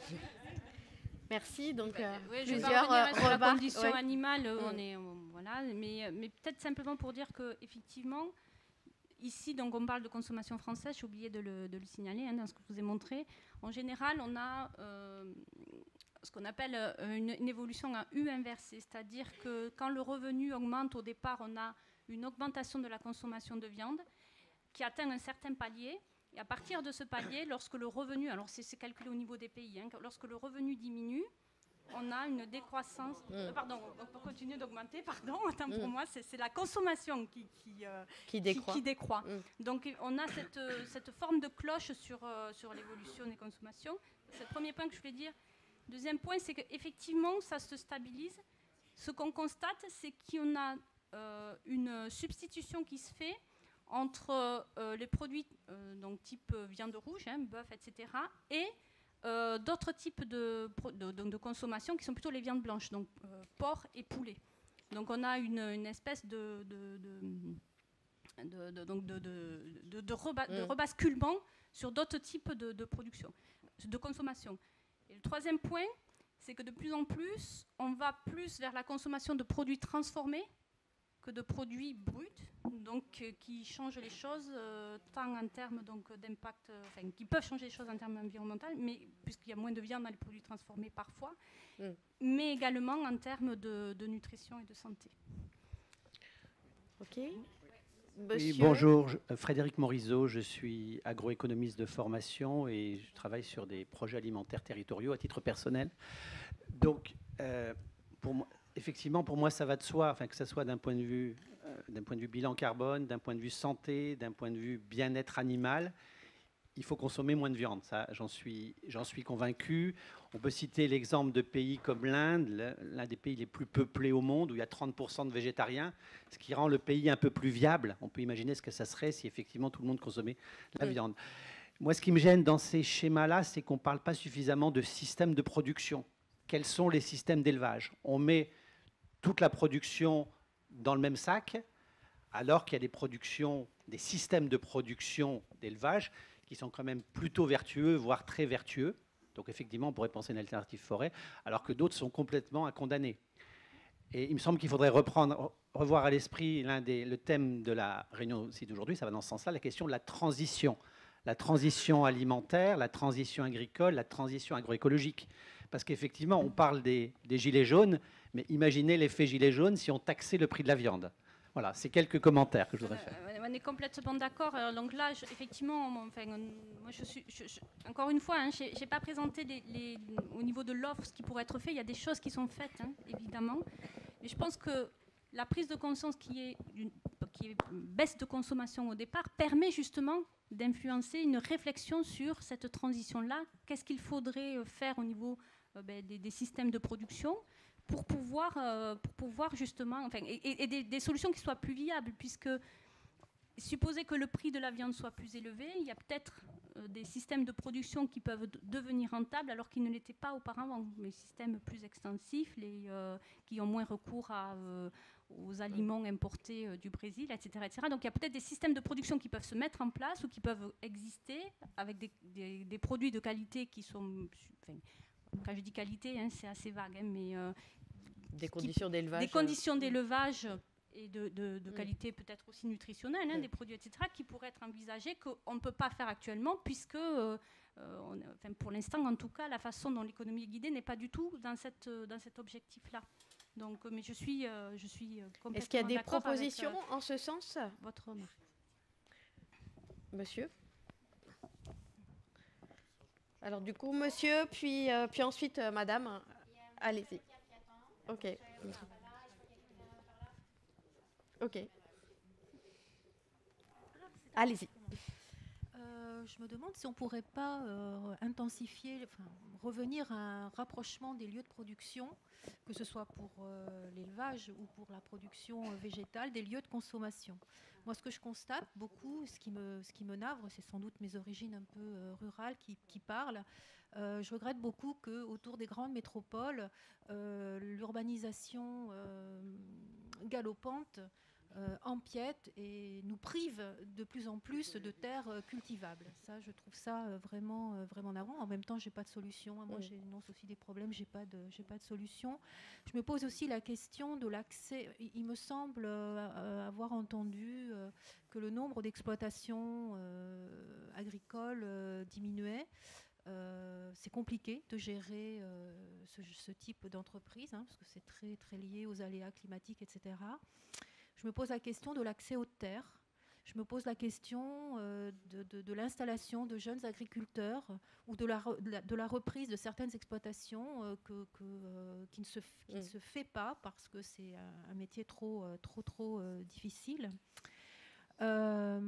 Merci. Donc, euh, oui, je vais plusieurs pas revenir sur la remarques, condition ouais. animale. Mm. On est, on, voilà, mais, mais peut-être simplement pour dire que effectivement, ici, donc, on parle de consommation française. J'ai oublié de le, de le signaler hein, dans ce que je vous ai montré. En général, on a euh, ce qu'on appelle une, une évolution en U inversée, c'est-à-dire que quand le revenu augmente, au départ, on a une augmentation de la consommation de viande qui atteint un certain palier. Et à partir de ce palier, lorsque le revenu, alors c'est, c'est calculé au niveau des pays, hein, lorsque le revenu diminue, on a une décroissance. Mmh. Euh, pardon, on peut continuer d'augmenter, pardon, autant pour mmh. moi, c'est, c'est la consommation qui, qui, euh, qui décroît. Qui, qui décroît. Mmh. Donc on a cette, euh, cette forme de cloche sur, euh, sur l'évolution des consommations. C'est le premier point que je voulais dire. Deuxième point, c'est qu'effectivement, ça se stabilise. Ce qu'on constate, c'est qu'on a euh, une substitution qui se fait entre euh, les produits euh, donc type viande rouge, hein, bœuf, et cetera, et euh, d'autres types de, de, de, de consommation qui sont plutôt les viandes blanches, donc euh, porc et poulet. Donc on a une, une espèce de, de, de, de, de, donc de, de, de, de, reba, de rebasculement sur d'autres types de, de production, de consommation. Et le troisième point, c'est que de plus en plus, on va plus vers la consommation de produits transformés que de produits bruts, donc euh, qui changent les choses euh, tant en termes donc d'impact, euh, enfin qui peuvent changer les choses en termes environnementaux, mais puisqu'il y a moins de viande dans les produits transformés parfois, mm. mais également en termes de, de nutrition et de santé. Ok. Oui, bonjour, je, Frédéric Morizot, je suis agroéconomiste de formation et je travaille sur des projets alimentaires territoriaux à titre personnel. Donc, euh, pour moi, effectivement, pour moi, ça va de soi, enfin, que ce soit d'un point de vue, euh, d'un point de vue bilan carbone, d'un point de vue santé, d'un point de vue bien-être animal, il faut consommer moins de viande. Ça, j'en suis, j'en suis convaincu. On peut citer l'exemple de pays comme l'Inde, l'un des pays les plus peuplés au monde, où il y a trente pour cent de végétariens, ce qui rend le pays un peu plus viable. On peut imaginer ce que ça serait si effectivement tout le monde consommait la oui. viande. Moi, ce qui me gêne dans ces schémas-là, c'est qu'on ne parle pas suffisamment de système de production. Quels sont les systèmes d'élevage ? On met toute la production dans le même sac, alors qu'il y a des productions, des systèmes de production d'élevage qui sont quand même plutôt vertueux, voire très vertueux. Donc effectivement, on pourrait penser à une alternative forêt, alors que d'autres sont complètement à condamner. Et il me semble qu'il faudrait reprendre, revoir à l'esprit l'un des, le thème de la réunion aussi d'aujourd'hui, ça va dans ce sens-là, la question de la transition. La transition alimentaire, la transition agricole, la transition agroécologique. Parce qu'effectivement, on parle des, des gilets jaunes, mais imaginez l'effet gilet jaune si on taxait le prix de la viande. Voilà, c'est quelques commentaires que je voudrais faire. Euh, on est complètement d'accord. Alors, donc là, je, effectivement, enfin, on, moi, je suis, je, je, encore une fois, hein, je n'ai pas présenté les, les, au niveau de l'offre ce qui pourrait être fait. Il y a des choses qui sont faites, hein, évidemment. Mais je pense que la prise de conscience qui est, une, qui est une baisse de consommation au départ permet justement d'influencer une réflexion sur cette transition-là. Qu'est-ce qu'il faudrait faire au niveau euh, ben, des, des systèmes de production pour pouvoir, euh, pour pouvoir justement, enfin, et, et des, des solutions qui soient plus viables, puisque supposer que le prix de la viande soit plus élevé, il y a peut-être euh, des systèmes de production qui peuvent d- devenir rentables alors qu'ils ne l'étaient pas auparavant. Les systèmes plus extensifs, les, euh, qui ont moins recours à, euh, aux aliments importés euh, du Brésil, et cetera, et cetera. Donc il y a peut-être des systèmes de production qui peuvent se mettre en place ou qui peuvent exister avec des, des, des produits de qualité qui sont... Enfin, quand je dis qualité, hein, c'est assez vague, hein, mais... Euh, des conditions d'élevage. Des conditions d'élevage et de, de, de qualité peut-être aussi nutritionnelle, hein, mm. des produits, et cetera, qui pourraient être envisagés, qu'on ne peut pas faire actuellement, puisque, euh, on, enfin, pour l'instant, en tout cas, la façon dont l'économie est guidée n'est pas du tout dans, cette, dans cet objectif-là. Donc, mais je suis, euh, je suis complètement d'accord. Est-ce qu'il y a des propositions avec, euh, en ce sens ? Votre remarque. Monsieur ? Alors, du coup, monsieur, puis, euh, puis ensuite, euh, madame. Allez-y. Ok. Ok. Allez-y. Euh, Euh, je me demande si on ne pourrait pas euh, intensifier, enfin, revenir à un rapprochement des lieux de production, que ce soit pour euh, l'élevage ou pour la production euh, végétale, des lieux de consommation. Moi, ce que je constate beaucoup, ce qui me, ce qui me navre, c'est sans doute mes origines un peu euh, rurales qui, qui parlent. Euh, je regrette beaucoup qu'autour des grandes métropoles, euh, l'urbanisation euh, galopante Euh, empiète et nous prive de plus en plus de terres euh, cultivables. Ça, je trouve ça euh, vraiment, euh, vraiment navrant. En même temps, j'ai pas de solution. Moi, j'énonce aussi des problèmes. J'ai pas de, j'ai pas de solution. Je me pose aussi la question de l'accès. Il, il me semble euh, avoir entendu euh, que le nombre d'exploitations euh, agricoles euh, diminuait. Euh, c'est compliqué de gérer euh, ce, ce type d'entreprise, hein, parce que c'est très, très lié aux aléas climatiques, et cetera. Je me pose la question de l'accès aux terres. Je me pose la question euh, de, de, de l'installation de jeunes agriculteurs euh, ou de la, re, de, la, de la reprise de certaines exploitations euh, que, que, euh, qui, ne se, qui mm. ne se fait pas parce que c'est un, un métier trop, euh, trop, trop euh, difficile. Euh,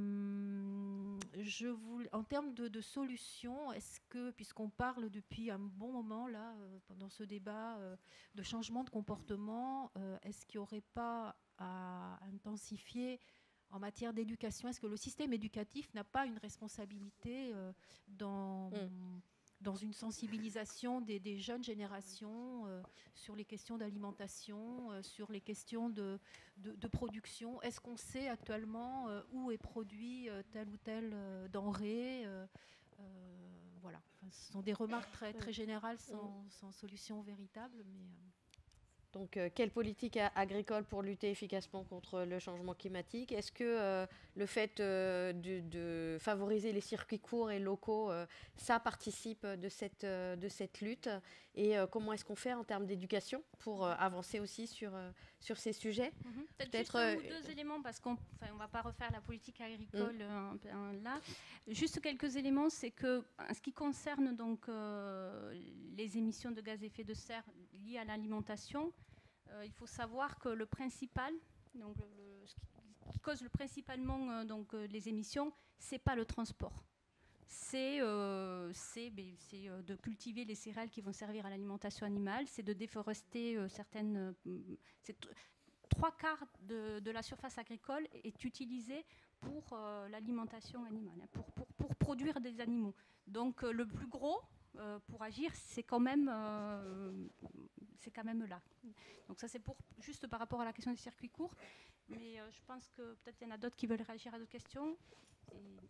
je voulais, en termes de, de solutions, est-ce que, puisqu'on parle depuis un bon moment là, euh, pendant ce débat, euh, de changement de comportement, euh, est-ce qu'il n'y aurait pas à intensifier en matière d'éducation? Est-ce que le système éducatif n'a pas une responsabilité euh, dans, mm. dans une sensibilisation des, des jeunes générations euh, sur les questions d'alimentation, euh, sur les questions de, de, de production? Est-ce qu'on sait actuellement euh, où est produit euh, telle ou telle euh, denrée euh, euh, voilà. Enfin, ce sont des remarques très, très générales sans, sans solution véritable, mais... Euh, Donc, euh, quelle politique agricole pour lutter efficacement contre le changement climatique? Est-ce que euh, le fait euh, de, de favoriser les circuits courts et locaux, euh, ça participe de cette, euh, de cette lutte? Et euh, comment est-ce qu'on fait en termes d'éducation pour euh, avancer aussi sur, euh, sur ces sujets? Mm-hmm. Peut-être Peut-être juste un euh, ou deux euh, éléments, parce qu'on ne va pas refaire la politique agricole mm. euh, là. Juste quelques éléments, c'est que en ce qui concerne donc, euh, les émissions de gaz à effet de serre liées à l'alimentation, Euh, il faut savoir que le principal, donc le, le, ce qui, qui cause le principalement euh, donc, euh, les émissions, c'est pas le transport. C'est euh, euh, de cultiver les céréales qui vont servir à l'alimentation animale, c'est de déforester euh, certaines... Euh, trois quarts de, de la surface agricole est utilisée pour euh, l'alimentation animale, pour, pour, pour produire des animaux. Donc euh, le plus gros, euh, pour agir, c'est quand même... Euh, c'est quand même là. Donc ça, c'est pour juste par rapport à la question des circuits courts. Mais euh, je pense que peut-être il y en a d'autres qui veulent réagir à d'autres questions. Et...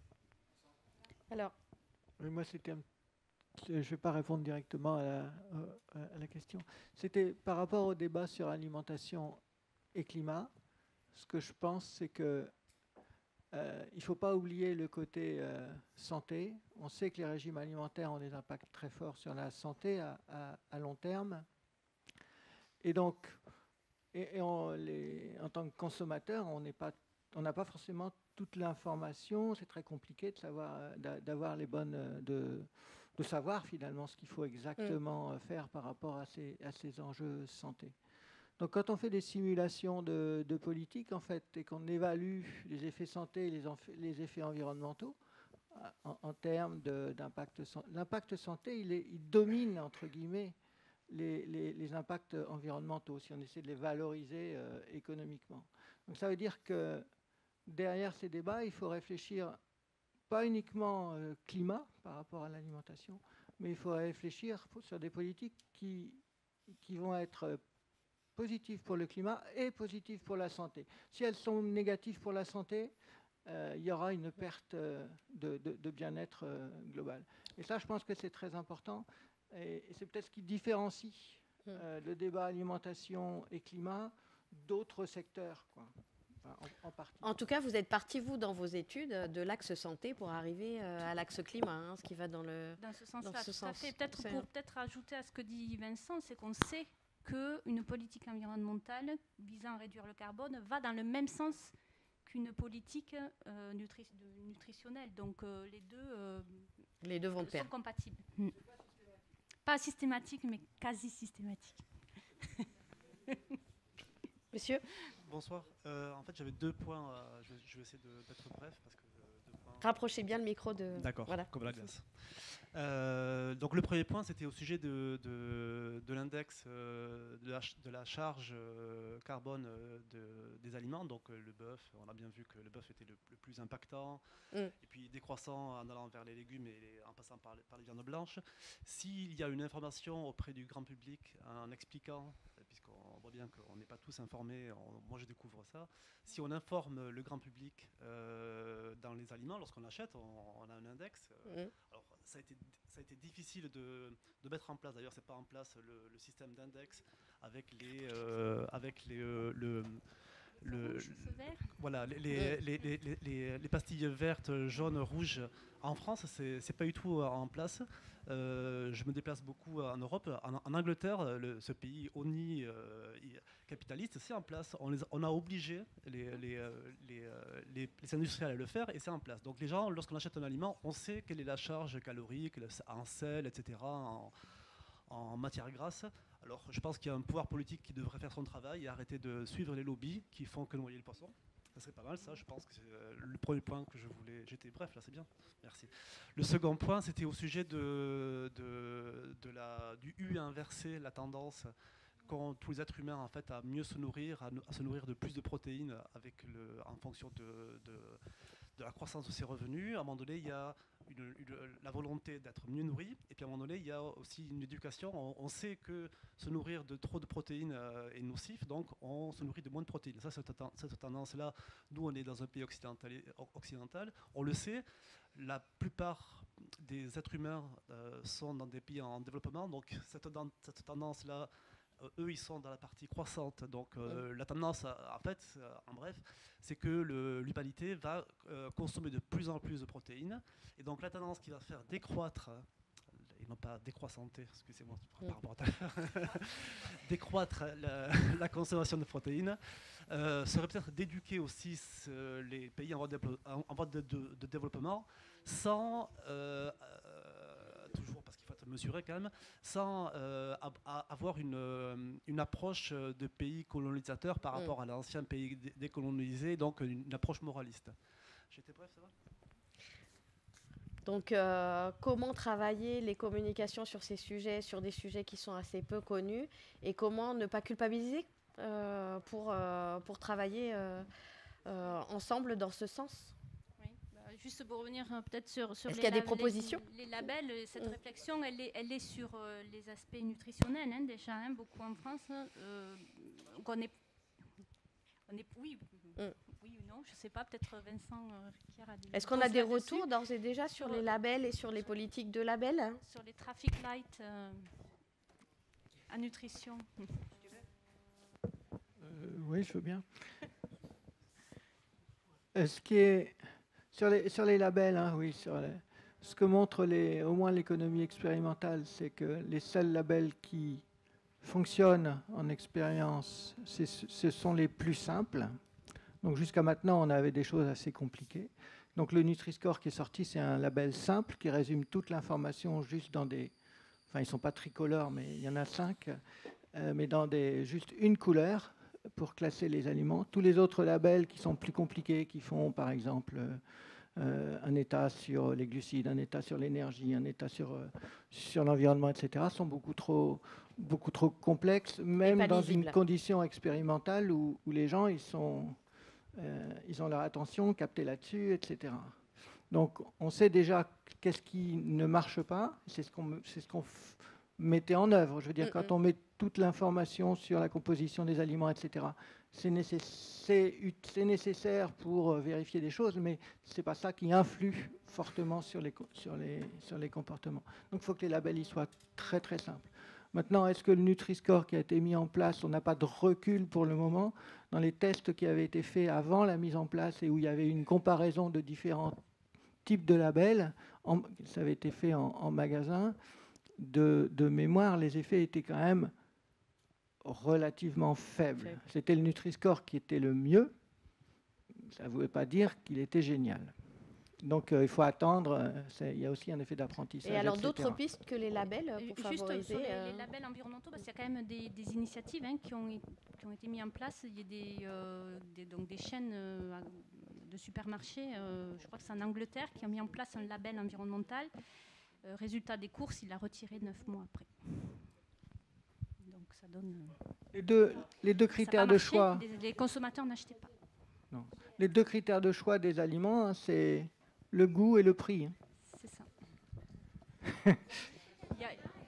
Alors, mais moi, c'était un... je ne vais pas répondre directement à la, à la question. C'était par rapport au débat sur alimentation et climat. Ce que je pense, c'est que euh, il ne faut pas oublier le côté euh, santé. On sait que les régimes alimentaires ont des impacts très forts sur la santé à, à, à long terme. Et donc, et, et on, les, en tant que consommateur, on n'est pas, on n'a pas forcément toute l'information. C'est très compliqué de savoir, d'avoir les bonnes, de, de savoir finalement ce qu'il faut exactement mmh. faire par rapport à ces, à ces enjeux santé. Donc, quand on fait des simulations de, de politique, en fait, et qu'on évalue les effets santé et les, les effets environnementaux, en, en termes d'impact, l'impact santé, il, est, il domine entre guillemets. Les, les, les impacts environnementaux, si on essaie de les valoriser euh, économiquement. Donc ça veut dire que derrière ces débats, il faut réfléchir pas uniquement euh, climat par rapport à l'alimentation, mais il faut réfléchir sur des politiques qui, qui vont être positives pour le climat et positives pour la santé. Si elles sont négatives pour la santé, euh, il y aura une perte de, de, de bien-être euh, global. Et ça, je pense que c'est très important. Et c'est peut-être ce qui différencie euh, le débat alimentation et climat d'autres secteurs, quoi. Enfin, en, en, partie. En tout cas, vous êtes parti, vous, dans vos études, de l'axe santé pour arriver euh, à l'axe climat, hein, ce qui va dans le dans ce sens-là. Ce tout sens. à fait. Peut-être pour peut-être ajouter à ce que dit Vincent, c'est qu'on sait qu'une politique environnementale visant à réduire le carbone va dans le même sens qu'une politique euh, nutri nutritionnelle. Donc euh, les deux, euh, les deux vont de pair. Sont compatibles. Mm. Pas systématique, mais quasi systématique. Monsieur ? Bonsoir. Euh, en fait, j'avais deux points. Euh, je, je vais essayer d'être bref parce que euh, deux points rapprochez bien le micro de... D'accord, voilà. comme la glace. Euh, donc le premier point, c'était au sujet de, de, de l'index euh, de, la, de la charge euh, carbone euh, de, des aliments. Donc euh, le bœuf, on a bien vu que le bœuf était le, le plus impactant, mm. et puis décroissant en allant vers les légumes et les, en passant par les, par les viandes blanches. S'il y a une information auprès du grand public en expliquant, puisqu'on voit bien qu'on n'est pas tous informés, on, moi je découvre ça, si on informe le grand public euh, dans les aliments, lorsqu'on achète, on, on a un index. Euh, mm. alors, ça a été, ça a été difficile de, de mettre en place. D'ailleurs, c'est pas en place le, le système d'index avec les, euh, avec les, euh, le, le, le voilà, les, les, les, les, les, les pastilles vertes, jaunes, rouges. En France, c'est, c'est pas du tout en place. Euh, je me déplace beaucoup en Europe. En, en Angleterre, le, ce pays oni euh, capitaliste, c'est en place. On, les, on a obligé les, les, les, les, les industriels à le faire et c'est en place. Donc les gens, lorsqu'on achète un aliment, on sait quelle est la charge calorique, en sel, et cetera, en, en matière grasse. Alors je pense qu'il y a un pouvoir politique qui devrait faire son travail et arrêter de suivre les lobbies qui font que noyer le poisson. Ça serait pas mal, ça, je pense que c'est le premier point que je voulais... J'étais bref, là, c'est bien. Merci. Le second point, c'était au sujet de, de, de la, du U inversé, la tendance qu'ont tous les êtres humains, en fait, à mieux se nourrir, à, à se nourrir de plus de protéines avec le, en fonction de, de, de la croissance de ses revenus. À un moment donné, il y a une, une, la volonté d'être mieux nourri, et puis à un moment donné, il y a aussi une éducation. On, on sait que se nourrir de trop de protéines euh, est nocif, donc on se nourrit de moins de protéines. Ça, cette, cette tendance-là, nous, on est dans un pays occidental, occidental, on le sait. La plupart des êtres humains euh, sont dans des pays en développement, donc cette, cette tendance-là, euh, eux, ils sont dans la partie croissante. Donc euh, mmh. la tendance, en fait, euh, en bref, c'est que le, l'humanité va euh, consommer de plus en plus de protéines. Et donc la tendance qui va faire décroître, et non pas décroissanter, excusez-moi, mmh. par rapport à décroître la, la consommation de protéines, euh, serait peut-être d'éduquer aussi ce, les pays en voie de, en, en voie de, de, de développement sans... Euh, toujours parce qu'il faut être mesuré quand même, sans euh, a, a, avoir une, une approche de pays colonisateurs par rapport mmh. à l'ancien pays dé- décolonisé, donc une, une approche moraliste. J'étais bref, ça va ? Donc, euh, comment travailler les communications sur ces sujets, sur des sujets qui sont assez peu connus, et comment ne pas culpabiliser euh, pour, euh, pour travailler euh, euh, ensemble dans ce sens ? Juste pour revenir euh, peut-être sur, sur Est-ce les, qu'il y a des lab- propositions ? les, les labels, cette mmh. réflexion, elle est, elle est sur euh, les aspects nutritionnels, hein, déjà, hein, beaucoup en France. Euh, on est, on est, oui, mmh. oui ou non, je ne sais pas, peut-être Vincent euh, Riquière a des... Est-ce qu'on a des retours d'ores et déjà sur, sur les labels et sur les politiques de labels ? Sur les traffic lights euh, à nutrition. Euh, oui, je veux bien. Ce qui est... Sur les, sur les labels, hein, oui, sur les, ce que montre les, au moins l'économie expérimentale, c'est que les seuls labels qui fonctionnent en expérience, c'est, ce sont les plus simples. Donc jusqu'à maintenant, on avait des choses assez compliquées. Donc le Nutri-Score qui est sorti, c'est un label simple qui résume toute l'information juste dans des... Enfin, ils ne sont pas tricolores, mais il y en a cinq, euh, mais dans des, juste une couleur pour classer les aliments. Tous les autres labels qui sont plus compliqués, qui font par exemple euh, un état sur les glucides, un état sur l'énergie, un état sur, euh, sur l'environnement, et cetera, sont beaucoup trop, beaucoup trop complexes, même dans une condition expérimentale où, où les gens ils, sont, euh, ils ont leur attention captée là-dessus, et cetera. Donc on sait déjà qu'est-ce qui ne marche pas, c'est ce qu'on, c'est ce qu'on f- mettait en œuvre. Je veux dire, mm-hmm. quand on met toute l'information sur la composition des aliments, et cetera, c'est, nécess- c'est, c'est nécessaire pour vérifier des choses, mais ce n'est pas ça qui influe fortement sur les, sur les, sur les comportements. Donc il faut que les labels y soient très très simples. Maintenant, est-ce que le Nutri-Score qui a été mis en place, on n'a pas de recul pour le moment, dans les tests qui avaient été faits avant la mise en place et où il y avait une comparaison de différents types de labels, en, ça avait été fait en, en magasin, de, de mémoire, les effets étaient quand même relativement faibles. Faible. C'était le Nutri-Score qui était le mieux, ça ne voulait pas dire qu'il était génial. Donc euh, il faut attendre, c'est, il y a aussi un effet d'apprentissage. Et alors et cetera. D'autres pistes que les labels pour Juste favoriser sur les, euh... les labels environnementaux, parce qu'il y a quand même des, des initiatives hein, qui, ont, qui ont été mises en place. Il y a des, euh, des, donc des chaînes euh, de supermarchés. Euh, je crois que c'est en Angleterre qui a mis en place un label environnemental. Euh, résultat des courses, il l'a retiré neuf mois après. Donc ça donne. Les deux, les deux critères de choix. Les, les consommateurs n'achetaient pas. Non. Les deux critères de choix des aliments, hein, c'est le goût et le prix. Hein. C'est ça. a...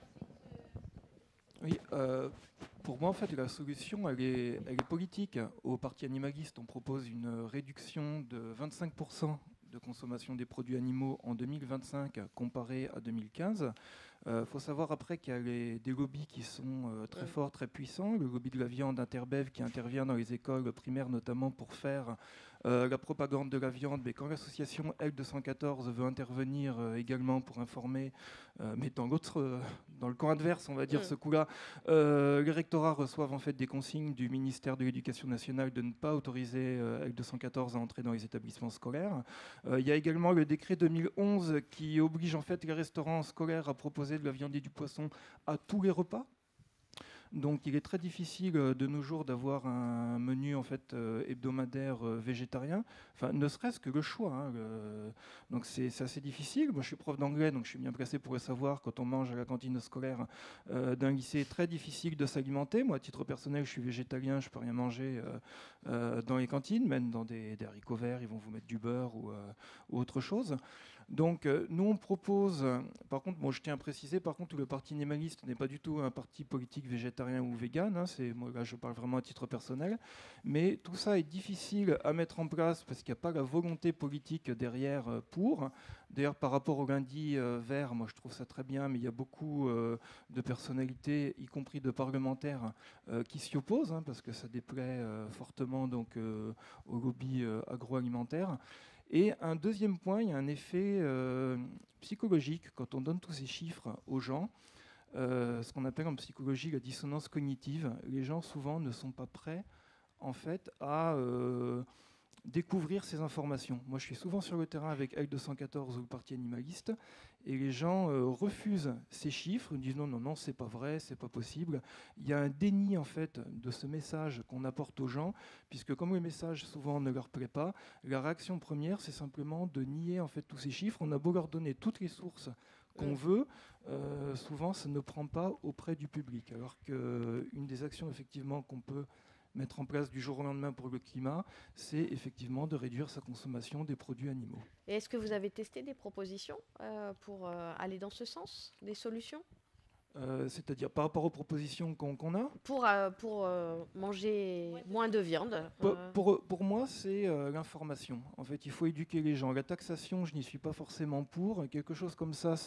Oui, euh, pour moi, en fait, la solution, elle est, elle est politique. Au Parti animaliste, on propose une réduction de vingt-cinq pour cent de consommation des produits animaux en deux mille vingt-cinq comparé à deux mille quinze. Il euh, faut savoir après qu'il y a les, des lobbies qui sont euh, très forts, très puissants. Le lobby de la viande Interbev qui intervient dans les écoles primaires notamment pour faire euh, la propagande de la viande. Mais quand l'association L deux cent quatorze veut intervenir euh, également pour informer, euh, mais dans, l'autre, euh, dans le camp adverse, on va dire, mmh. ce coup-là, euh, les rectorats reçoivent en fait des consignes du ministère de l'Éducation nationale de ne pas autoriser euh, L deux cent quatorze à entrer dans les établissements scolaires. Euh, il y a également le décret deux mille onze qui oblige en fait les restaurants scolaires à proposer de la viande et du poisson à tous les repas. Donc il est très difficile euh, de nos jours d'avoir un menu en fait euh, hebdomadaire euh, végétarien, enfin ne serait-ce que le choix. Hein, le... Donc c'est assez difficile. Moi je suis prof d'anglais, donc je suis bien placé pour le savoir. Quand on mange à la cantine scolaire euh, d'un lycée, très difficile de s'alimenter. Moi à titre personnel, je suis végétalien, je peux rien manger euh, euh, dans les cantines, même dans des, des haricots verts, ils vont vous mettre du beurre ou, euh, ou autre chose. Donc euh, nous on propose, euh, par contre, bon, je tiens à préciser, par contre le Parti animaliste n'est pas du tout un parti politique végétarien ou vegan, hein, c'est, moi là je parle vraiment à titre personnel, mais tout ça est difficile à mettre en place parce qu'il n'y a pas la volonté politique derrière euh, pour. D'ailleurs par rapport au lundi euh, vert, moi je trouve ça très bien, mais il y a beaucoup euh, de personnalités, y compris de parlementaires, euh, qui s'y opposent, hein, parce que ça déplaît euh, fortement donc, euh, au lobby euh, agroalimentaire. Et un deuxième point, il y a un effet euh, psychologique quand on donne tous ces chiffres aux gens, euh, ce qu'on appelle en psychologie la dissonance cognitive. Les gens souvent ne sont pas prêts en fait à euh, découvrir ces informations. Moi, je suis souvent sur le terrain avec L deux cent quatorze ou le Parti animaliste, et les gens euh, refusent ces chiffres, ils disent non, non, non, c'est pas vrai, c'est pas possible. Il y a un déni en fait de ce message qu'on apporte aux gens, puisque comme le message souvent ne leur plaît pas, la réaction première, c'est simplement de nier en fait tous ces chiffres. On a beau leur donner toutes les sources qu'on veut, euh, souvent ça ne prend pas auprès du public. Alors qu'une des actions effectivement qu'on peut mettre en place du jour au lendemain pour le climat, c'est effectivement de réduire sa consommation des produits animaux. Et est-ce que vous avez testé des propositions euh, pour euh, aller dans ce sens, des solutions ? Euh, c'est-à-dire par rapport aux propositions qu'on qu'on a Pour, euh, pour euh, manger moins de viande. Pour, euh. pour, pour moi, c'est euh, l'information. En fait, il faut éduquer les gens. La taxation, je n'y suis pas forcément pour. Quelque chose comme ça,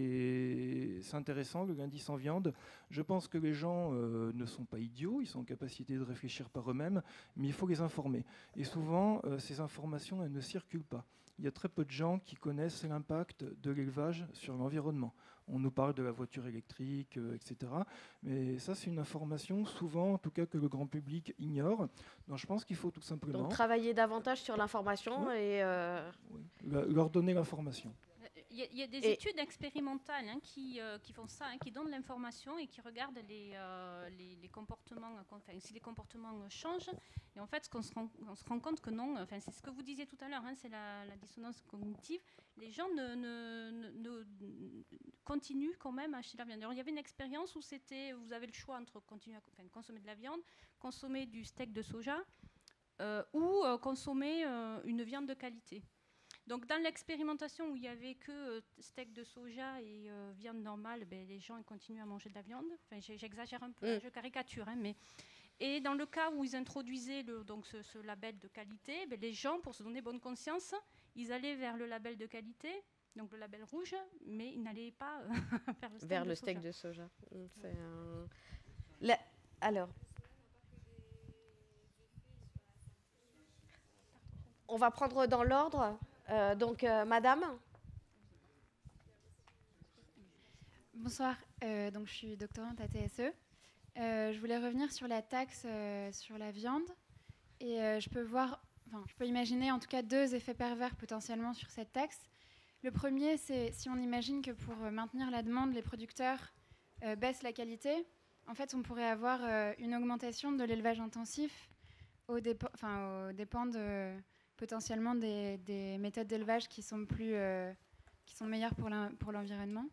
c'est intéressant, le lundi sans viande. Je pense que les gens euh, ne sont pas idiots, ils sont en capacité de réfléchir par eux-mêmes, mais il faut les informer. Et souvent, euh, ces informations, elles ne circulent pas. Il y a très peu de gens qui connaissent l'impact de l'élevage sur l'environnement. On nous parle de la voiture électrique, euh, et cetera. Mais ça, c'est une information, souvent, en tout cas, que le grand public ignore. Donc, je pense qu'il faut tout simplement... Donc, travailler davantage sur l'information oui. et... Euh... Oui. Leur donner l'information. Il y, y a des et études expérimentales hein, qui, euh, qui font ça, hein, qui donnent l'information et qui regardent les, euh, les, les comportements, enfin, si les comportements changent. Et en fait, ce qu'on se, on se rend compte que non, enfin, c'est ce que vous disiez tout à l'heure, hein, c'est la, la dissonance cognitive. Les gens ne, ne, ne, ne continuent quand même à acheter de la viande. Alors, il y avait une expérience où c'était, vous avez le choix entre continuer à enfin, consommer de la viande, consommer du steak de soja euh, ou euh, consommer euh, une viande de qualité. Donc, dans l'expérimentation où il n'y avait que euh, steak de soja et euh, viande normale, ben, les gens ils continuent à manger de la viande. Enfin, j'exagère un peu, mmh. je caricature. Hein, mais... Et dans le cas où ils introduisaient le, donc ce, ce label de qualité, ben, les gens, pour se donner bonne conscience, ils allaient vers le label de qualité, donc le label rouge, mais ils n'allaient pas euh, vers le steak vers de le soja. steak de soja. C'est un... La... Alors, on va prendre dans l'ordre. Euh, donc, euh, madame. Bonsoir, euh, donc je suis doctorante à T S E. Euh, je voulais revenir sur la taxe euh, sur la viande. Et euh, je peux voir, enfin, je peux imaginer en tout cas deux effets pervers potentiellement sur cette taxe. Le premier, c'est si on imagine que pour maintenir la demande, les producteurs euh, baissent la qualité. En fait, on pourrait avoir euh, une augmentation de l'élevage intensif aux dépens, enfin, aux dépens de... potentiellement des, des méthodes d'élevage qui sont plus, euh, qui sont meilleures pour l'en- pour l'environnement.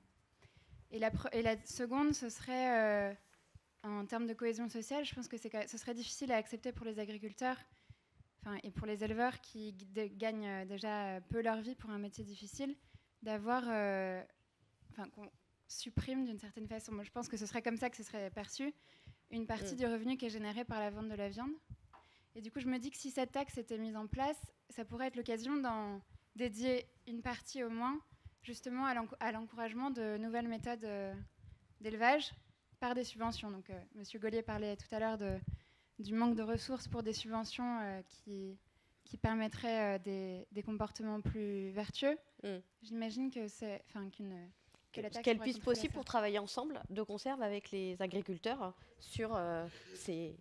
Et la, pre- et la seconde, ce serait, euh, en termes de cohésion sociale, je pense que c'est que ce serait difficile à accepter pour les agriculteurs, enfin, et pour les éleveurs qui g- de- gagnent euh, déjà peu leur vie pour un métier difficile, d'avoir, euh, enfin, qu'on supprime d'une certaine façon. Moi, je pense que ce serait comme ça que ce serait perçu, une partie Mm. du revenu qui est généré par la vente de la viande. Et du coup, je me dis que si cette taxe était mise en place, ça pourrait être l'occasion d'en dédier une partie au moins, justement, à l'enc- à l'encouragement de nouvelles méthodes euh, d'élevage par des subventions. Donc, euh, Monsieur Gaulier parlait tout à l'heure de, du manque de ressources pour des subventions euh, qui, qui permettraient euh, des, des comportements plus vertueux. Mm. J'imagine que c'est, enfin, qu'une que la taxe Qu'elles pourrait puissent contribuer à possible ça. pour travailler ensemble de conserve avec les agriculteurs sur euh, ces,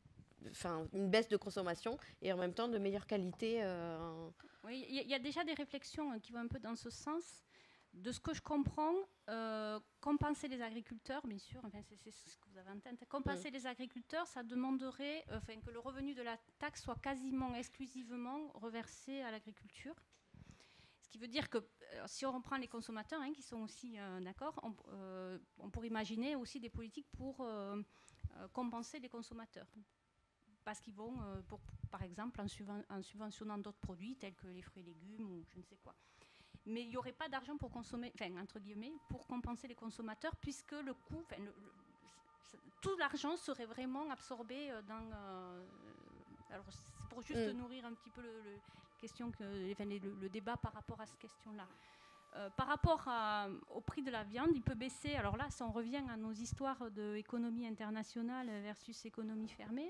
enfin, une baisse de consommation et en même temps de meilleure qualité. euh, Oui, il y, a- il y a déjà des réflexions hein, qui vont un peu dans ce sens. De ce que je comprends, euh, compenser les agriculteurs, bien sûr, enfin, c'est c'est ce que vous avez en tête, compenser les agriculteurs, ça demanderait euh, enfin, que le revenu de la taxe soit quasiment exclusivement reversé à l'agriculture. Ce qui veut dire que euh, si on reprend les consommateurs, hein, qui sont aussi euh, d'accord, on, euh, on pourrait imaginer aussi des politiques pour euh, euh, compenser les consommateurs. Parce qu'ils vont, euh, pour, par exemple, en, subven- en subventionnant d'autres produits tels que les fruits et légumes ou je ne sais quoi. Mais il n'y aurait pas d'argent pour consommer, enfin, entre guillemets, pour compenser les consommateurs, puisque le coût, enfin, le- le- c- tout l'argent serait vraiment absorbé euh, dans. euh, alors, c'est pour juste Mm. nourrir un petit peu le, le- question que, enfin, les- le, le débat par rapport à cette question-là. Euh, par rapport à- au prix de la viande, il peut baisser. Alors là, si on revient à nos histoires d'économie internationale versus économie fermée,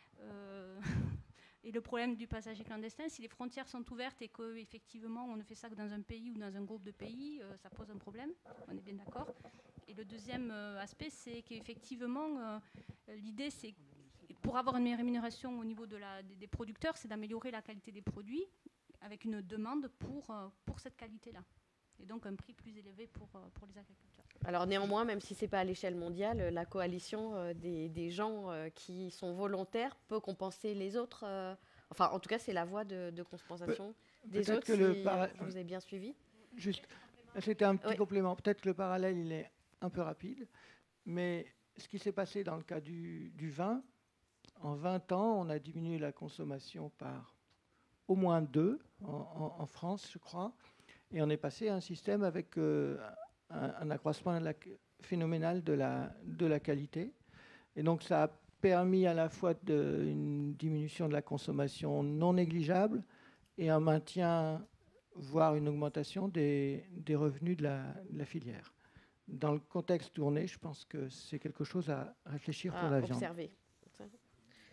euh, et le problème du passager clandestin, si les frontières sont ouvertes et qu'effectivement on ne fait ça que dans un pays ou dans un groupe de pays, euh, ça pose un problème, on est bien d'accord. Et le deuxième euh, aspect, c'est qu'effectivement, euh, l'idée, c'est pour avoir une meilleure rémunération au niveau de la, des, des producteurs, c'est d'améliorer la qualité des produits avec une demande pour, euh, pour cette qualité-là. Et donc un prix plus élevé pour, euh, pour les agriculteurs. Alors néanmoins, même si ce n'est pas à l'échelle mondiale, la coalition euh, des, des gens euh, qui sont volontaires peut compenser les autres. euh, enfin, en tout cas, c'est la voie de, de compensation Pe- des peut-être autres, que le si para- je vous ai bien suivi. Juste, c'était un petit Oui. complément. Peut-être que le parallèle, il est un peu rapide, mais ce qui s'est passé dans le cas du, du vin, en vingt ans, on a diminué la consommation par au moins deux en, en- en France, je crois, et on est passé à un système avec euh, un, un accroissement de la- phénoménal de la, de la qualité. Et donc, ça a permis à la fois de, une diminution de la consommation non négligeable et un maintien, voire une augmentation des, des revenus de la, de la filière. Dans le contexte tourné, je pense que c'est quelque chose à réfléchir pour À la viande. observer. Monsieur ?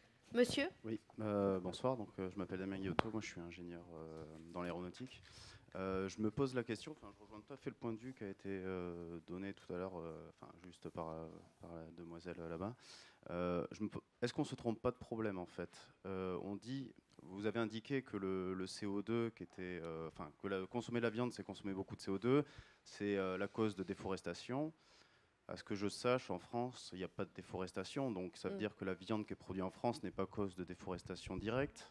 Oui, euh, bonsoir. Donc, euh, je m'appelle Damien Guillotot, moi je suis ingénieur euh, dans l'aéronautique. Euh, je me pose la question, enfin, je rejoins tout à fait le point de vue qui a été euh, donné tout à l'heure, euh, enfin, juste par, euh, par la demoiselle euh, là-bas. Euh, je me po- Est-ce qu'on ne se trompe pas de problème en fait? Euh, On dit, vous avez indiqué que le, le C O deux, qui était, euh, enfin, que la- consommer de la viande, c'est consommer beaucoup de C O deux, c'est euh, la cause de déforestation. À ce que je sache, en France, il n'y a pas de déforestation, donc ça veut Mm. dire que la viande qui est produite en France n'est pas cause de déforestation directe.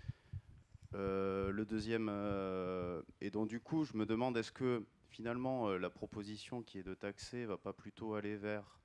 Euh, le deuxième, euh, et donc du coup, je me demande, est-ce que finalement euh, la proposition qui est de taxer va pas plutôt aller vers,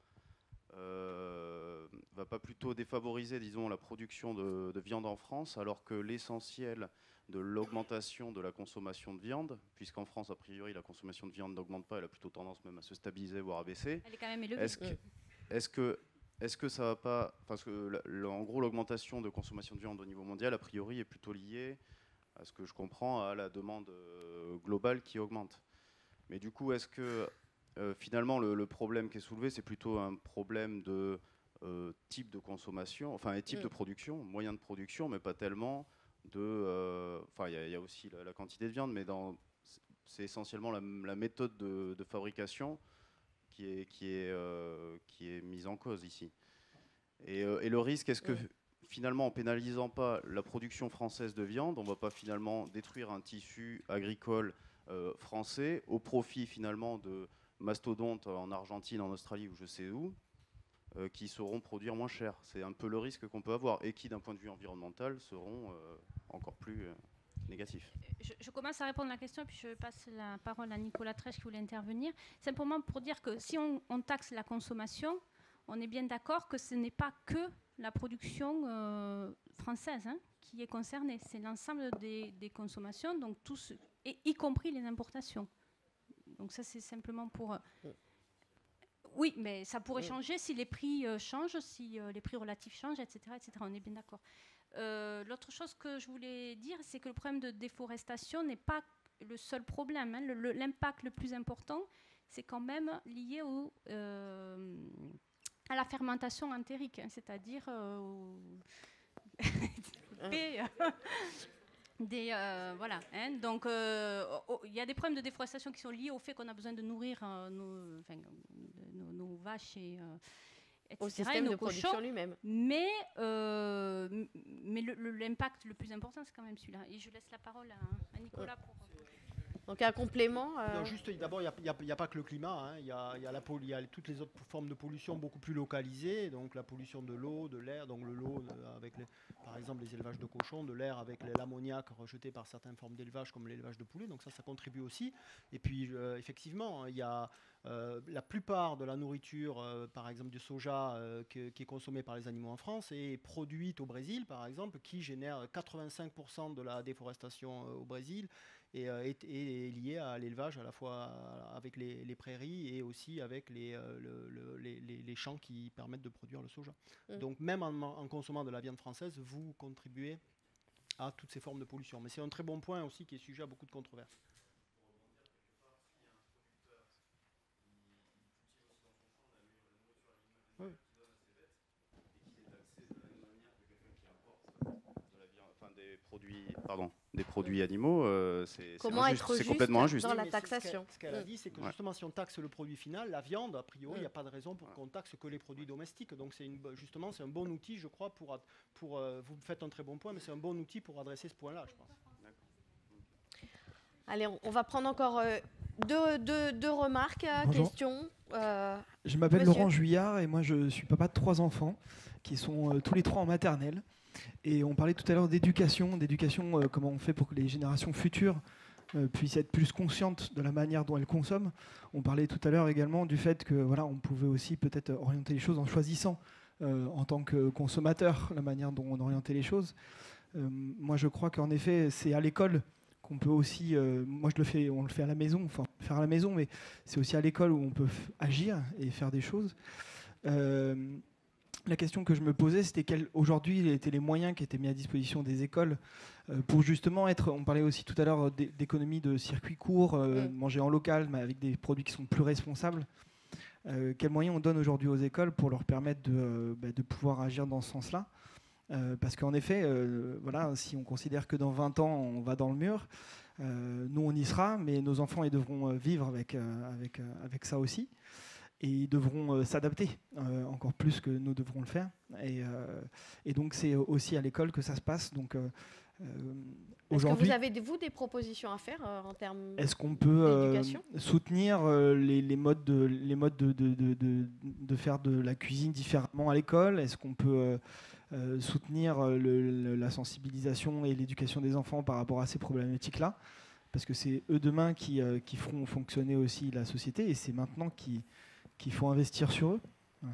euh, va pas plutôt défavoriser, disons, la production de, de viande en France, alors que l'essentiel de l'augmentation de la consommation de viande, puisqu'en France, a priori, la consommation de viande n'augmente pas, elle a plutôt tendance même à se stabiliser, voire à baisser. Elle est quand même élevée. Est-ce que, est-ce que, est-ce que ça va pas, parce que la- la- en gros, l'augmentation de consommation de viande au niveau mondial, a priori, est plutôt liée, à ce que je comprends, à la demande euh, globale qui augmente. Mais du coup, est-ce que euh, finalement le, le problème qui est soulevé, c'est plutôt un problème de euh, type de consommation, enfin et type Mm. de production, moyen de production, mais pas tellement de. euh, Enfin, il y, a- il y a aussi la, la quantité de viande, mais dans, c'est essentiellement la, la méthode de, de fabrication qui est, qui, est, euh, qui est mise en cause ici. Et, euh, et le risque, est-ce que Mm. finalement, en pénalisant pas la production française de viande, on ne va pas finalement détruire un tissu agricole euh, français au profit finalement de mastodontes en Argentine, en Australie ou je sais où, euh, qui sauront produire moins cher. C'est un peu le risque qu'on peut avoir et qui, d'un point de vue environnemental, seront euh, encore plus... euh, négatif. Je, je commence à répondre à la question, puis je passe la parole à Nicolas Trèche qui voulait intervenir. Simplement pour dire que si on, on taxe la consommation, on est bien d'accord que ce n'est pas que la production euh, française hein, qui est concernée, c'est l'ensemble des, des consommations, donc tous, et y compris les importations. Donc ça, c'est simplement pour... Euh, oui, mais ça pourrait changer si les prix euh, changent, si euh, les prix relatifs changent, et cetera, et cetera. On est bien d'accord. Euh, l'autre chose que je voulais dire, c'est que le problème de déforestation n'est pas le seul problème. Hein. Le, le, l'impact le plus important, c'est quand même lié au, euh, à la fermentation entérique, hein, c'est-à-dire euh, au des, euh, voilà. Hein. Donc, il euh, oh, y a des problèmes de déforestation qui sont liés au fait qu'on a besoin de nourrir euh, nos, enfin, nos, nos vaches et euh, et cetera, au système nos de cochons, production lui-même. Mais, euh, mais le, le, l'impact le plus important, c'est quand même celui-là. Et je laisse la parole à, à Nicolas pour... Donc un complément euh... Non, juste, d'abord, il n'y a, a, a pas que le climat. Il hein. y, y, y, y a toutes les autres formes de pollution beaucoup plus localisées. Donc la pollution de l'eau, de l'air. Donc le lot avec, les, par exemple, les élevages de cochons, de l'air avec l'ammoniac rejeté par certaines formes d'élevage comme l'élevage de poulets. Donc ça, ça contribue aussi. Et puis, euh, effectivement, il y a euh, la plupart de la nourriture, euh, par exemple du soja, euh, que, qui est consommée par les animaux en France est produite au Brésil, par exemple, qui génère quatre-vingt-cinq pour cent de la déforestation euh, au Brésil. Et euh, est, est lié à l'élevage à la fois avec les, les prairies et aussi avec les, euh, le, le, les, les champs qui permettent de produire le soja. Mmh. Donc même en, en consommant de la viande française, vous contribuez à toutes ces formes de pollution. Mais c'est un très bon point aussi qui est sujet à beaucoup de controverses. Oui. Des produits, pardon, des produits animaux, euh, c'est, Comment c'est, être injuste, juste c'est complètement injuste. dans la taxation. Ce qu'elle, ce qu'elle a dit, c'est que ouais. justement, si on taxe le produit final, la viande, a priori, il n'y a pas de raison pour qu'on taxe que les produits domestiques. Donc, c'est une, justement, c'est un bon outil, je crois, pour, pour euh, vous faites un très bon point, mais c'est un bon outil pour adresser ce point-là, je pense. Allez, on, on va prendre encore euh, deux, deux, deux remarques, Bonjour. questions. Euh, je m'appelle monsieur. Laurent Juillard et moi, je suis papa de trois enfants qui sont euh, tous les trois en maternelle. Et on parlait tout à l'heure d'éducation, d'éducation, euh, comment on fait pour que les générations futures euh, puissent être plus conscientes de la manière dont elles consomment. On parlait tout à l'heure également du fait que voilà, on pouvait aussi peut-être orienter les choses en choisissant euh, en tant que consommateur la manière dont on orientait les choses. Euh, moi, je crois qu'en effet, c'est à l'école qu'on peut aussi. Euh, moi, je le fais, on le fait à la maison, enfin faire à la maison, mais c'est aussi à l'école où on peut f- agir et faire des choses. Euh, La question que je me posais, c'était quels aujourd'hui étaient les moyens qui étaient mis à disposition des écoles euh, pour justement être, on parlait aussi tout à l'heure d'économie de circuits courts, euh, mmh. manger en local, mais avec des produits qui sont plus responsables. Euh, quels moyens on donne aujourd'hui aux écoles pour leur permettre de, euh, bah, de pouvoir agir dans ce sens-là euh, parce qu'en effet, euh, voilà, si on considère que dans vingt ans, on va dans le mur, euh, nous, on y sera, mais nos enfants, ils devront vivre avec, euh, avec, euh, avec ça aussi. Et ils devront euh, s'adapter euh, encore plus que nous devrons le faire. Et, euh, et donc, c'est aussi à l'école que ça se passe. Donc, euh, Est-ce que vous avez, vous, des propositions à faire euh, en termes Est-ce qu'on peut euh, d'éducation soutenir euh, les, les modes, de, les modes de, de, de, de, de faire de la cuisine différemment à l'école ? Est-ce qu'on peut euh, euh, soutenir le, le, la sensibilisation et l'éducation des enfants par rapport à ces problématiques-là ? Parce que c'est eux demain qui, euh, qui feront fonctionner aussi la société et c'est maintenant qui qu'il faut investir sur eux. Voilà.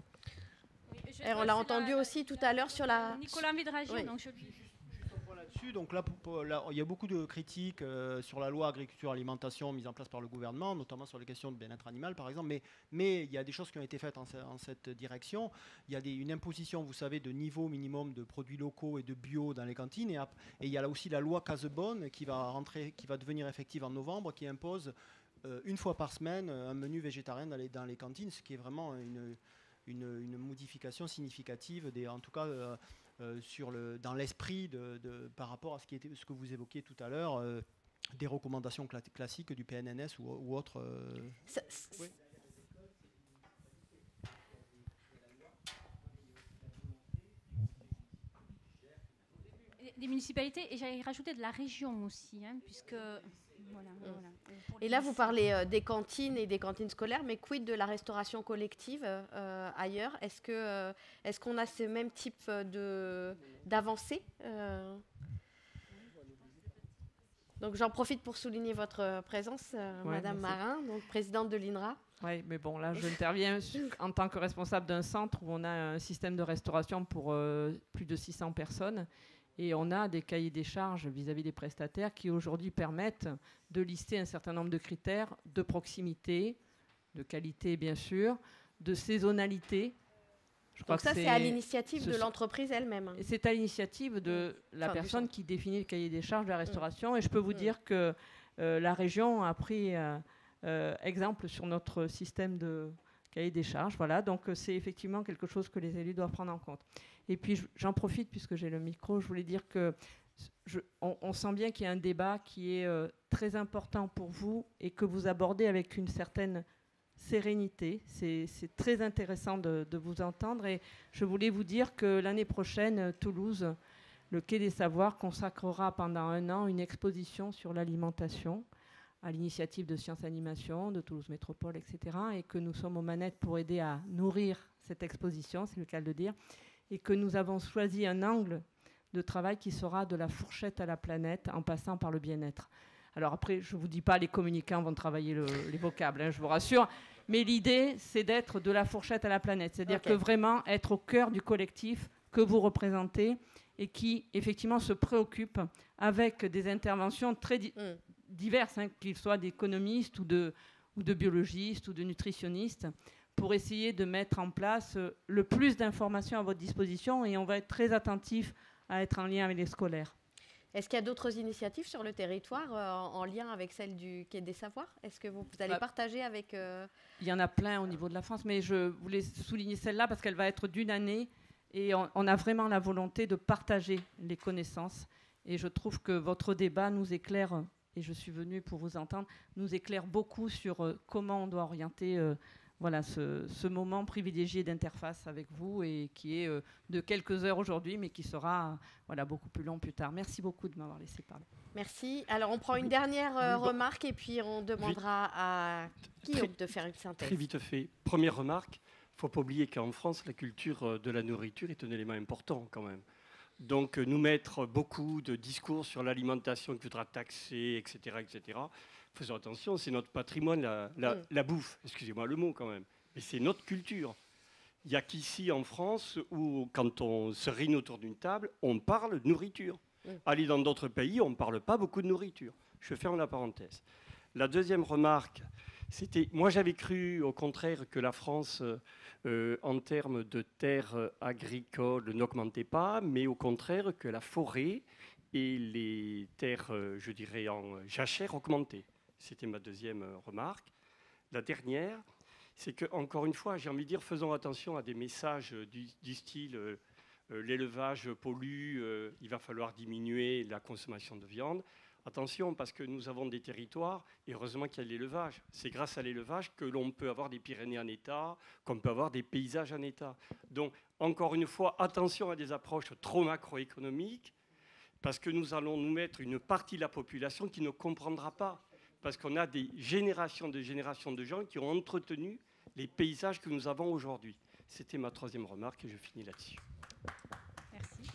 Oui, et on l'a entendu la, aussi tout à l'heure sur la... Nicolas Midragi, oui. donc je... Là-dessus, donc là, pour, pour, là, il y a beaucoup de critiques euh, sur la loi agriculture-alimentation mise en place par le gouvernement, notamment sur les questions de bien-être animal, par exemple. Mais, mais il y a des choses qui ont été faites en, en cette direction. Il y a des, une imposition, vous savez, de niveau minimum de produits locaux et de bio dans les cantines. Et, et il y a là aussi la loi Casebonne qui va rentrer, qui va devenir effective en novembre, qui impose Euh, une fois par semaine, un menu végétarien dans les, dans les cantines, ce qui est vraiment une, une, une modification significative, des, en tout cas euh, euh, sur le, dans l'esprit de, de, par rapport à ce, qui était, ce que vous évoquiez tout à l'heure, euh, des recommandations cla- classiques du P N N S ou, ou autres. Euh, ça, oui. Des municipalités, et j'allais rajouter de la région aussi, hein, puisque... Voilà, mmh. voilà. Et là, vous parlez euh, des cantines et des cantines scolaires, mais quid de la restauration collective euh, ailleurs ? Est-ce que, euh, est-ce qu'on a ce même type de, d'avancées euh Donc j'en profite pour souligner votre présence, euh, Ouais, Madame merci. Marin, donc présidente de l'I N R A. Oui, mais bon, là, j'interviens en tant que responsable d'un centre où on a un système de restauration pour euh, plus de six cents personnes. Et on a des cahiers des charges vis-à-vis des prestataires qui aujourd'hui permettent de lister un certain nombre de critères de proximité, de qualité bien sûr, de saisonnalité. Je crois Donc ça, que c'est à l'initiative ce de sont- l'entreprise elle-même. et c'est à l'initiative de la Enfin, du personne centre. qui définit le cahier des charges de la restauration. Et je peux vous Mm. dire que euh, la région a pris euh, euh, exemple sur notre système de cahier des charges. Voilà, donc euh, c'est effectivement quelque chose que les élus doivent prendre en compte. Et puis je- j'en profite puisque j'ai le micro, je voulais dire que je- on, on sent bien qu'il y a un débat qui est euh, très important pour vous et que vous abordez avec une certaine sérénité. C'est c'est très intéressant de, de vous entendre et je voulais vous dire que l'année prochaine, euh, Toulouse, le Quai des Savoirs consacrera pendant un an une exposition sur l'alimentation à l'initiative de Sciences Animation, de Toulouse Métropole, et cetera. Et que nous sommes aux manettes pour aider à nourrir cette exposition, c'est le cas de le dire, et que nous avons choisi un angle de travail qui sera de la fourchette à la planète en passant par le bien-être. Alors après, je ne vous dis pas, les communicants vont travailler le- les vocables, hein, je vous rassure. Mais l'idée, c'est d'être de la fourchette à la planète. C'est-à-dire Ok. que vraiment être au cœur du collectif que vous représentez et qui, effectivement, se préoccupe avec des interventions très di- diverses, hein, qu'ils soient d'économistes ou de, ou de biologistes ou de nutritionnistes, pour essayer de mettre en place euh, le plus d'informations à votre disposition. Et on va être très attentif à être en lien avec les scolaires. Est-ce qu'il y a d'autres initiatives sur le territoire euh, en, en lien avec celle du Quai des Savoirs? Est-ce que vous, vous allez Bah, partager avec... euh, Il y en a plein au niveau de la France, mais je voulais souligner celle-là parce qu'elle va être d'une année et on, on a vraiment la volonté de partager les connaissances. Et je trouve que votre débat nous éclaire, et je suis venue pour vous entendre, nous éclaire beaucoup sur euh, comment on doit orienter euh, voilà, ce, ce moment privilégié d'interface avec vous et qui est euh, de quelques heures aujourd'hui, mais qui sera euh, voilà, beaucoup plus long plus tard. Merci beaucoup de m'avoir laissé parler. Merci. Alors, on prend une dernière euh, remarque et puis on demandera à Guillaume de faire une synthèse. Très vite fait. Première remarque, il ne faut pas oublier qu'en France, la culture euh, de la nourriture est un élément important quand même. Donc, euh, nous mettre beaucoup de discours sur l'alimentation qu'il faudra taxer, et cetera, et cetera. Faisons attention, c'est notre patrimoine, la, la, Mm. la bouffe. Excusez-moi le mot quand même. Mais c'est notre culture. Il n'y a qu'ici en France où, quand on se réunit autour d'une table, on parle de nourriture. Mm. Aller dans d'autres pays, on ne parle pas beaucoup de nourriture. Je ferme la parenthèse. La deuxième remarque, c'était, moi j'avais cru au contraire que la France, euh, en termes de terres euh, agricoles, n'augmentait pas, mais au contraire que la forêt et les terres, euh, je dirais, en jachère augmentaient. C'était ma deuxième euh, remarque. La dernière, c'est que, encore une fois, j'ai envie de dire, faisons attention à des messages euh, du, du style euh, euh, l'élevage pollue, euh, il va falloir diminuer la consommation de viande. Attention, parce que nous avons des territoires, et heureusement qu'il y a l'élevage. C'est grâce à l'élevage que l'on peut avoir des Pyrénées en état, qu'on peut avoir des paysages en état. Donc, encore une fois, attention à des approches trop macroéconomiques, parce que nous allons nous mettre une partie de la population qui ne comprendra pas. Parce qu'on a des générations de générations de gens qui ont entretenu les paysages que nous avons aujourd'hui. C'était ma troisième remarque et je finis là-dessus. Merci.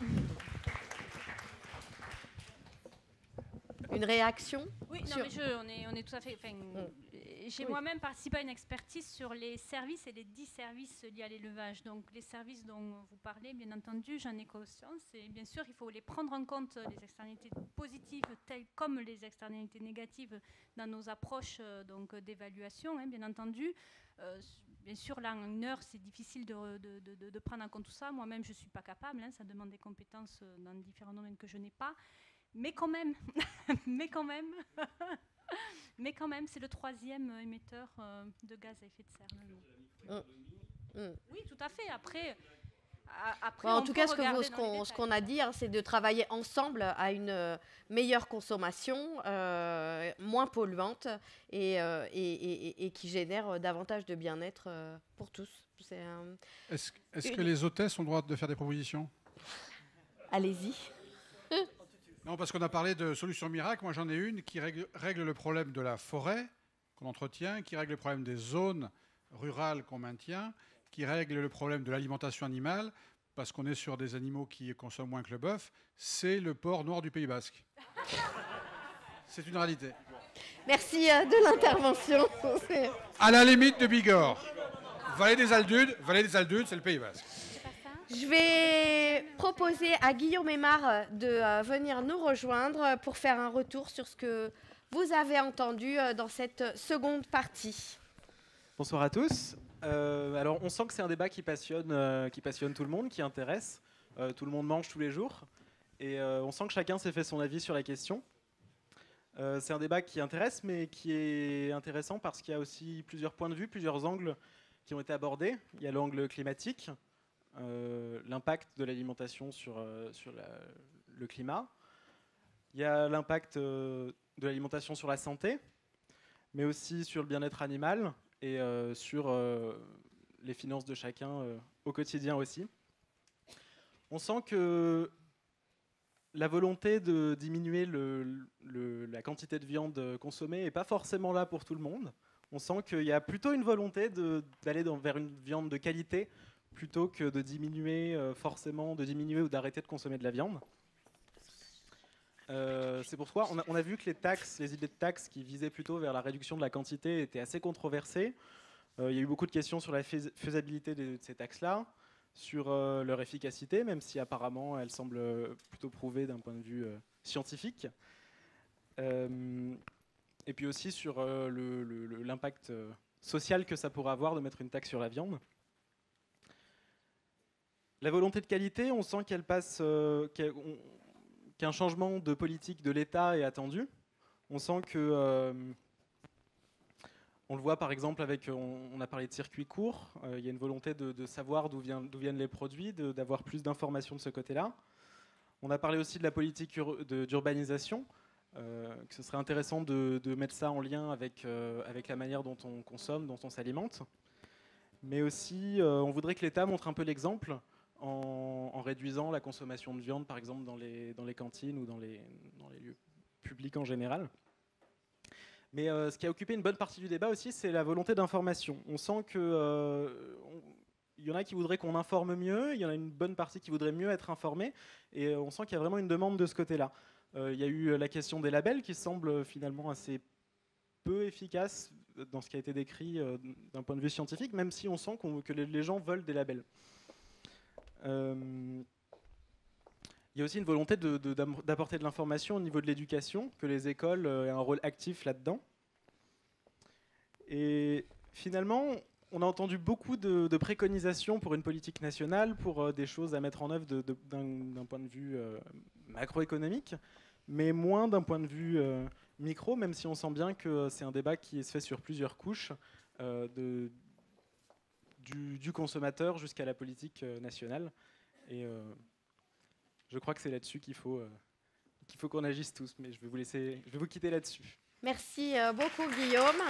Une réaction Oui, non, sur- mais je, on, est, on est tout à fait. enfin, J'ai Oui. moi-même participé à une expertise sur les services et les dix services liés à l'élevage. Donc, les services dont vous parlez, bien entendu, j'en ai conscience. Et bien sûr, il faut les prendre en compte, les externalités positives, telles comme les externalités négatives, dans nos approches euh, donc, d'évaluation, hein, bien entendu. Euh, bien sûr, là, en une heure, c'est difficile de, de, de, de prendre en compte tout ça. Moi-même, je ne suis pas capable. Hein, ça demande des compétences euh, dans différents domaines que je n'ai pas. Mais quand même, mais quand même, mais quand même, c'est le troisième émetteur euh, de gaz à effet de serre. le loup. Mm. Mm. Oui, tout à fait. Après, à- après Bon, en on tout peut cas, ce que regarder vous- ce dans les qu'on ce détails. qu'on a dit, hein, c'est de travailler ensemble à une euh, meilleure consommation, euh, moins polluante et, euh, et, et- et- et qui génère euh, davantage de bien-être euh, pour tous. C'est un- Est-ce est-ce une- que les hôtesses ont le droit de faire des propositions? Allez-y. Non, parce qu'on a parlé de solutions miracles. Moi, j'en ai une qui règle, règle le problème de la forêt qu'on entretient, qui règle le problème des zones rurales qu'on maintient, qui règle le problème de l'alimentation animale, parce qu'on est sur des animaux qui consomment moins que le bœuf. C'est le porc noir du Pays Basque. C'est une réalité. Merci euh, de l'intervention. À la limite de Bigorre. Vallée des Aldudes, Vallée des Aldudes, c'est le Pays Basque. Je vais proposer à Guillaume Aymar de euh, venir nous rejoindre pour faire un retour sur ce que vous avez entendu euh, dans cette seconde partie. Bonsoir à tous. Euh, alors, on sent que c'est un débat qui passionne, euh, qui passionne tout le monde, qui intéresse. Euh, tout le monde mange tous les jours. Et euh, on sent que chacun s'est fait son avis sur la question. Euh, c'est un débat qui intéresse, mais qui est intéressant parce qu'il y a aussi plusieurs points de vue, plusieurs angles qui ont été abordés. Il y a l'angle climatique, euh, l'impact de l'alimentation sur, euh, sur la, le climat. Il y a l'impact euh, de l'alimentation sur la santé, mais aussi sur le bien-être animal et euh, sur euh, les finances de chacun euh, au quotidien aussi. On sent que la volonté de diminuer le, le, la quantité de viande consommée n'est pas forcément là pour tout le monde. On sent qu'il y a plutôt une volonté d'aller vers une viande de qualité plutôt que de diminuer euh, forcément, de diminuer ou d'arrêter de consommer de la viande. Euh, c'est pourquoi on a, on a vu que les taxes, les idées de taxes qui visaient plutôt vers la réduction de la quantité étaient assez controversées. Euh, il y a eu beaucoup de questions sur la faisabilité de, de ces taxes-là, sur euh, leur efficacité, même si apparemment elles semblent plutôt prouvées d'un point de vue euh, scientifique. Euh, et puis aussi sur euh, l'impact euh, social que ça pourrait avoir de mettre une taxe sur la viande. La volonté de qualité, on sent qu'elle passe, euh, qu'elle, on, qu'un changement de politique de l'État est attendu. On sent que, euh, on le voit par exemple avec, on, on a parlé de circuits courts, euh, il y a une volonté de, de savoir d'où vient, d'où viennent les produits, d'avoir plus d'informations de ce côté-là. On a parlé aussi de la politique d'urbanisation, euh, que ce serait intéressant de, de mettre ça en lien avec, euh, avec la manière dont on consomme, dont on s'alimente. Mais aussi, euh, on voudrait que l'État montre un peu l'exemple, En, en réduisant la consommation de viande, par exemple, dans les, dans les cantines ou dans les, dans les lieux publics en général. Mais euh, ce qui a occupé une bonne partie du débat aussi, c'est la volonté d'information. On sent qu'il euh, y en a qui voudraient qu'on informe mieux, il y en a une bonne partie qui voudrait mieux être informée, et euh, on sent qu'il y a vraiment une demande de ce côté-là. Euh, il y a eu la question des labels qui semble finalement assez peu efficace dans ce qui a été décrit euh, d'un point de vue scientifique, même si on sent qu'on, que les, les gens veulent des labels. Euh, il y a aussi une volonté de, de, d'apporter de l'information au niveau de l'éducation, que les écoles aient un rôle actif là-dedans. Et finalement, on a entendu beaucoup de, de préconisations pour une politique nationale, pour euh, des choses à mettre en œuvre d'un point de vue euh, macroéconomique, mais moins d'un point de vue euh, micro, même si on sent bien que c'est un débat qui se fait sur plusieurs couches, euh, de Du, du consommateur jusqu'à la politique euh, nationale. Et euh, je crois que c'est là-dessus qu'il faut, euh, qu'il faut qu'on agisse tous. Mais je vais vous laisser, je vais vous quitter là-dessus. Merci euh, beaucoup, Guillaume.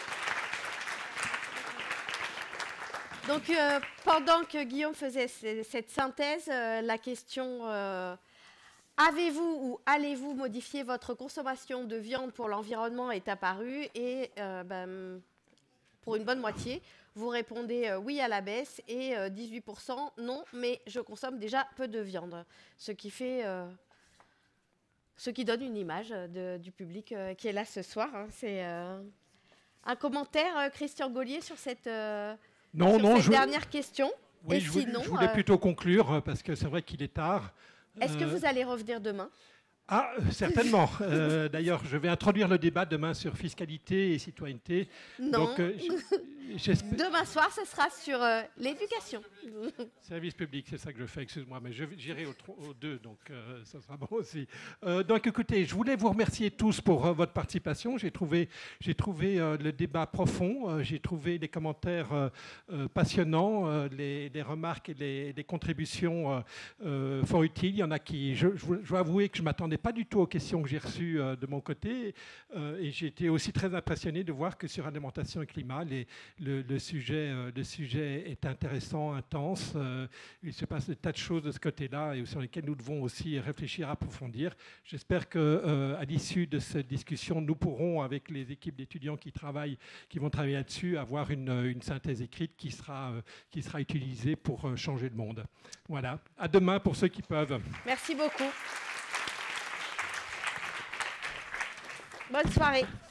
Donc, euh, pendant que Guillaume faisait cette synthèse, euh, la question euh, avez-vous ou allez-vous modifier votre consommation de viande pour l'environnement est apparue. Et euh, ben, pour une bonne moitié, vous répondez euh, oui à la baisse et euh, dix-huit pour cent non, mais je consomme déjà peu de viande. Ce qui fait, euh, ce qui donne une image de, du public euh, qui est là ce soir. Hein. C'est euh, un commentaire, euh, Christian Gaulier, sur cette, euh, non, sur non, cette je... dernière question. Oui, et je, sinon, voulais, je voulais euh, plutôt conclure parce que c'est vrai qu'il est tard. Est-ce que Euh, vous allez revenir demain ? Ah, certainement. Euh, D'ailleurs, je vais introduire le débat demain sur fiscalité et citoyenneté. Non. Donc, euh, demain soir, ce sera sur euh, l'éducation. Service public, c'est ça que je fais, excuse-moi, mais j'irai aux deux, donc euh, ça sera bon aussi. Euh, donc écoutez, je voulais vous remercier tous pour euh, votre participation. J'ai trouvé, j'ai trouvé euh, le débat profond, euh, j'ai trouvé les commentaires euh, euh, passionnants, euh, les, les remarques et les, les contributions euh, euh, fort utiles. Il y en a qui, je, je, je dois avouer que je ne m'attendais pas du tout aux questions que j'ai reçues euh, de mon côté, euh, et j'ai été aussi très impressionné de voir que sur alimentation et climat, les, le, le, sujet, euh, le sujet est intéressant, intense. Euh, il se passe des tas de choses de ce côté-là et sur lesquelles nous devons aussi réfléchir, approfondir. J'espère qu'à euh, l'issue de cette discussion, nous pourrons, avec les équipes d'étudiants qui travaillent, qui vont travailler là-dessus, avoir une, une synthèse écrite qui sera, euh, qui sera utilisée pour euh, changer le monde. Voilà. À demain pour ceux qui peuvent. Merci beaucoup. Bonne soirée.